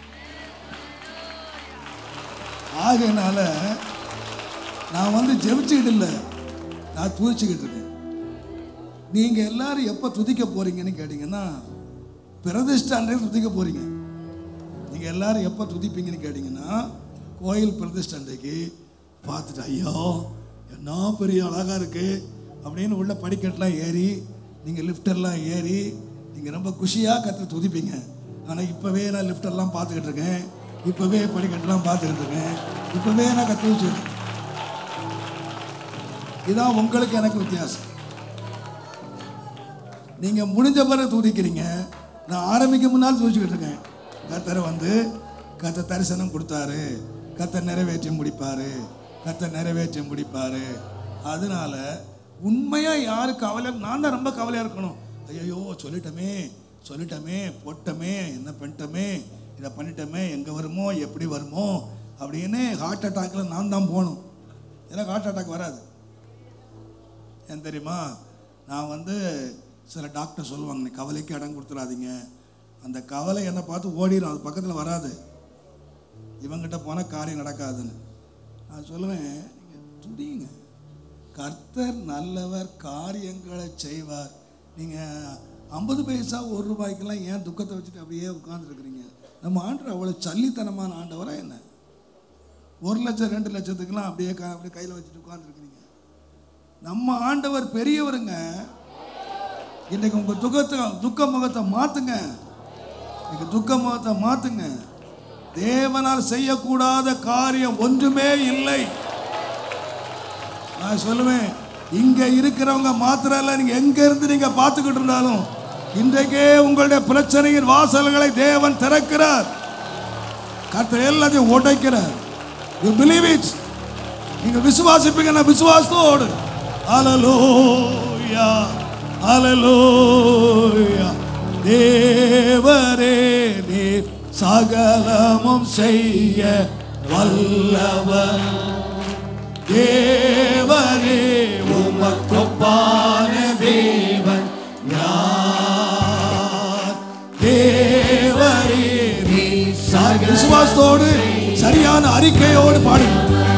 ஆகையினால நான் ஜெபிச்சுக்கிட்டு இல்லை, நான் துதிச்சுக்கிட்டு இருக்கேன். நீங்க எல்லாரும் எப்ப துதிக்க போறீங்கன்னு கேட்டீங்கன்னா பிரதிஷ்டை அன்றைக்கு துதிக்க போறீங்க. நீங்க எல்லாரும் எப்ப துதிப்பீங்கன்னு கேட்டீங்கன்னா கோயில் பிரதிஷ்டை அன்றைக்கு பார்த்துட்டு ஐயோ என்ன பெரிய அழகா இருக்கு அப்படின்னு உள்ள படிக்கட்டெல்லாம் ஏறி நீங்க லிஃப்டெல்லாம் ஏறி நீங்க ரொம்ப குஷியா கர்த்தரை துதிப்பீங்க. ஆனா இப்பவே நான் லிஃப்டெல்லாம் பார்த்துக்கிட்டு இருக்கேன், இப்பவே படிக்கட்டெல்லாம் பார்த்துக்கிட்டு இருக்கேன், இப்பவே நான் கத்துச்சு. இதான் உங்களுக்கு எனக்கு வித்தியாசம். நீங்க முடிஞ்ச பிறகு துதிக்கிறீங்க, நான் ஆரம்பிக்க முன்னால் துதிச்சுக்கிட்டு இருக்கேன். கர்த்தர் தரிசனம் கொடுத்தாரு, கர்த்தர் நிறைவேற்றி முடிப்பாரு. அதனால உண்மையா யாரு கவலை? நான் தான் ரொம்ப கவலையா இருக்கணும். ஐயோ சொல்லிட்டமே போட்டமே, என்ன பண்ணிட்டோமே, இதை பண்ணிட்டோமே, எங்க வருமோ எப்படி வருமோ அப்படின்னு ஹார்ட் அட்டாக்ல நான் தான் போகணும். எனக்கு ஹார்ட் அட்டாக் வராது. ஏன் தெரியுமா? நான் சில டாக்டர் சொல்லுவாங்க, நீ கவலைக்கு இடம் கொடுத்துடாதீங்க. அந்த கவலை என்னை பார்த்து ஓடிடும், அது பக்கத்தில் வராது. இவங்கிட்ட போனால் காரியம் நடக்காதுன்னு நான் சொல்லுவேன். நீங்கள் துடிங்க, கர்த்தர் நல்லவர், காரியங்களை செய்வார். நீங்கள் 50 பைசா 1 ரூபாய்க்கெல்லாம் ஏன் துக்கத்தை வச்சுட்டு அப்படியே உட்காந்துருக்குறீங்க? நம்ம ஆண்டவர் அவ்வளோ சல்லித்தனமான ஆண்டவரா என்ன? 1 லட்சம் 2 லட்சத்துக்கெல்லாம் அப்படியே கையில் வச்சுட்டு உட்காந்துருக்குறீங்க. நம்ம ஆண்டவர் பெரியவருங்க. இன்னைக்கு உங்க துக்க முகத்தை மாத்துங்க. துக்க முகத்தை மாத்துங்க. தேவனால் செய்யக்கூடாத காரியம் ஒன்றுமே இல்லை. நான் சொல்லுவேன், இங்க இருக்கிறவங்க மாத்திரம் இல்ல, நீங்க எங்க இருந்து நீங்க பார்த்துக்கிட்டு இருந்தாலும் இன்றைக்கே உங்களுடைய பிரச்சனையின் வாசல்களை தேவன் திறக்கிறார். கர்த்தர் எல்லாத்தையும் உடைக்கிறார். You believe it? நீங்க விசுவாசிப்பீங்கன்னா விசுவாசத்தோடு ஹல்லேலூயா ஹல்லேலூயா. தேவரே நீர் சகலமும் செய்ய வல்லவர். தேவரே உமக்கொப்பான தேவன் யார்? தேவரே நீர் விசுவாசத்தோடு சரியான அறிக்கையோடு பாடுங்க.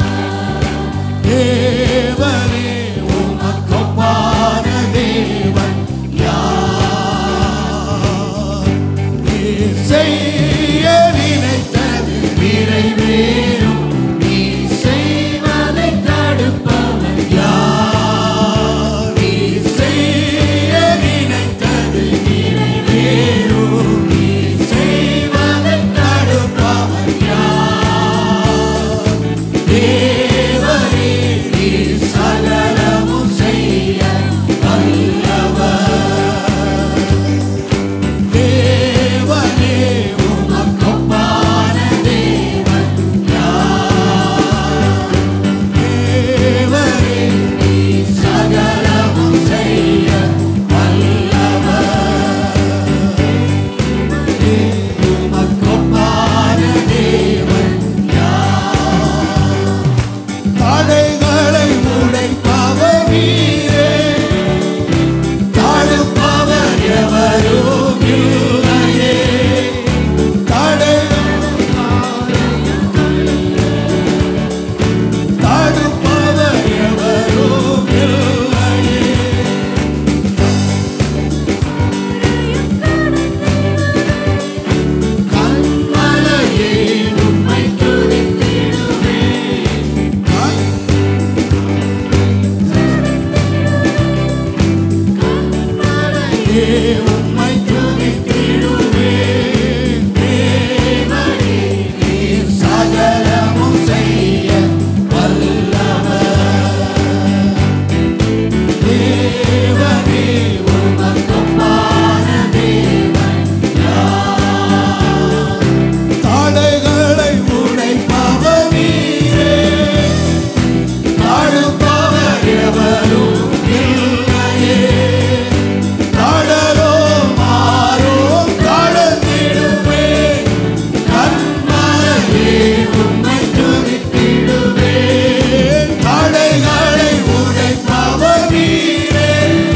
தேவரே உமக்கொப்பான தேவன் யார்? நீ செய்ய நினைத்தது நிறைவேறும், நீ செய்வதை தடுப்பவன் யார்? நீ செய்ய நினைத்தது நிறைவேறும், நீ செய்வதை தடுப்பவன் யார்? தேவரே நீ உம்மை துதித்திடுவேன். தேவனே நீர் சகலமும் செய்ய வல்லவர். தேவனே உமக்கொப்பான தேவன் யார்? தடைகளை உடைப்பவர் நீரே, தடுப்பவர் எவரும் இல்லையே. கடலோ மாறோ கடந்திடுவேன், கண்மலையே உம்மை துதித்திடுவேன். தடைகளை உடைப்பவர் நீரே,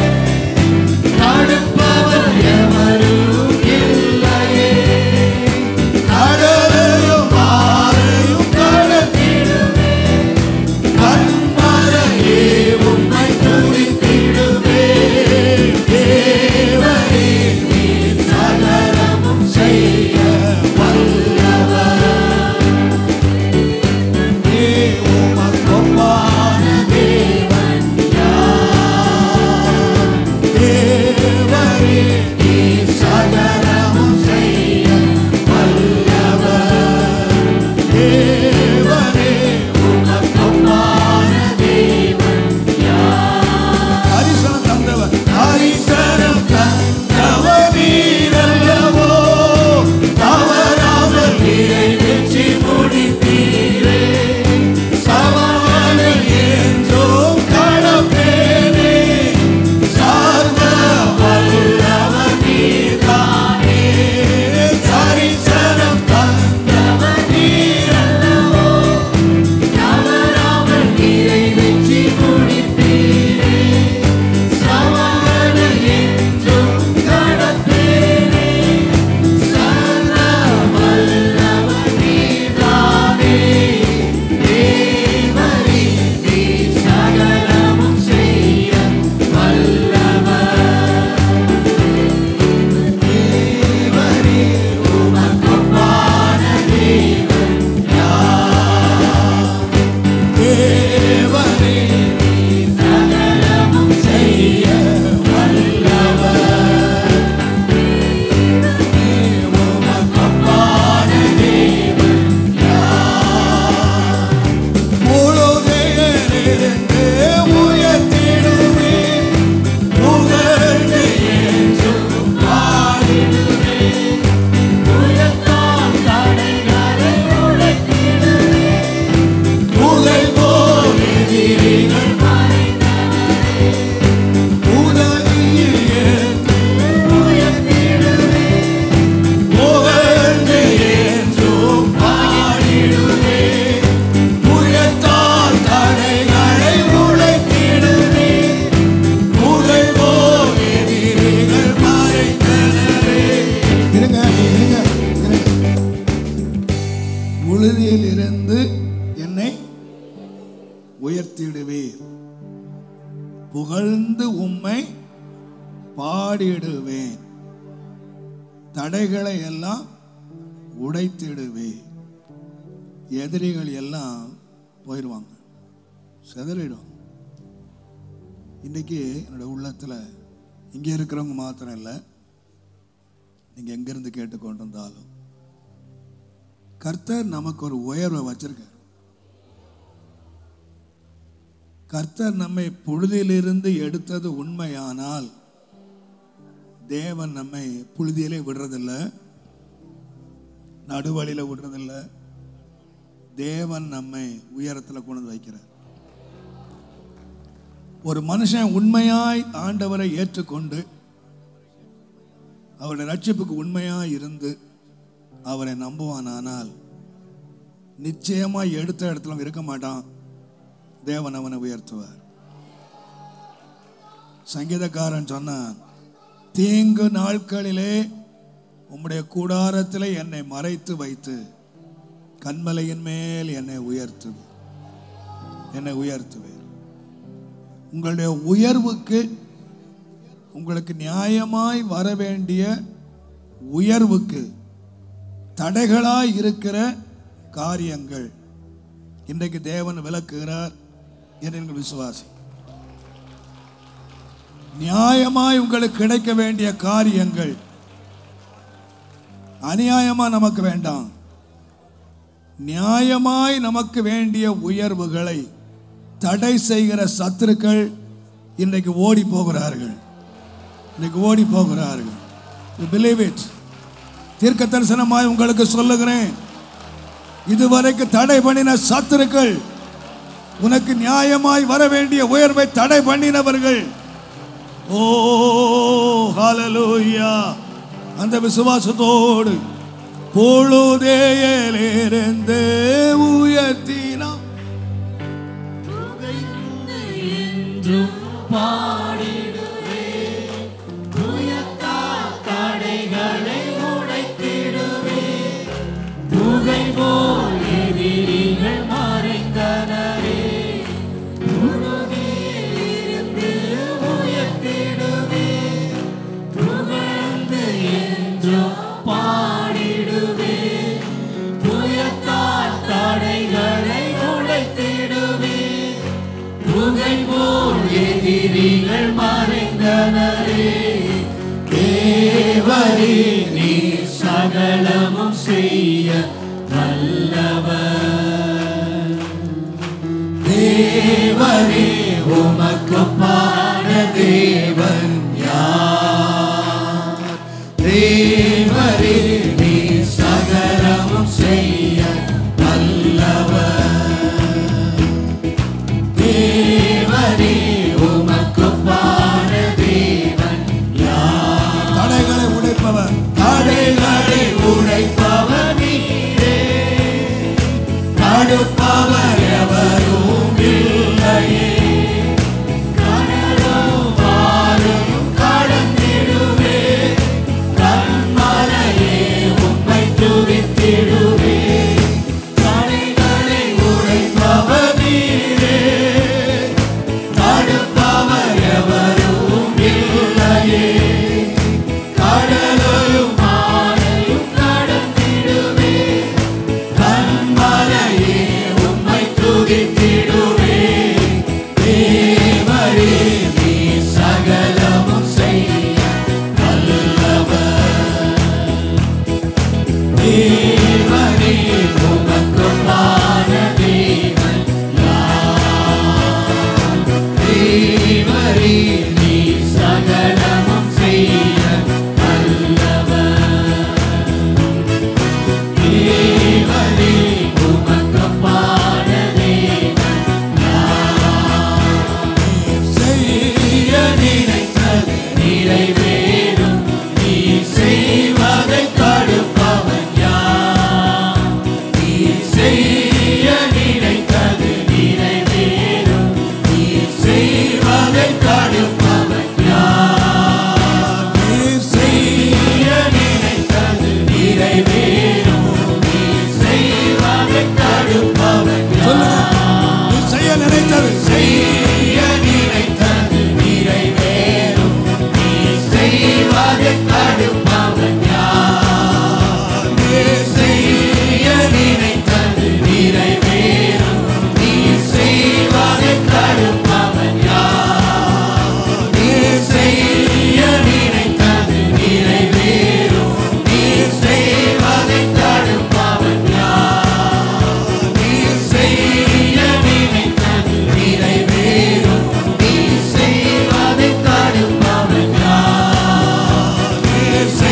தடுப்பவர் எவரும் இல்லையே. கடலையும் மாறையும் கடந்திடுவேன், கண்மலையே உம்மை துதித்திடுவேன். தேவனே நீர் சகலமும் செய்ய வல்லவர். உமக்கொப்பான தேவன் யார்? தேவனே நீர் சகலமும் செய்ய வல்லவர். தேவனே உமக்கொப்பான தேவன் யார்? தரிசனம் தந்தவர், தரிசனம் தந்தவர் நீரல்லவோ. தவறாமல் நிறைவேற்றி முடித்தீரே. சவாலை என்றும் கடப்பேனே. சர்வ வல்லவர் நீர்தானே. தரிசனம் தந்தவர் நீரல்லவோ. தவறாமல் நிறைவேற்றி முடித்தீரே. சவாலை என்றும் கடப்பேனே. சர்வ வல்லவர் நீர்தானே. தேவனே நீர் சகலமும் செய்ய வல்லவர். தேவனே உமக்கொப்பான தேவன் யார்? தேவனே நீர் சகலமும் செய்ய வல்லவர். உமக்கொப்பான தேவன் யார்? முழுதையிலிருந்து உயர்த்திடுவேன், புகழ்ந்து என்றும் பாடிடுவேன். உயர்த்தால் தடைகளை உடைத்திடுவேன், புகை போல் எதிரிகள் மறைந்தவரே. உதவியில் என்று உயர்த்திடுவேன், புகழ்ந்து என்றும் பாடிடுவேன். உயர்த்தால் தடைகளை உடைத்திடுவேன், புகை போல் எதிரிகள் மறைந்தனரே. இருங்க, இருங்க, இருங்க. உழுதியில் இருந்து என்னை உயர்த்திடுவீர், புகழ்ந்து உம்மை பாடிடுவேன். தடைகளை எல்லாம் உடைத்திடுவேன். எதிரிகள் எல்லாம் போயிடுவாங்க, செதறிடும். இன்னைக்கு என்னோட உள்ளத்துல இங்கே இருக்கிறவங்க மாத்திரம் இல்லை, நீங்க எங்கிருந்து கேட்டுக்கொண்டு இருந்தாலும் கர்த்தர் நமக்கு ஒரு உயர்வை வச்சிருக்கார். கர்த்தர் நம்மை புழுதியிலிருந்து எடுத்தது உண்மையானால் தேவன் நம்மை புழுதியிலே விடுறதில்லை, நடுவழியில விடுறதில்லை. தேவன் நம்மை உயரத்தில் கொண்டு வைக்கிறார். ஒரு மனுஷன் உண்மையாய் ஆண்டவரை ஏற்றுக்கொண்டு அவருடைய ரட்சிப்புக்கு உண்மையாய் இருந்து அவரை நம்புவானால் நிச்சயமா எடுத்த இடத்துல இருக்க மாட்டான். தேவன் அவனை உயர்த்துவார். சங்கீதக்காரன் சொன்னான், தீங்கு நாட்களிலே உம்முடைய கூடாரத்திலே என்னை மறைத்து வைத்து கன்மலையின் மேல் என்னை உயர்த்துவேன். உங்களுடைய உயர்வுக்கு, உங்களுக்கு நியாயமாய் வர வேண்டிய உயர்வுக்கு தடைகளாய் இருக்கிற காரியங்கள் இன்றைக்கு தேவன் விலக்குகிறார் என்று விசுவாசி. நியாயமாய் உங்களுக்கு கிடைக்க வேண்டிய காரியங்கள் அநியாயமா நமக்கு வேண்டாம். நியாயமாய் நமக்கு வேண்டிய உயர்வுகளை தடை செய்கிற சத்துருக்கள் இன்றைக்கு ஓடி போகிறார்கள். You believe it? தீர்க்க தரிசனமாய் உங்களுக்கு சொல்லுகிறேன், இதுவரைக்கும் தடை பண்ணின சத்துருக்கள், உனக்கு நியாயமாய் வர வேண்டிய உயர்வை தடை பண்ணினவர்கள், ஓ ஹல்லேலூயா, அந்த விசுவாசத்தோடு பொழுதேயிலிருந்து உயர்த்தினார். தேவரே நீ சகலமும் செய்ய வல்லவர். தேவரே உமக்கு பாட தேவன் யார்? தேவரே நீ சகலமும் செய்ய வல்லவர். தேவரே உமக்கு பாட தேவன் யார்? தடைகளை உடைப்பவர், தடைகளை உடைப்பவர் நீரே, தடுப்பவர் எவரும் இல்லையே. கடலும் வாரும் கடந்திடுவே, கன்மலையே உம்மை துதித்திடுவே. தடைகளை உடைப்பவர் நீரே, தடுப்பவர் எவரும் இல்லையே. கடலையும் ஆரையும் கடந்திடுவே, கன்மலையே உம்மை துதித்திடுவே. தேவரே நீ சகலமும் செய்ய வல்லவர். தேவரே உமக்கு பாட தேவன் யார்? தேவரே நீ சகலமும் செய்ய வல்லவர். தேவரே உமக்கு பாட தேவன் யார்? செய்ய நினைத்தது நிறைவேறும், நீ செய்வதை தடுப்பவன் யார்? நீ செய்ய நினைத்தது நிறைவேறும், நீ செய்வதை தடுப்பவன் யார்? நீ செய்ய நினைத்தது நிறைவேறும், நீ செய்வதை தடுப்பவன் யார்? நீ செய்ய நினைத்தது செய்ய நினைத்தது நிறைவேறும், நீ செய்வதை தடுப்பவன் யார்? நீ செய்ய நினைத்தது நிறைவேறும், நீ செய்வதை தடுப்பவன் யார்? நீ செய்ய நினைத்தது நிறைவேறும், நீ செய்வதை தடுப்பவன் யார்? நீ செய்ய நினைத்தது நிறைவேறும், நீ செய்வதை தடுப்பவன் யார்? நீ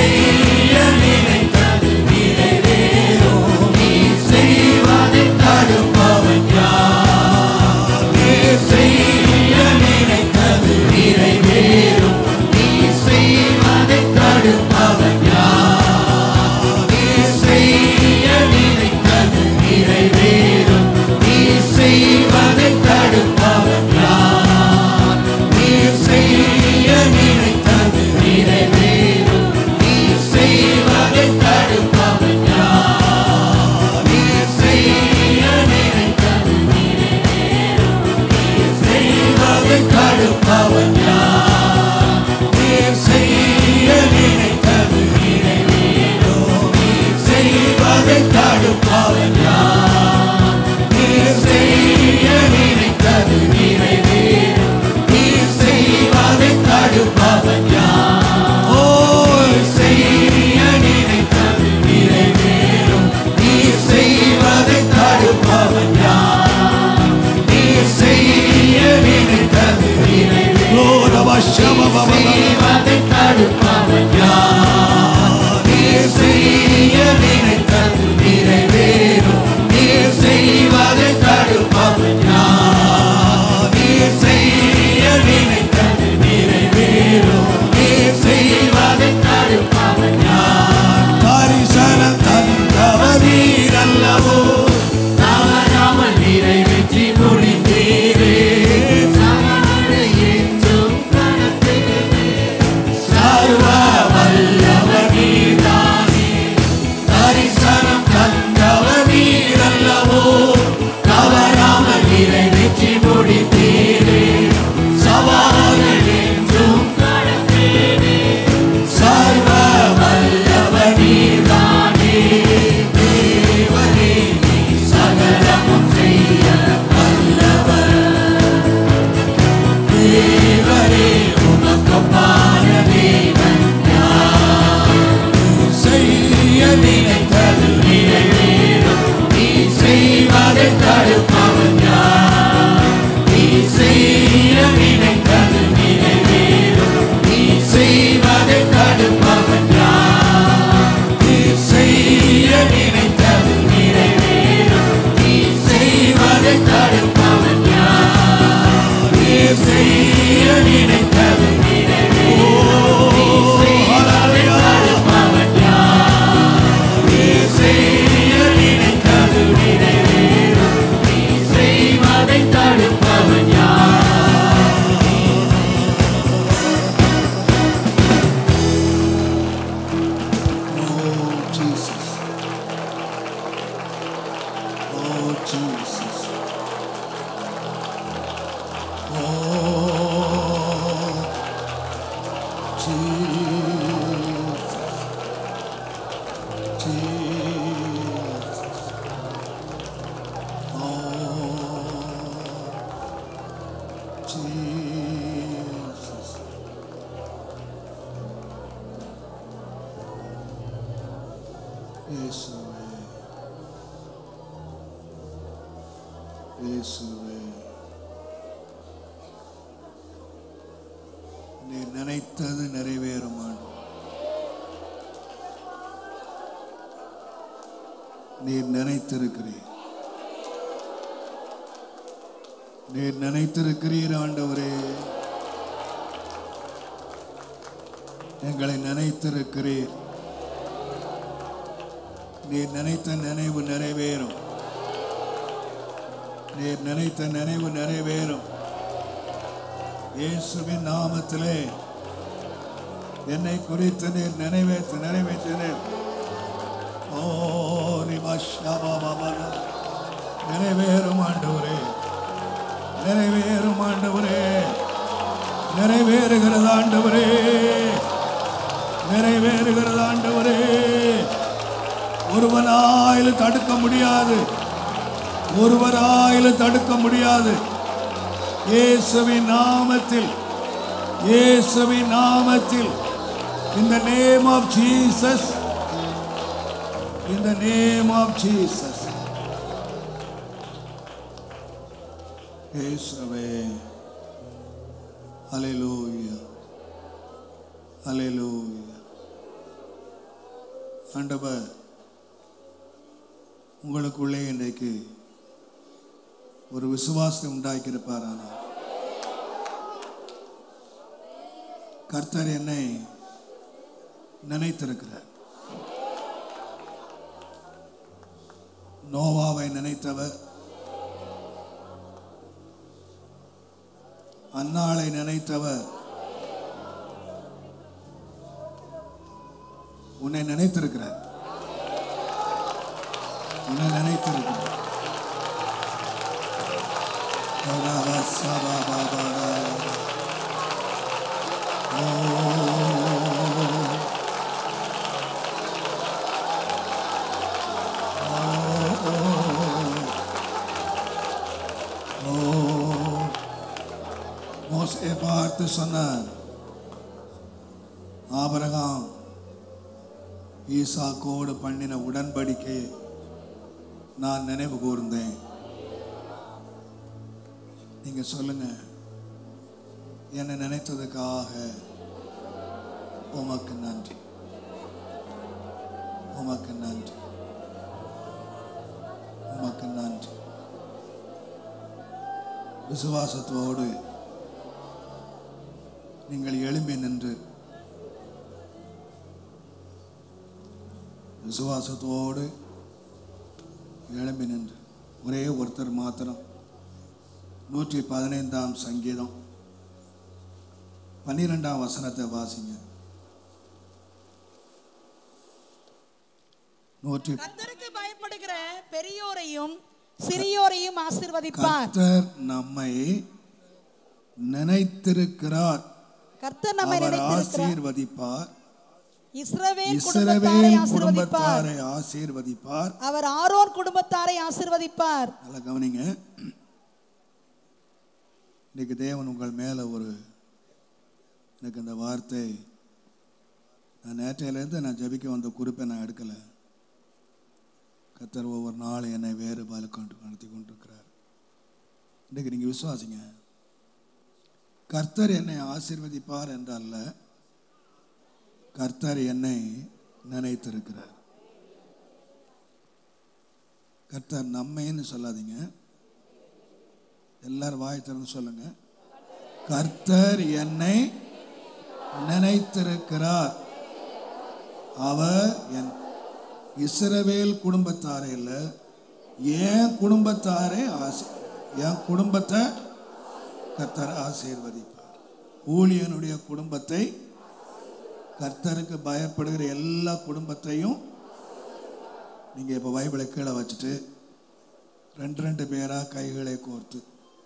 நீ நினைத்தது நிறைவேறும். நீர் நினைத்திருக்கிறீர், நீர் நினைத்திருக்கிறீர் ஆண்டவரே. எங்களை நினைத்திருக்கிறீர். நீர் நினைத்த நினைவு நிறைவேறும். நீர் நினைத்த நினைவு நிறைவேறும். இயேசுவின் நாமத்திலே என்னை குறித்து நீர் நிறைவேற்றினீர். நிறைவேறும் ஆண்டவரே, நிறைவேறும் ஆண்டவரே, நிறைவேறுகிறது ஆண்டவரே, நிறைவேறுகிறது ஆண்டவரே. ஒருவராயிலும் தடுக்க முடியாது, ஒருவராயிலும் தடுக்க முடியாது. இயேசுவின் நாமத்தில், இயேசுவின் நாமத்தில், in the name of Jesus, in the name of Jesus. இயேசுவே, ஹல்லேலூயா, ஹல்லேலூயா. ஆண்டவர் உங்களுக்குள்ளே இன்றைக்கு ஒரு விசுவாசத்தை உண்டாக்கியிருப்பார். ஆனால் கர்த்தர் என்னை நினைத்திருக்கிறார். நோவாவை நினைத்தவர், அன்னாளை நினைத்தவர் உன்னை நினைத்திருக்கிறார், உன்னை நினைத்திருக்கிறார். மோசே பார்த்து சொன்னார், ஆபிரகாம் ஈசாக்கோடு பண்ணின உடன்படிக்கையை நான் நினைவு கூர்ந்தேன். நீங்க சொல்லுங்க, என்னை நினைத்ததுக்காக உமக்கு நன்றி, உமக்கு நன்றி, உமக்கு நன்றி. விசுவாசத்தோடு நீங்கள் எழும்பி நின்று, விசுவாசத்தோடு எழும்பி நின்று, ஒரே ஒருத்தர் மாத்திரம் 115 சங்கீதம் 12 வசனத்தை வாசிங்க. கர்த்தருக்கு பயப்படுகிற பெரியோரையும் சிறியோரையும் ஆசீர்வதிப்பார். கர்த்தர் நம்மை நினைத்திருக்கிறார், கர்த்தர் நம்மை ஆசீர்வதிப்பார். இஸ்ரவேல் குடும்பத்தாரை ஆசீர்வதிப்பார். அவர் ஆரோன் குடும்பத்தாரை ஆசீர்வதிப்பார். நல்லா கவனிங்க. இன்னைக்கு தேவன் உங்கள் மேல எனக்கு இந்த வார்த்தை, நான் நேற்றையிலேருந்து நான் ஜபிக்க வந்த குறிப்பை நான் எடுக்கலை. கர்த்தர் ஒவ்வொரு நாளும் என்னை வேறு பால் நடத்தி கொண்டிருக்கிறார். இன்றைக்கு நீங்கள் விசுவாசிங்க, கர்த்தர் என்னை ஆசீர்வதிப்பார் என்றல்ல, கர்த்தர் என்னை நினைத்திருக்கிறார். கர்த்தர் நம்மைன்னு சொல்லாதீங்க, எல்லாரும் வாய் திறந்து சொல்லுங்க, கர்த்தர் என்னை நினைத்திருக்கிறார். அவர் என் இஸ்ரவேல் குடும்பத்தாரே இல்ல, என் குடும்பத்தாரே என் குடும்பத்தை கர்த்தர் ஆசீர்வதிப்பார். ஊழியனுடைய குடும்பத்தை, கர்த்தருக்கு பயப்படுகிற எல்லா குடும்பத்தையும் நீங்க இப்ப பைபிளை கீழே வச்சுட்டு 2 பேரா கைகளை கோர்த்து,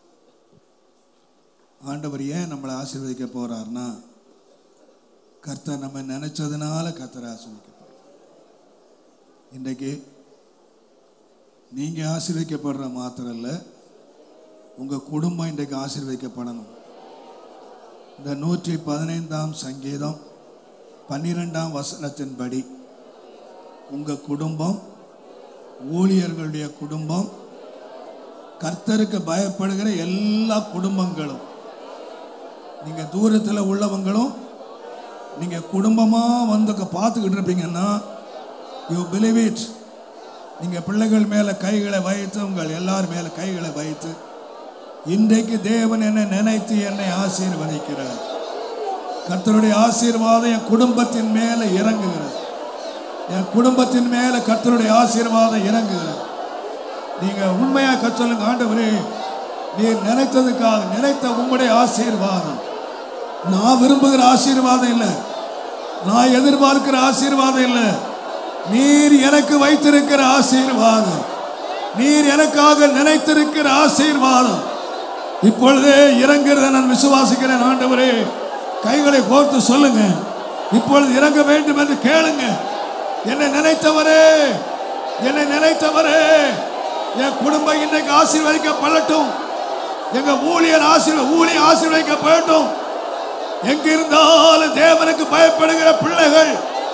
ஆண்டவர் ஏன் நம்மளை ஆசீர்வதிக்க போறார்னா, கர்த்தர் நம்ம நினைச்சதுனால கர்த்தர் ஆசீர்வதிக்க போறார். இன்றைக்கு நீங்கள் ஆசீர்வதிக்கப்படுற மாத்திரம் இல்லை, உங்கள் குடும்பம் இன்றைக்கு ஆசீர்வதிக்கப்படணும். இந்த 115ஆம் சங்கீதம் 12ஆம் வசனத்தின்படி உங்கள் குடும்பம், ஊழியர்களுடைய குடும்பம், கர்த்தருக்கு பயப்படுகிற எல்லா குடும்பங்களும், நீங்கள் தூரத்தில் உள்ளவங்களும் நீங்கள் குடும்பமாக வந்து பார்த்துக்கிட்டு இருப்பீங்கன்னா, யூ பிலீவ் இட். நீங்கள் பிள்ளைகள் மேலே கைகளை வைத்து, உங்கள் எல்லார் மேலே கைகளை வைத்து, இன்றைக்கு தேவன் என்னை நினைத்து என்னை ஆசீர்வதிக்கிறார். கர்த்தருடைய ஆசீர்வாதம் என் குடும்பத்தின் மேலே இறங்குகிறார். என் குடும்பத்தின் மேலே கர்த்தருடைய ஆசீர்வாதம் இறங்குகிறார். நீங்கள் உண்மையாக கற்றுங்க, ஆண்டவரே நீர் நினைத்ததுக்காக, நினைத்த உம்முடைய ஆசீர்வாதம், நான் விரும்புகிற ஆசீர்வாதம் இல்லை, நான் எதிர்பார்க்கிற ஆசீர்வாதம் இல்லை, நீர் எனக்கு வைத்திருக்கிற ஆசீர்வாதம், நீர் எனக்காக நினைத்திருக்கிற ஆசீர்வாதம் இப்பொழுதே இறங்குறத நான் விசுவாசிக்கிறேன். ஆண்டவரே, கைகளை கோர்த்து சொல்லுங்க, இப்பொழுது இறங்க வேண்டும் என்று கேளுங்க. என்னை நினைத்தவரே, என்னை நினைத்தவரே, என் குடும்பம் இன்றைக்கு ஆசீர்வதிக்கப்படட்டும், எங்க ஊழியர் ஆசீர்வதிக்கப்படட்டும். எங்கிருந்தாலும் தேவனுக்கு பயப்படுகிற பிள்ளைகள்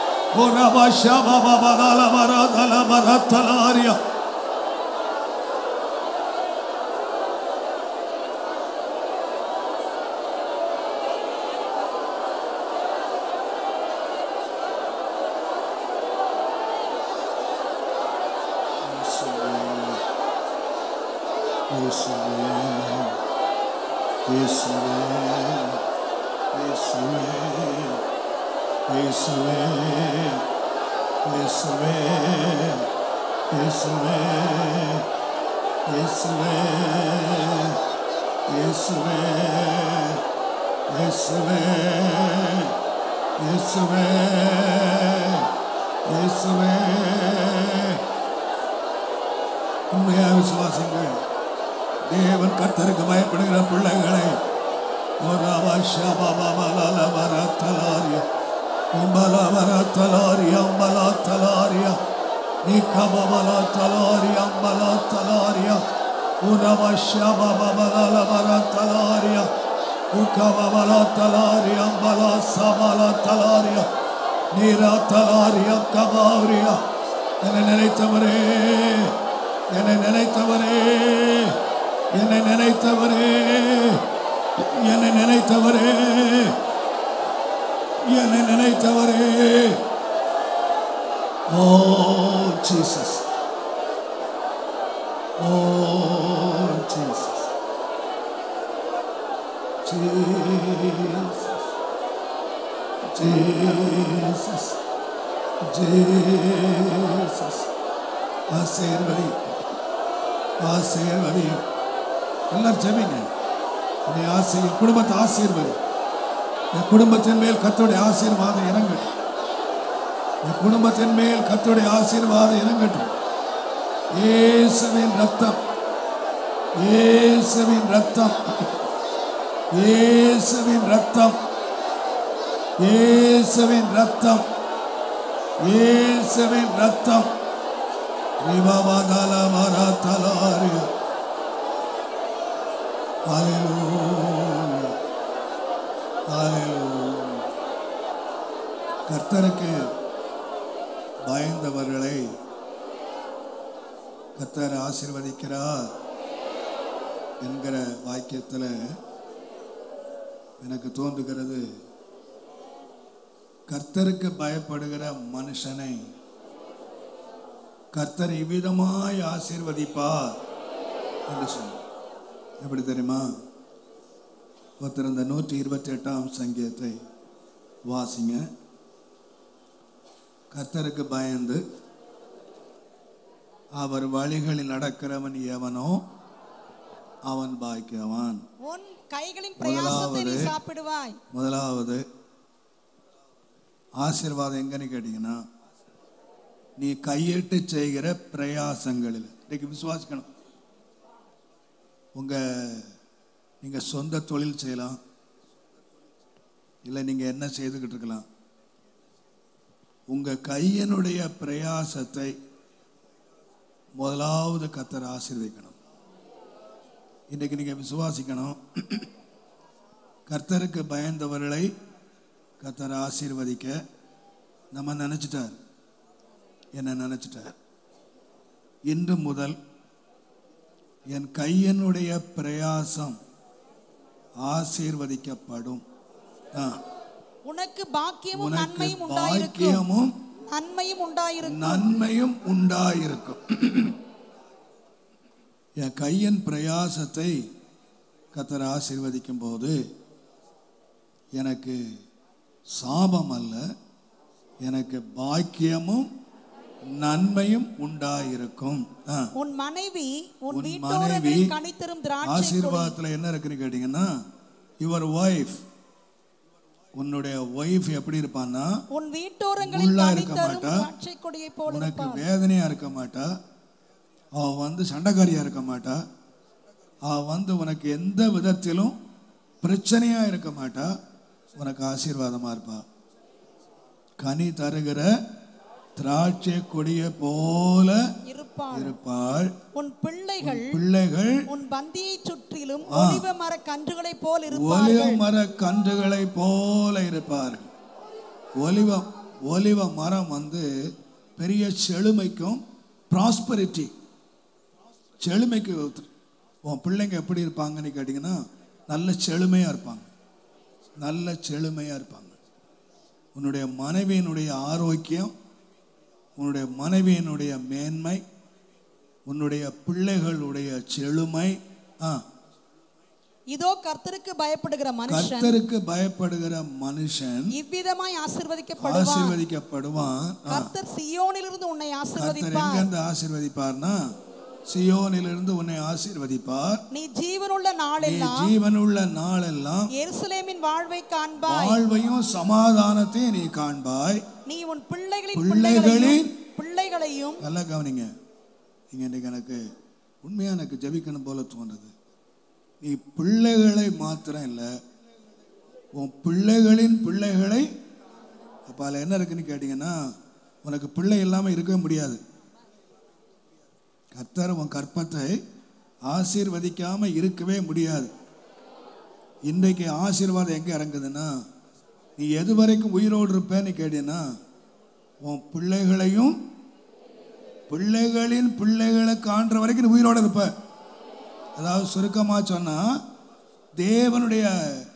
உண்மையாக விசுவாசிங்கள். தேவன் கர்த்தருக்கு பயப்படுகிற பிள்ளைகளை என்னை நினைத்தவரே, என்னை நினைத்தவரே, என்னை நினைத்தவரே, என்னை நினைத்தவரே, என்னை நினைத்தவரே. Oh Jesus, oh Jesus, Jesus, Jesus, Jesus. ஆசீர்வதி, ஆசீர்வதி. எல்லாரும் ஜெபிங்க. என்னை ஆசீர்வதி, குடும்பத்தை ஆசீர்வதி. என் குடும்பத்தின் மேல் கர்த்தருடைய ஆசீர்வாதம் இறங்கட்டும். என் குடும்பத்தின் மேல் கர்த்தருடைய ஆசீர்வாதம் இறங்கட்டும். இயேசுவின் ரத்தம், இயேசுவின் ரத்தம், இயேசுவின் ரத்தம், இயேசுவின் ரத்தம், இயேசுவின் ரத்தம். கர்த்தருக்கு பயந்தவர்களை கர்த்தர் ஆசீர்வதிக்கிறார் என்கிற வாக்கியத்தில் எனக்கு தோன்றுகிறது, கர்த்தருக்கு பயப்படுகிற மனுஷனை கர்த்தர் இவ்விதமாய் ஆசீர்வதிப்பார் என்று சொன்னார். எப்படி தெரியுமா? ஒருத்தர் இந்த 128ஆம் சங்கீதத்தை வாசிங்க. கர்த்தருக்கு பயந்து அவர் வழிகளில் நடக்கிறவன் எவனோ அவன் பாக்கியவான். உன் கைகளின் பிரயாசத்தை நீ சாப்பிடுவாய். முதலாவது ஆசீர்வாதம் எங்கன்னு கேட்டீங்கன்னா, நீ கையிட்டு செய்கிற பிரயாசங்களில். இன்னைக்கு விசுவாசிக்கணும். நீங்கள் சொந்த தொழில் செய்யலாம், இல்லை நீங்கள் என்ன செய்துக்கிட்டு இருக்கலாம். உங்க கையினுடைய பிரயாசத்தை முதலாவது கர்த்தர் ஆசீர்வதிக்கணும். இன்னைக்கு நீங்க விசுவாசிக்கணும், கர்த்தருக்கு பயந்தவர்களை கர்த்தர் ஆசீர்வதிக்க நம்ம நினைச்சிட்டார். என்ன நினைச்சிட்டார்? இன்று முதல் என் கையினுடைய பிரயாசம் ஆசீர்வதிக்கப்படும். உனக்கு பாக்கியமும் நன்மையும் உண்டாயிருக்கும். என் கையின் பிரயாசத்தை கர்த்தர் ஆசீர்வதிக்கும் போது எனக்கு சாபம் அல்ல, எனக்கு பாக்கியமும் நன்மையும் உண்டாயிருக்கும். உன் மனைவி கனிதரும் திராட்சை ஆசீர்வாதத்துல என்ன இருக்குன்னு கேட்டீங்கன்னா, யுவர் வைஃப், உன்னுடைய வைஃப் எப்படி இருப்பான்னா, உன் வீட்டோரங்களில் இருக்க மாட்டா, திராட்சை கொடியை போல உனக்கு வேதனையா இருக்க மாட்டா, அவ சண்டைக்காரியா இருக்க மாட்டா, அவ உனக்கு எந்த விதத்திலும் பிரச்சனையா இருக்க மாட்டா, உனக்கு ஆசீர்வாதமா இருப்பா. கனி தருகிற திராட்சை கொடியை போல இருப்பாள். உன் பிள்ளைகள் உன் பந்தியை சுற்றிலும் ஒலிவ மர கன்றுகளை போல இருப்பார்கள். ஒலிவ மரம் பெரிய செழுமைக்கும் ப்ராஸ்பரிட்டி, செழுமைக்கு. உன் பிள்ளைங்க எப்படி இருப்பாங்கன்னு கேட்டீங்கன்னா, நல்ல செழுமையா இருப்பாங்க. உன்னுடைய மனைவியினுடைய ஆரோக்கியம், உன்னுடைய மனைவியினுடைய மேன்மை, உன்னுடைய பிள்ளைகளுடைய செழுமை. இதோ கர்த்தருக்கு பயப்படுகிற மனுஷன் இவ்விதமாய் ஆசீர்வதிக்கப்படுவான். கர்த்தர் சீயோனிலிருந்து உன்னை ஆசீர்வதிப்பார். எங்கிருந்து ஆசீர்வதிப்பார்னா, சீயோனிலிருந்து உன்னை ஆசீர்வதிப்பார். நீ ஜீவனுள்ள நாளெல்லாம் எருசலேமின் வாழ்வை காண்பாய், வாழ்வையும் சமாதானத்தையும் நீ காண்பாய். நீ உன் பிள்ளைகளின் நல்லா கவனிங்க. இன்னைக்கு எனக்கு உண்மையா எனக்கு ஜெபிக்கணும் போல தோன்றது. நீ பிள்ளைகளை மாத்திரம் இல்லை, உன் பிள்ளைகளின் பிள்ளைகளை. அப்ப அதுல என்ன இருக்குன்னு கேட்டீங்கன்னா, உனக்கு பிள்ளை இல்லாம இருக்கவே முடியாது. கர்த்தர் உன் கற்பத்தை ஆசீர்வதிக்காம இருக்கவே முடியாது. இன்றைக்கு ஆசீர்வாதம் எங்க இறங்குதுன்னா, நீ எது வரைக்கும் உயிரோடு இருப்பேன்னு கேட்டீங்கன்னா, உன் பிள்ளைகளையும் பிள்ளைகளின் பிள்ளைகளை காண்ற வரைக்கும் நீ உயிரோடு இருப்ப. அதாவது சுருக்கமா சொன்னா, தேவனுடைய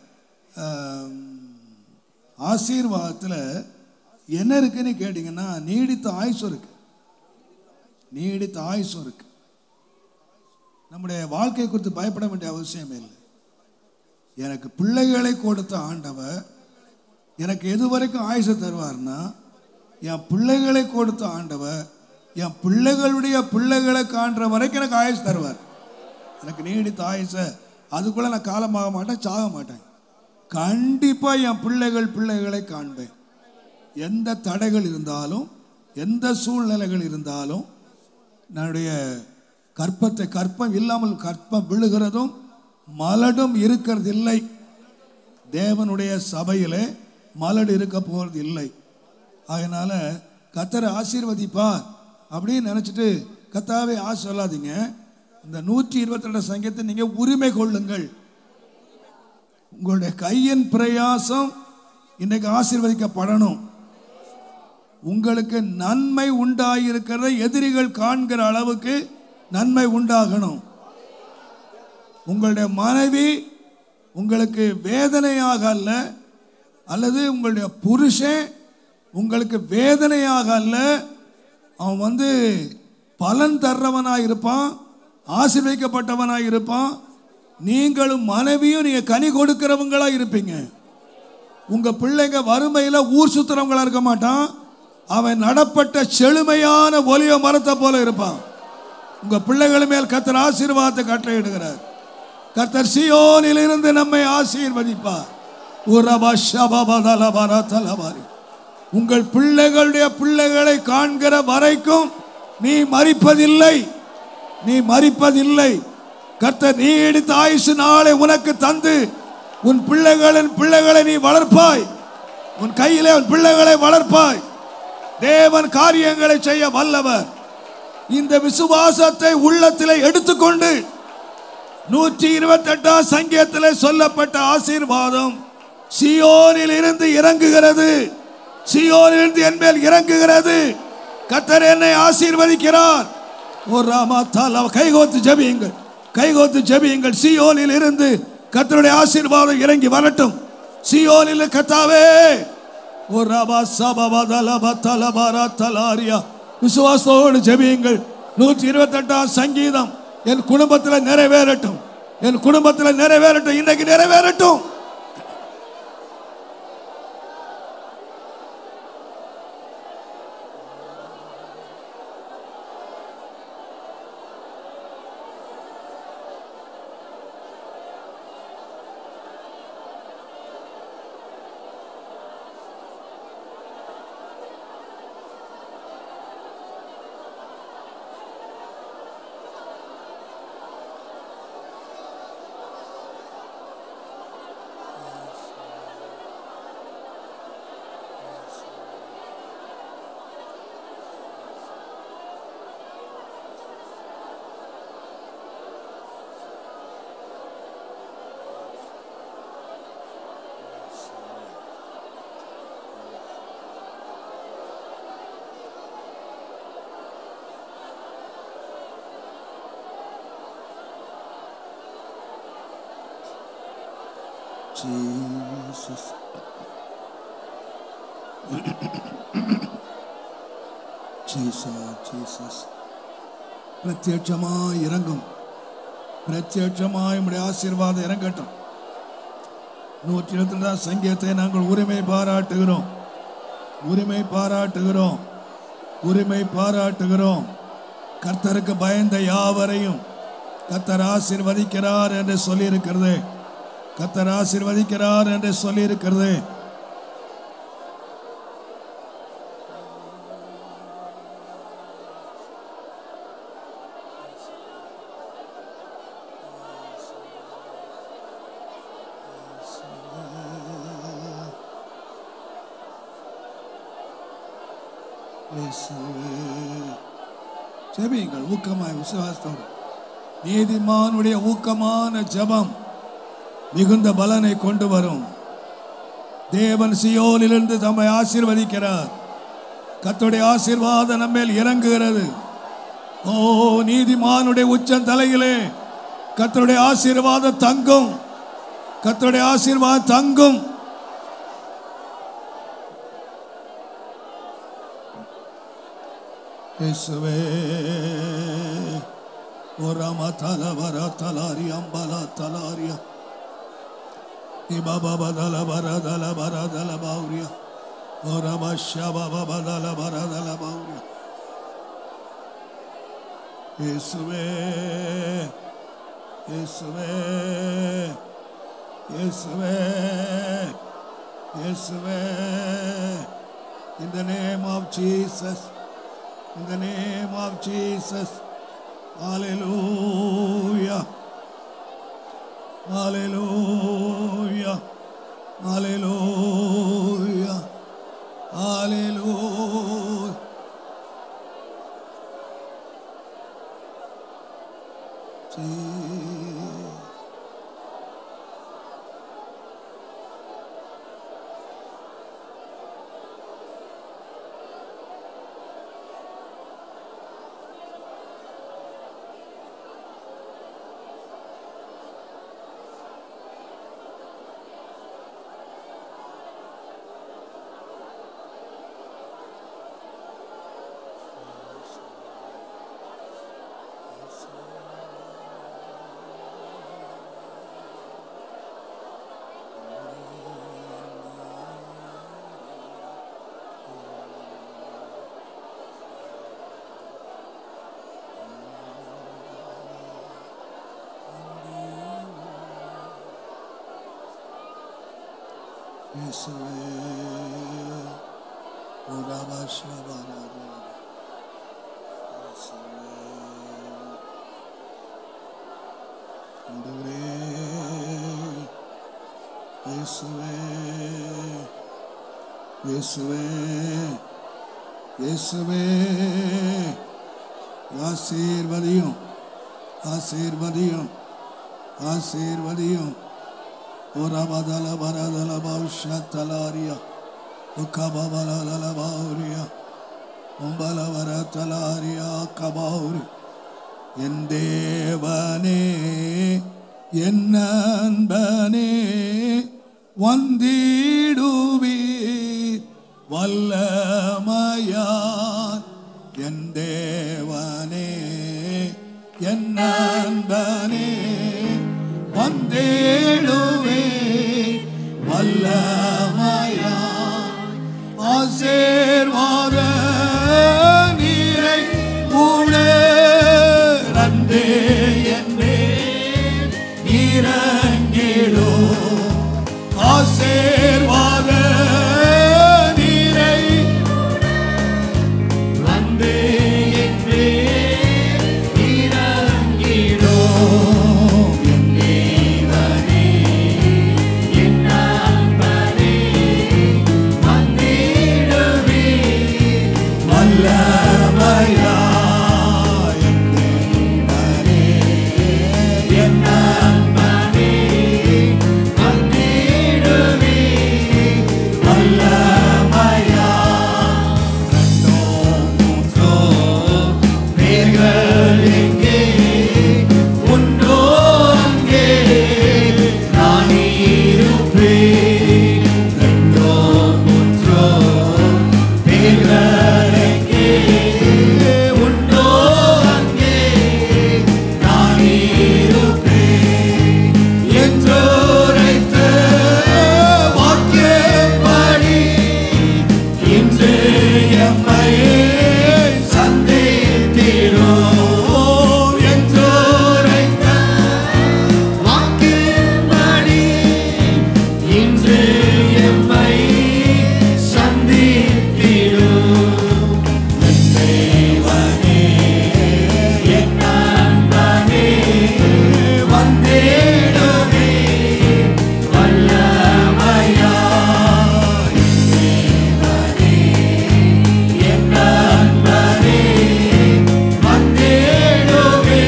ஆசீர்வாதத்துல என்ன இருக்குன்னு கேட்டீங்கன்னா, நீடித்த ஆயுசு இருக்கு. நம்முடைய வாழ்க்கை குறித்து பயப்பட வேண்டிய அவசியமே இல்லை. எனக்கு பிள்ளைகளை கொடுத்த ஆண்டவர் எனக்கு எது வரைக்கும் ஆயுசு தருவார்னா, என் பிள்ளைகளை கொடுத்த ஆண்டவர் என் பிள்ளைகளுடைய பிள்ளைகளை காண்ற வரைக்கும் எனக்கு ஆயுசு தருவார். எனக்கு நீடித்த ஆயுசை, அதுக்குள்ள நான் காலமாக மாட்டேன், சாக மாட்டேன். கண்டிப்பா என் பிள்ளைகளை காண்பேன். எந்த தடைகள் இருந்தாலும், எந்த சூழ்நிலைகள் இருந்தாலும், என்னுடைய கற்பம் இல்லாமல் கற்பம் விழுகிறதும் மலடும் இருக்கிறது இல்லை. தேவனுடைய சபையிலே மலடு இருக்க போறது இல்லை. அதனால கர்த்தரை ஆசீர்வதிப்பார் அப்படின்னு நினைச்சிட்டு கர்த்தாவே ஆசை சொல்லாதீங்க. இந்த 122 சங்கீதத்தை நீங்க உரிமை கொள்ளுங்கள். உங்களுடைய கையின் பிரயாசம் இன்னைக்கு ஆசீர்வதிக்கப்படணும். உங்களுக்கு நன்மை உண்டாயிருக்கிறத எதிரிகள் காண்கிற அளவுக்கு நன்மை உண்டாகணும். உங்களுடைய மனைவி உங்களுக்கு வேதனையாக அல்ல, அல்லது உங்களுடைய புருஷன் உங்களுக்கு வேதனையாக அல்ல, அவன் பலன் தர்றவனாய் இருப்பான், ஆசீர்வதிக்கப்பட்டவனாய் இருப்பான். நீங்களும் மனைவியும் நீங்க கனி கொடுக்கிறவங்களா இருப்பீங்க. உங்க பிள்ளைங்க வறுமையில ஊர் சுத்துறவங்களா இருக்க மாட்டான், அவன் நடப்பட்ட செழுமையான ஒலிவ மரத்தை போல இருப்பான். உங்க பிள்ளைகள் மேல் கர்த்தர் ஆசீர்வாதத்தை கட்டளையிடுகிறார். கர்த்தர் சீயோனிலிருந்து நம்மை ஆசீர்வதிப்பார். உங்கள் பிள்ளைகளுடைய பிள்ளைகளை காண்கிற வரைக்கும் நீ மரிப்பதில்லை. கர்த்தர் நீடித்த ஆயுசு நாளை உனக்கு தந்து உன் பிள்ளைகளின் பிள்ளைகளை நீ வளர்ப்பாய். உன் கையிலே உன் பிள்ளைகளை வளர்ப்பாய். தேவன் காரியங்களை செய்ய வல்லவர். இந்த விசுவாசத்தை உள்ளத்திலே எடுத்துக்கொண்டு 128 சங்கீதத்திலே சொல்லப்பட்ட ஆசீர்வாதம் சீயோனில் இருந்து இறங்குகிறது. சீயோனில் இருந்து என் மேல் இறங்குகிறது. கர்த்தர் என்னை ஆசீர்வதிக்கிறார். ஓ ராமா தாலா, கைகோத்து ஜெபியுங்கள், கைகோத்து ஜெபியுங்கள். சீயோனில் இருந்து கர்த்தருடைய ஆசீர்வாதம் இறங்கி வரட்டும். சீயோனில் கர்த்தாவே, ஓ ராமா சபா தலபா தலபாரா தலாரியா, விசுவாசத்தோடு ஜெபியுங்கள். 128 சங்கீதம் என் குடும்பத்தில் நிறைவேறட்டும், என் குடும்பத்தில் நிறைவேறட்டும், இன்னைக்கு நிறைவேறட்டும். Jesus. Jesus. பிரத்யட்சமாய் இறங்கும், பிரத்யட்சமாய் உம்முடைய ஆசீர்வாதம் இறங்கட்டும். 128 சங்கீதத்தை நாங்கள் உரிமை பாராட்டுகிறோம், உரிமை பாராட்டுகிறோம், உரிமை பாராட்டுகிறோம். கர்த்தருக்கு பயந்த யாவரையும் கர்த்தர் ஆசீர்வதிக்கிறார் என்று சொல்லியிருக்கிறது. கர்த்தர் ஆசீர்வதிக்கிறார் என்று சொல்லியிருக்கிறது. ஜெபியுங்கள் ஊக்கமாய் விசுவாசத்தோடு. நீதிமானுடைய ஊக்கமான ஜெபம் மிகுந்த பலனை கொண்டு வரும். தேவன் சீயோனிலிருந்து தம்மை ஆசீர்வதிக்கிறார். கர்த்தருடைய ஆசீர்வாதம் நம்மேல் இறங்குகிறது. ஓ, நீதிமானுடைய உச்சம் தலையிலே கர்த்தருடைய ஆசீர்வாதம் தங்கும், கர்த்தருடைய ஆசீர்வாதம் தங்கும். இயேசுவே, ஓராமா தலவரா தலாரி அம்பலா தலாரியா இபாபா பதல பரதல பரதல பௌரியா ஓராமா ஷபாபா பதல பரதல பௌரியா. இயேசுவே, இயேசுவே, இயேசுவே, இயேசுவே. In the name of Jesus, in the name of Jesus. Hallelujah, hallelujah, hallelujah, hallelujah. இயேசுவே ஆசீர்வதியும் ஆசீர்வதியும் ஆசீர்வதியும் ஓரபதல பரதல பௌஷத்தலாரியா உக்கபபலல பௌரியா உம்பல வரத்தலாரியா கபௌரி என் தேவனே என் நண்பனே வந்திடுவீர் வல்லமையான் என் தேவனே என் நண்பனே வந்திடுவீர் வல்லமையான் ஆசீர்வாத நீரை உணர்ந்தே என்னே இறங்கிடோ ஆசீர்வாத நீரை வந்தே என்னே இறங்கிடோ என் தேவனே என் நண்பனே வந்திடுவே வல்லமையா என் தேவனே என் நண்பனே வந்திடுவே வல்லமையா ரெண்டோ மூன்றோ பேர்கள் எங்கே உண்டோ அங்கே நான் இருப்பேன் ரெண்டோ மூன்றோ பேர்கள் எங்கே உண்டோ அங்கே நான் இருப்பேன் என்றோரைத்த வாக்கியப்படி இன்று எம்மை சந்தித்திடும் என்றோரைத்த வாக்கியப்படி இன்று எம்மை சந்தித்திடும் என் தேவனே என் நண்பனே வந்திடுவே வல்லமையா என் தேவனே என் நண்பனே வந்திடுவே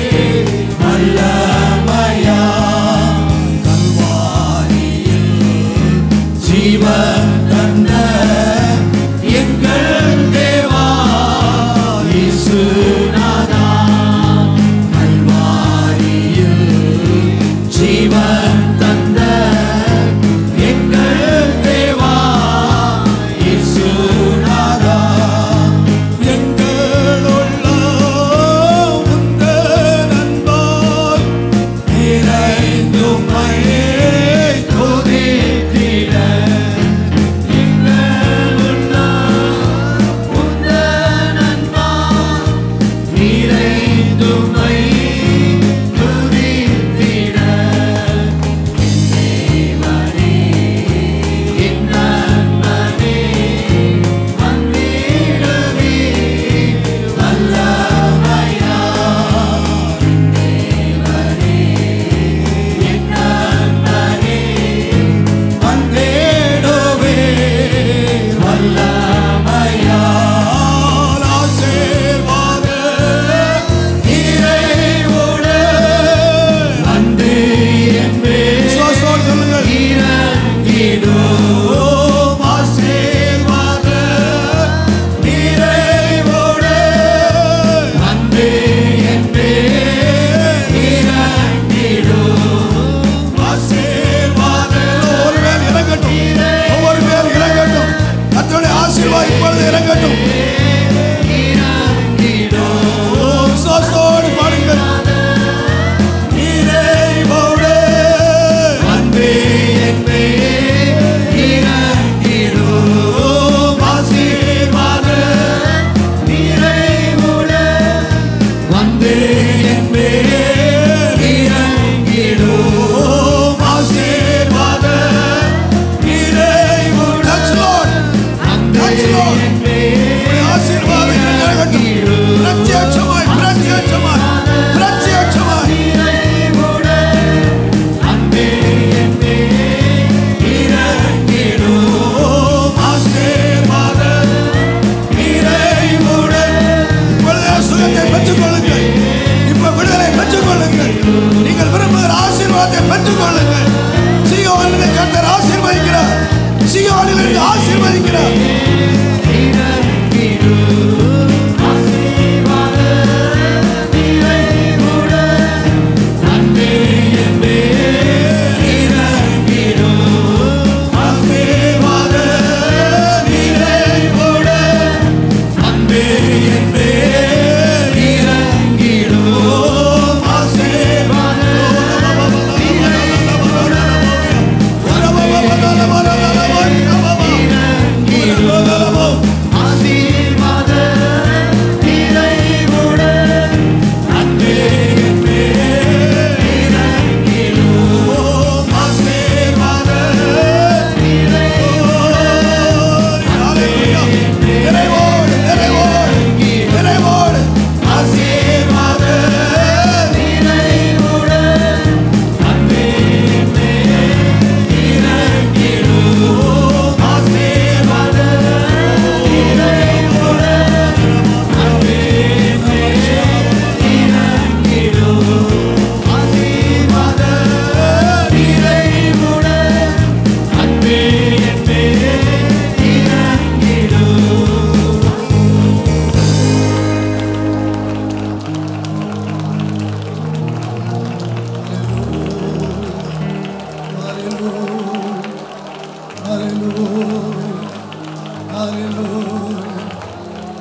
வல்லமையா கல்வாரியில் ஜீவன் தந்த எங்கள் தேவா இயேசுநாதா கல்வாரியில் ஜீவன் தந்த எங்கள் தேவா இயேசுநாதா எங்களுள்ள உந்தன் அன்பால் நிறைந்தும்மையே துதித்திட எங்களுள்ள உந்தன் அன்பால் நிறைந்தும்மை துதித்திட என் தேவனே என் நண்பனே வந்திடுவே வல்லமையா என் தேவனே என் நண்பனே வந்திடுவே வல்லமையா ஆசீர்வாத நிறைவோடு வந்து என் மேல் இறங்கிடும் ஆசீர்வாத நிறைவோடு வந்து என் மேல் இறங்கிடும் ஆசீர்வாத ஒரு மேல் இறங்கட்டும் ஒவ்வொரு மேல் இறங்கட்டும் கர்த்தருடைய ஆசீர்வாதம் இப்பொழுது இறங்கட்டும் இறங்கிடும் சோசோடு பாருங்கள் நிறைவோடு வந்து என் மேல் இறங்கிடும் ஆசீர்வாத நிறைவோடு வந்து என் மேல் இறங்கிடும் ஆசீர்வாத நிறைவோடு Touch Lord. Touch Lord. ஆசீர்வாதம் இறங்கட்டும் பிரத்யட்சமாய் பிரத்யட்சமாய்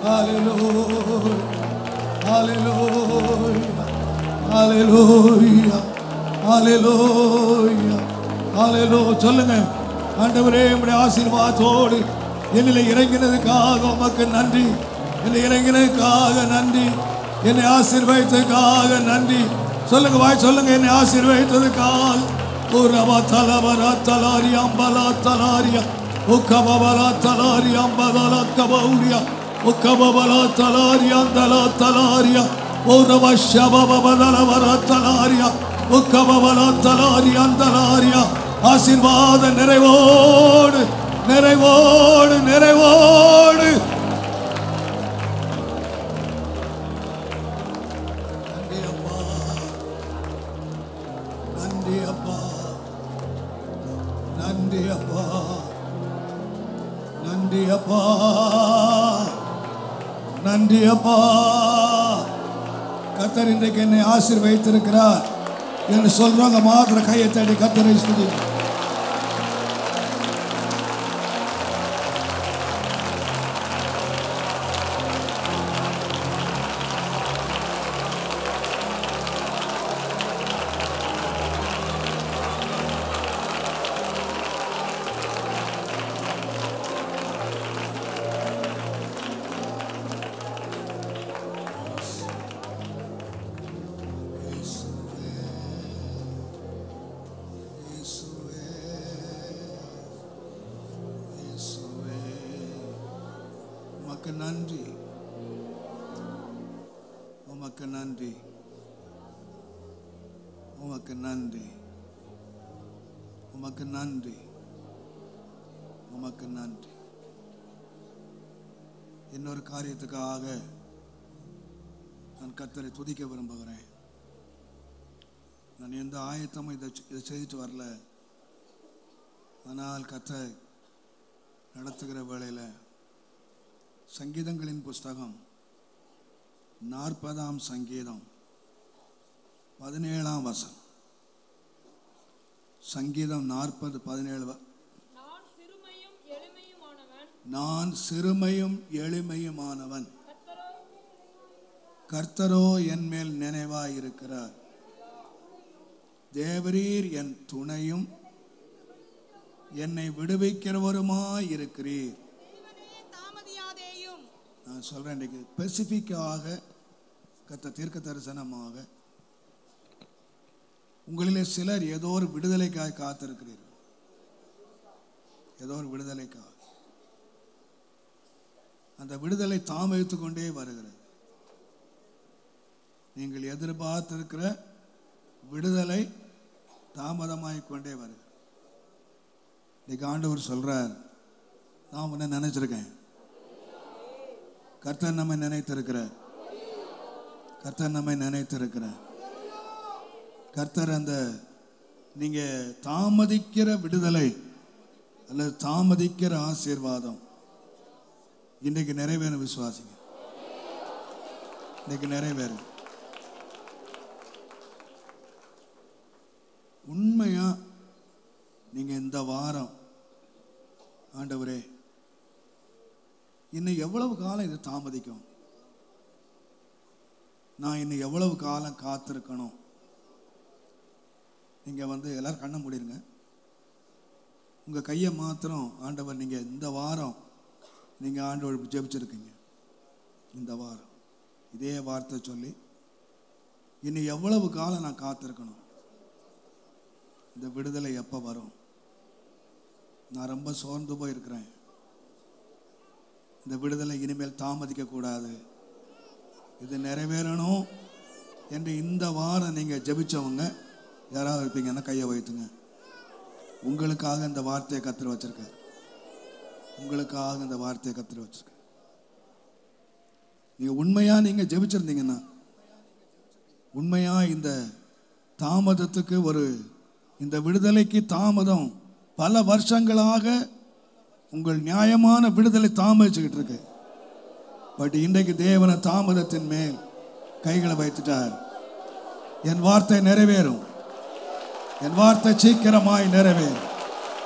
Hallelujah. Hallelujah. Hallelujah. Hallelujah. Hallelujah. சொல்லுங்க, ஆண்டவரே உம்முடைய ஆசீர்வாதத்தோடு என்னிலே இறங்கினதுக்காக உமக்கு நன்றி. என்னை இறங்கினதுக்காக நன்றி. என்னை ஆசீர்வதித்ததுக்காக நன்றி. சொல்லுங்க, வாய் சொல்லுங்க, என்னை ஆசீர்வதித்ததுக்காக. ஓரபா தலபரா தலாரி அம்பலா தலாரியா உக்கபபலா தலாரி அம்பலா கபௌரியா உக்கபபலா தலாரி அந்தலா தலாரியா ஓரபா ஷபபபலவரா தலாரியா உக்கபபலா தலாரி அந்தலாரியா. ஆசீர்வாத நிறைவோடு நிறைவோடு நிறைவோடு. நன்றி அப்பா, நன்றி அப்பா, நன்றி அப்பா, நன்றி அப்பா. கர்த்தர் இன்றைக்கு என்னை ஆசீர்வதித்திருக்கிறார் என்று சொல்றவங்க மாத்திர கையை தட்டி கர்த்தரை ஸ்துதி. நன்றி, உமக்கு நன்றி, உமக்கு நன்றி, உமக்கு நன்றி, உமக்கு நன்றி. இன்னொரு காரியத்துக்காக நான் கர்த்தரை துதிக்க விரும்புகிறேன். நான் எந்த ஆயத்தமும் இதை செய்துட்டு வரல. ஆனால் கர்த்தர் நடத்துகிற வேளையில் சங்கீதங்களின் புஸ்தகம் 40ஆம் சங்கீதம் 17ஆம் வசனம். சங்கீதம் 40:17. நான் சிறுமையும் எளிமையுமானவன், கர்த்தரோ என் மேல் நினைவாய் இருக்கிறார். தேவரீர் என் துணையும் என்னை விடுவிக்கிறவருமாய் இருக்கிறீர். நான் சொல்றேன், இன்னைக்கு ஸ்பெசிபிக்காக கர்த்தர் தீர்க்க தரிசனமாக உங்களிலே சிலர் ஏதோ ஒரு விடுதலைக்காக காத்திருக்கிறீர்கள். ஏதோ ஒரு விடுதலைக்காக. அந்த விடுதலை தாமதித்துக் கொண்டே வருகிறது. நீங்கள் எதிர்பார்த்திருக்கிற விடுதலை தாமதமாகிக் கொண்டே வருகிறது. இன்னைக்கு ஆண்டவர் சொல்றார், நான் உன்னை நினைச்சிருக்கேன். கர்த்தர் நம்மை நினைத்திருக்கிறார். கர்த்தர் நம்மை நினைத்திருக்கிறார். கர்த்தர் அந்த நீங்க தாமதிக்கிற விடுதலை அல்லது தாமதிக்கிற ஆசீர்வாதம் இன்றைக்கு நிறைவேறும். விசுவாசிங்க, இன்னைக்கு நிறைவேறும். உண்மையா நீங்க இந்த வாரம், ஆண்டவரே இன்னும் எவ்வளவு காலம் இது தாமதிக்கும், நான் இன்னும் எவ்வளவு காலம் காத்திருக்கணும். நீங்க எல்லாரும் கண்ணை மூடிருங்க. உங்க கையை மாத்திரம் ஆண்டவர், நீங்க இந்த வாரம் நீங்க ஆண்டவர் ஜெபிச்சிருக்கீங்க. இந்த வாரம் இதே வார்த்தை சொல்லி இன்னும் எவ்வளவு காலம் நான் காத்திருக்கணும், இந்த விடுதலை எப்போ வரும், நான் ரொம்ப சோர்ந்து போயிருக்கிறேன், இந்த விடுதலை இனிமேல் தாமதிக்க கூடாது, இது நிறைவேறணும் என்று இந்த வாரம் நீங்க ஜெபிச்சவங்க யாராவது இருப்பீங்கன்னா கையை வைத்துங்க. உங்களுக்காக இந்த வார்த்தையை கர்த்தர் வச்சிருக்க. உங்களுக்காக இந்த வார்த்தையை கர்த்தர் வச்சிருக்க. நீங்க உண்மையா நீங்க ஜெபிச்சிருந்தீங்கன்னா, உண்மையா இந்த தாமதத்துக்கு இந்த விடுதலைக்கு தாமதம் பல வருஷங்களாக உங்கள் நியாயமான விடுதலை தாமதிச்சுக்கிட்டு இருக்கு. பட் இன்றைக்கு தேவன தாமதத்தின் மேல் கைகளை வைத்துட்டார். என் வார்த்தை நிறைவேறும். என் வார்த்தை சீக்கிரமாய் நிறைவேறும்.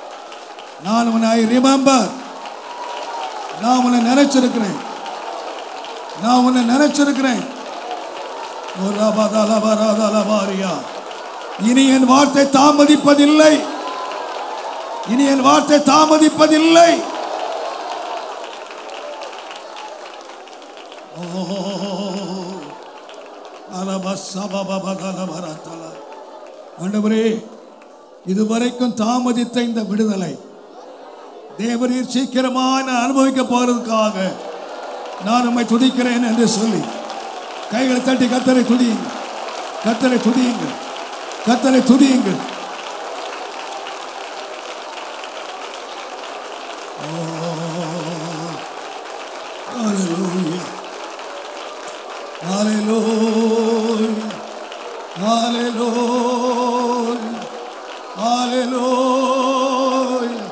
நான் உன்னை ரிமெம்பர், நான் உன்னை நினைச்சிருக்கிறேன். நான் உன்னை நினைச்சிருக்கிறேன். இனி என் வார்த்தை தாமதிப்பதில்லை. இனி என் வார்த்தை தாமதிப்பதில்லை. ஆண்டவரே, இதுவரைக்கும் தாமதித்த இந்த விடுதலை தேவரீர் சீக்கிரமாக அனுபவிக்க போறதுக்காக நான் உம்மை துதிக்கிறேன் என்று சொல்லி கைகளை தட்டி கர்த்தரை துதியுங்கள். கர்த்தரை துதியுங்கள். கர்த்தரை துதியுங்கள். Hallelujah. Hallelujah. Hallelujah. Hallelujah.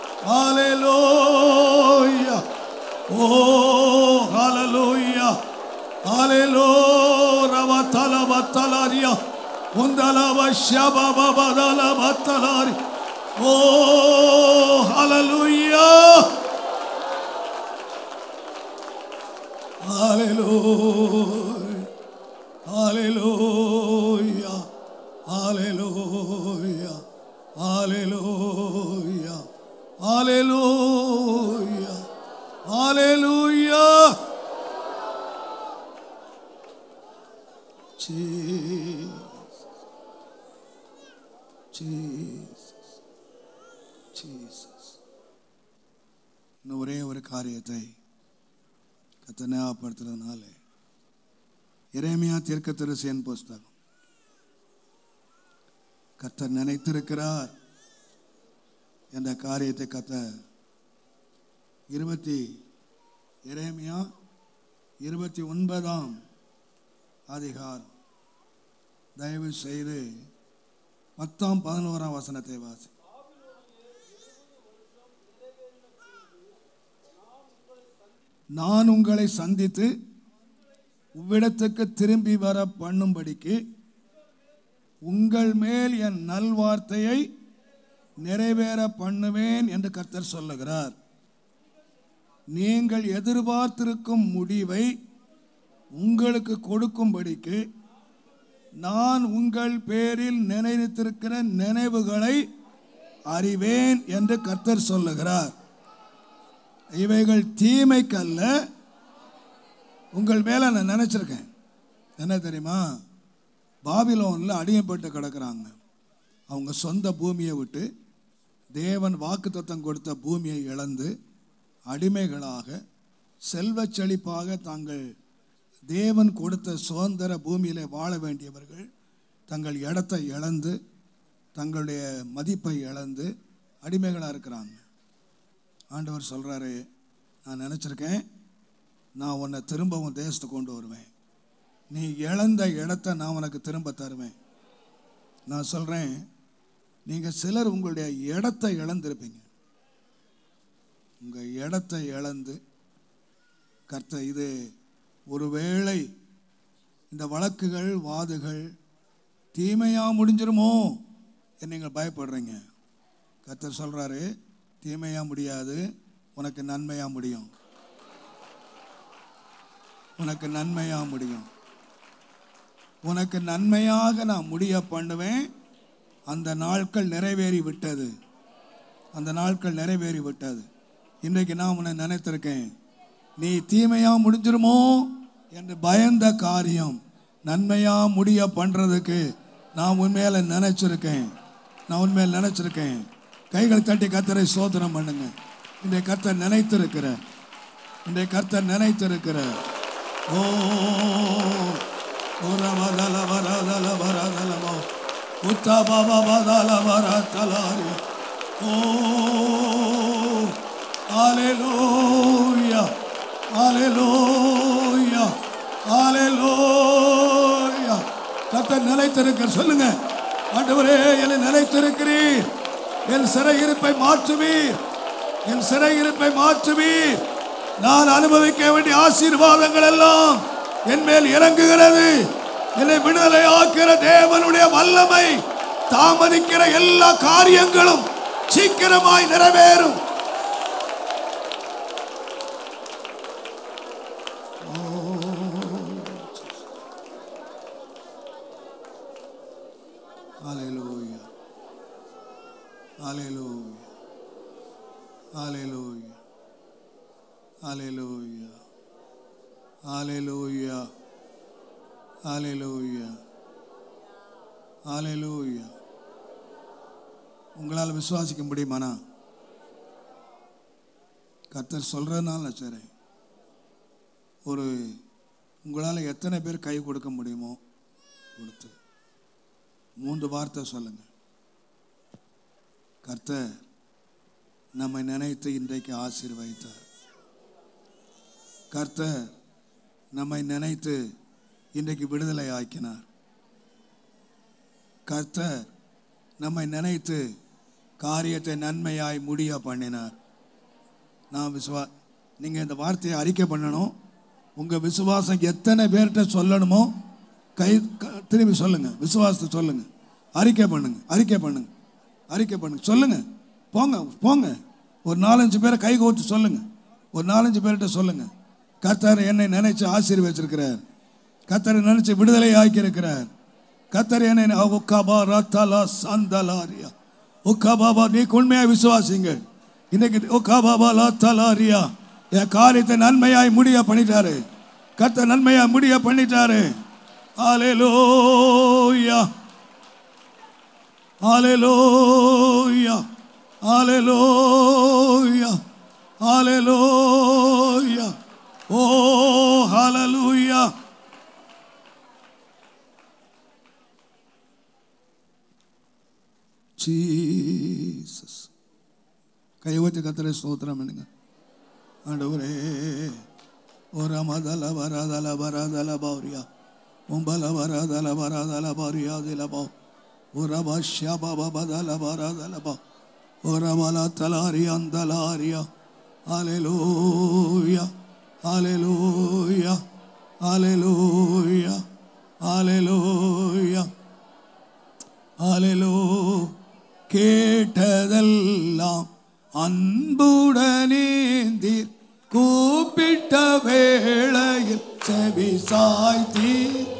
Hallelujah. Oh, hallelujah. Hallelujah. Ravatala batalaria. Undala vashaba babadala batalari. Oh, hallelujah. Hallelujah. Hallelujah. Hallelujah. Hallelujah. Hallelujah. Hallelujah. Jesus. Jesus. Jesus. இன்னும் ஒரே ஒரு காரியத்தை கர்த்தர் ஞாபகப்படுத்துறதுனால எரேமியா தீர்க்கதரிசியின் புஸ்தகம் கர்த்தர் நினைத்திருக்கிறார் என்ற காரியத்தை கர்த்தர் எரேமியா 29ஆம் அதிகாரம் தயவு செய்து 10ஆம் 11ஆம் வசனத்தை வாசி. நான் உங்களை சந்தித்து உவ்விடத்துக்கு திரும்பி வர பண்ணும்படிக்கு உங்கள் மேல் என் நல்வார்த்தையை நிறைவேற பண்ணுவேன் என்று கர்த்தர் சொல்லுகிறார். நீங்கள் எதிர்பார்த்திருக்கும் முடிவை உங்களுக்கு கொடுக்கும்படிக்கு நான் உங்கள் பேரில் நினைத்திருக்கிற நினைவுகளை அறிவேன் என்று கர்த்தர் சொல்லுகிறார். இவைகள் தீமைக்கல்ல, உங்கள் மேல நான் நினைச்சிருக்கேன். என்ன தெரியுமா? பாபிலோன்ல அடிமைப்பட்டு கிடக்குறாங்க. அவங்க சொந்த பூமியை விட்டு தேவன் வாக்குத்தத்தம் கொடுத்த பூமியை இழந்து அடிமைகளாக செல்வ செழிப்பாக தாங்கள் தேவன் கொடுத்த சுதந்திர பூமியிலே வாழ வேண்டியவர்கள் தங்கள் இடத்தை இழந்து தங்களுடைய மதிப்பை இழந்து அடிமைகளாக இருக்கிறாங்க. ஆண்டவர் சொல்கிறாரு, நான் நினச்சிருக்கேன், நான் உன்னை திரும்பவும் தேசத்துக்கு கொண்டு வருவேன். நீ இழந்த இடத்த நான் உனக்கு திரும்ப தருவேன். நான் சொல்கிறேன், நீங்கள் சிலர் உங்களுடைய இடத்தை இழந்திருப்பீங்க. உங்கள் இடத்தை இழந்து கர்த்தர் இது ஒருவேளை இந்த வழக்குகள் வாதுகள் தீமையாக முடிஞ்சிருமோ என்று நீங்கள் பயப்படுறீங்க. கர்த்தர் சொல்கிறாரு, தீமையாக முடியாது, உனக்கு நன்மையாக முடியும். உனக்கு நன்மையாக முடியும். உனக்கு நன்மையாக நான் முடிய பண்ணுவேன். அந்த நாட்கள் நிறைவேறி விட்டது. அந்த நாட்கள் நிறைவேறி விட்டது. இன்றைக்கு நான் உன்னை நினைத்திருக்கேன், நீ தீமையாக முடிஞ்சிருமோ என்று பயந்த காரியம் நன்மையாக முடிய பண்ணுறதுக்கு நான் உண்மையில நினைச்சிருக்கேன். நான் உண்மையில் நினைச்சிருக்கேன். கைகளை தட்டி கர்த்தரை சோதனம் பண்ணுங்க. இன்றைய கர்த்தர் நினைத்திருக்கிற, இன்றைய கர்த்தர் நினைத்திருக்கிற ஓ வரதல வரதல வரதலமோ உத்தா பாபா பதல வரதலாரி ஓ ஹalleluya ஹalleluya ஹalleluya. கர்த்தர் நிலைத்திருக்கிற சொல்லுங்க, ஆண்டவரே என்னை நிலைத்திருக்கிறீர், என் சிறையிருப்பை மாற்றுவீர், என் சிறையிருப்பை மாற்றுவீர். நான் அனுபவிக்க வேண்டிய ஆசீர்வாதங்கள் எல்லாம் என் மேல் இறங்குகிறது. என்னை விடுதலை ஆக்கிற தேவனுடைய வல்லமை தாமதிக்கிற எல்லா காரியங்களும் சீக்கிரமாய் நிறைவேறும். Hallelujah. Hallelujah. Hallelujah. Hallelujah. Hallelujah. Hallelujah. Hallelujah. உங்களால் விசுவாசிக்க முடியுமானா? கர்த்தர் சொல்றதுனால சரி. ஒரு உங்களால் எத்தனை பேர் கை கொடுக்க முடியுமோ கொடுத்து 3 வார்த்தை சொல்லுங்க. கர்த்தர் நம்மை நினைத்து இன்றைக்கு ஆசீர்வதித்தார். கர்த்தர் நம்மை நினைத்து இன்றைக்கு விடுதலை ஆக்கினார். கர்த்தர் நம்மை நினைத்து காரியத்தை நன்மையாய் முடிய பண்ணினார். நான் நீங்கள் இந்த வார்த்தையை அறிக்கை பண்ணணும். உங்கள் விசுவாசம் எத்தனை பேர்கிட்ட சொல்லணுமோ திரும்பி சொல்லுங்க. விசுவாசத்தை சொல்லுங்க. அறிக்கை பண்ணுங்க. அறிக்கை பண்ணுங்க. அறிக்கை பண்ணுங்க. சொல்லுங்க. போங்க போங்க. ஒரு 4-5 பேரை கை கோர்த்து சொல்லுங்க. ஒரு 4-5 பேர்கிட்ட சொல்லுங்க. கர்த்தர் என்னை நினைச்சு ஆசீர்வதிச்சிருக்கிறார். கர்த்தரை நினைச்சு விடுதலை ஆக்கியிருக்கிறார். கர்த்தர் என்னை நீ உண்மையாய் விசுவாசிங்கள். இன்னைக்கு என் காரியத்தை நன்மையாய் முடிய பண்ணிட்டாரு. கர்த்தர் நன்மையாய் முடிய பண்ணிட்டாரு. ஹல்லேலூயா. ஹல்லேலூயா. ஹல்லேலூயா. ஹல்லேலூயா. ஓ ஹல்லேலூயா. ஜீசஸ். கை ஊற்றி கர்த்தரை ஸ்தோத்திரம் பண்ணுங்க. ஆண்டவரே ஒரு மதல வரதல வரதல பௌரியா உம்பல வரதல வரதல பௌரியா திலபோ ஒரு பாஷ்யா பாபா பதல வரதல போ ஒரு மல தலாரி அந்தலாரியா. ஹல்லேலூயா. ஹல்லேலூயா. ஹல்லேலூயா. ஹல்லேலூயா. ஹல்லேலூயா. கேட்டதெல்லாம் அன்புடனேந்தீர் கூப்பிட்ட வேளையில் செவி சாய்த்தீர்.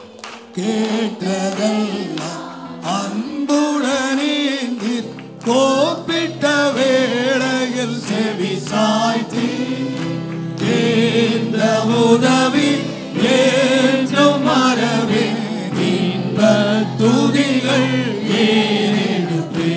கேட்டதெல்லாம் அன்புடனேந்தீர் கூப்பிட்ட வேளையில் செவி சாய்த்தீர். இந்த உதவி என்றும் மறவே இன்ப துதிகள் ஏறெடுப்பே.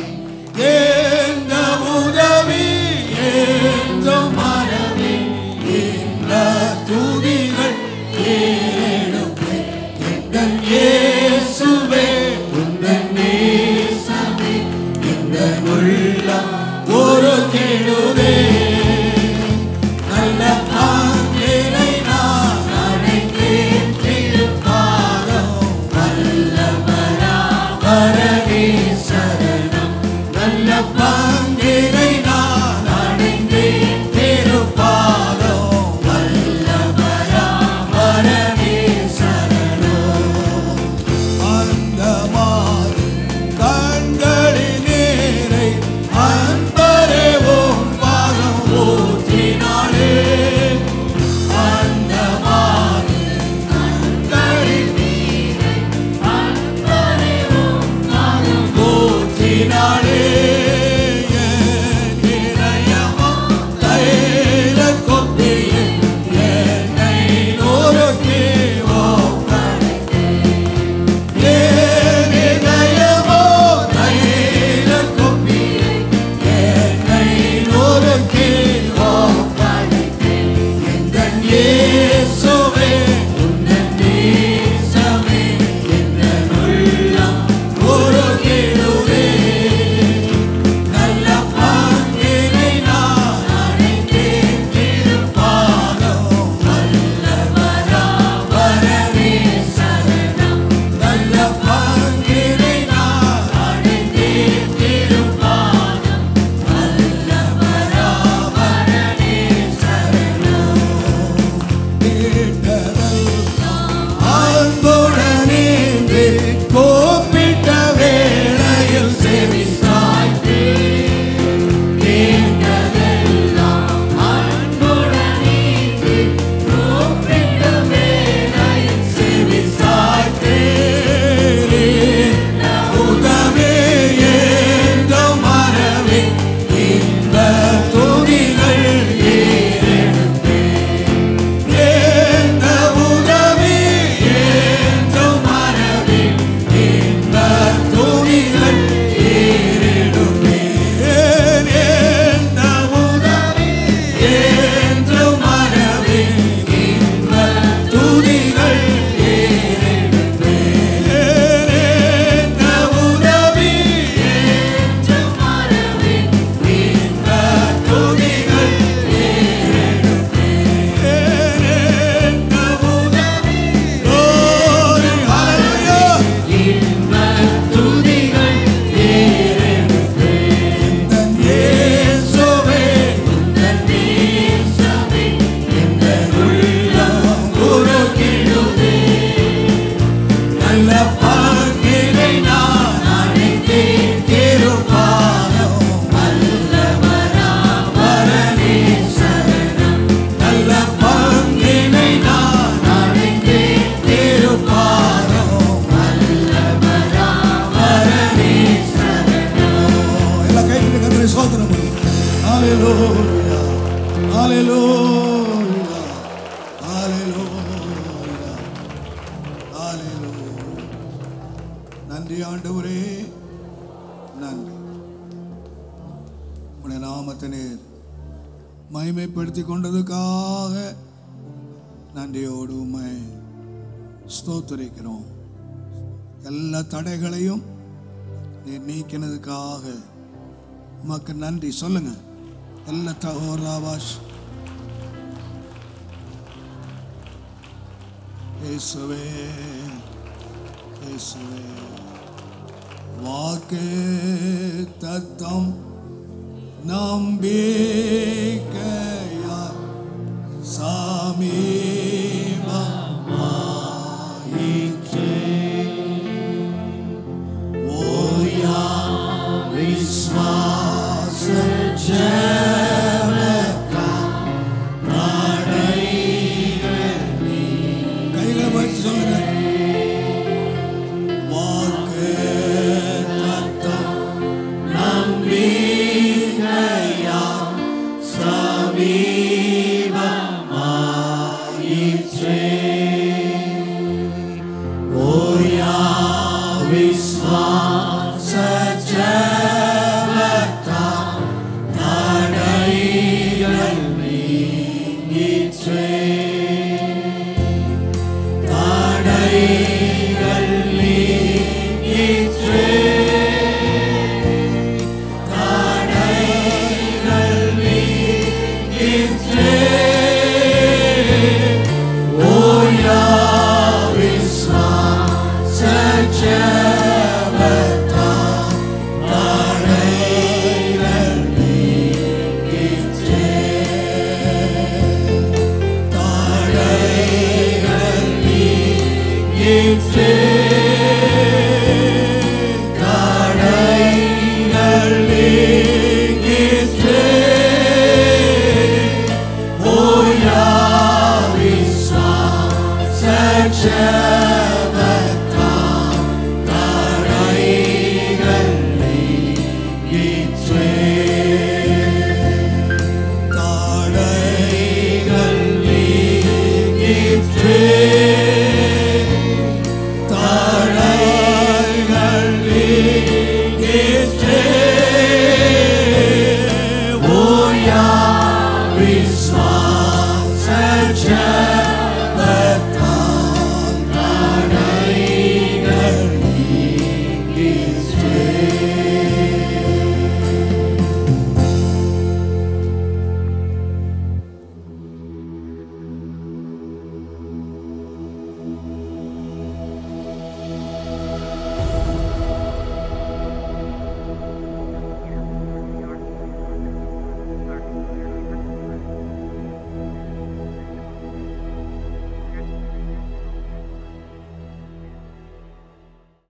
இந்த உதவி என்றும் மறவே இன்ப துதிகள் ஏறெடுப்பே. எங்கள் இயேசுவே உந்தன் நேசமே எங்கள் உள்ளம் ஒரு கெடுதே. நல்ல பாங்கினை நான் அடைந்தேன் திருப்பாதம் வல்லவரா வரவே சரணம். நல்ல பாங்கினை நான் அடைந்தேன் திருப்பாதம் வல்லவரா வரவே சரணம். அந்த மாறு கண்களின் நேரை அன்பரேவும் பாதம் ஊற்றினாளே. அந்த மாறு கண்களின் நேரை அன்பரேவும் பாதம் ஊற்றினாளே. என் இதயமும் தைல கொப்பியில் என்னை நொறுக்கி ஒப்படைத்தேன். என் இதயமோ தைல கொப்பியில் என்னை நொறுக்கி ஒப்படைத்தேன். எங்கள் இயேசுவே உந்தன் நேசமே எங்கள் உள்ளம் உருகிடுதே. நல்ல பாங்கினை நான் அடைந்தேன் திருப்பாதம் வல்லவரா வரவே சரணம். நல்ல பாங்கினை நான் அடைந்தேன் திருப்பாதம் வல்லவரா வரவே சரணம். கேட்டதெல்லாம் Hallelujah. Hallelujah. Hallelujah. Hallelujah. நன்றி ஆண்டவரே, நன்றி. உம்முடைய நாமத்தை நீர் மகிமைப்படுத்தி கொண்டதுக்காக நன்றியோடு உம்மை ஸ்தோத்திரிக்கிறோம். எல்லா தடைகளையும் நீர் நீக்கினதுக்காக உமக்கு நன்றி. சொல்லுங்க எல்லா தகோராபாஷ் இயேசுவே இயேசுவே. வாக்கு தத்தம் நம்பிக்கையாய் சமீபமாயிற்றே. ஓயா விஸ்வாச ஜெபத்தால் தடைகள் நீக்கி. கைகளை வைத்து சொல்லுங்க. வாக்கு தத்தம் நம்பிக்கையால் சமீபமாயிற்றே. ஓயா விஸ்வாச ஜெபத்தால் தடைகள் நீங்கிற்றே. தடைகள் நீங்கிற்றே. தடைகள் நீங்கிற்றே. ஓயா விஸ்வாச ஜெபத்தால் தடைகள் நீங்கிற்றே. தடைகள் நீங்கிற்றே. தடைகள் நீங்கிற்றே. ஓயா விஸ்வாச ஜெபத்தால் தடைகள் நீங்கிற்றே. தடைகள் நீங்கிற்றே.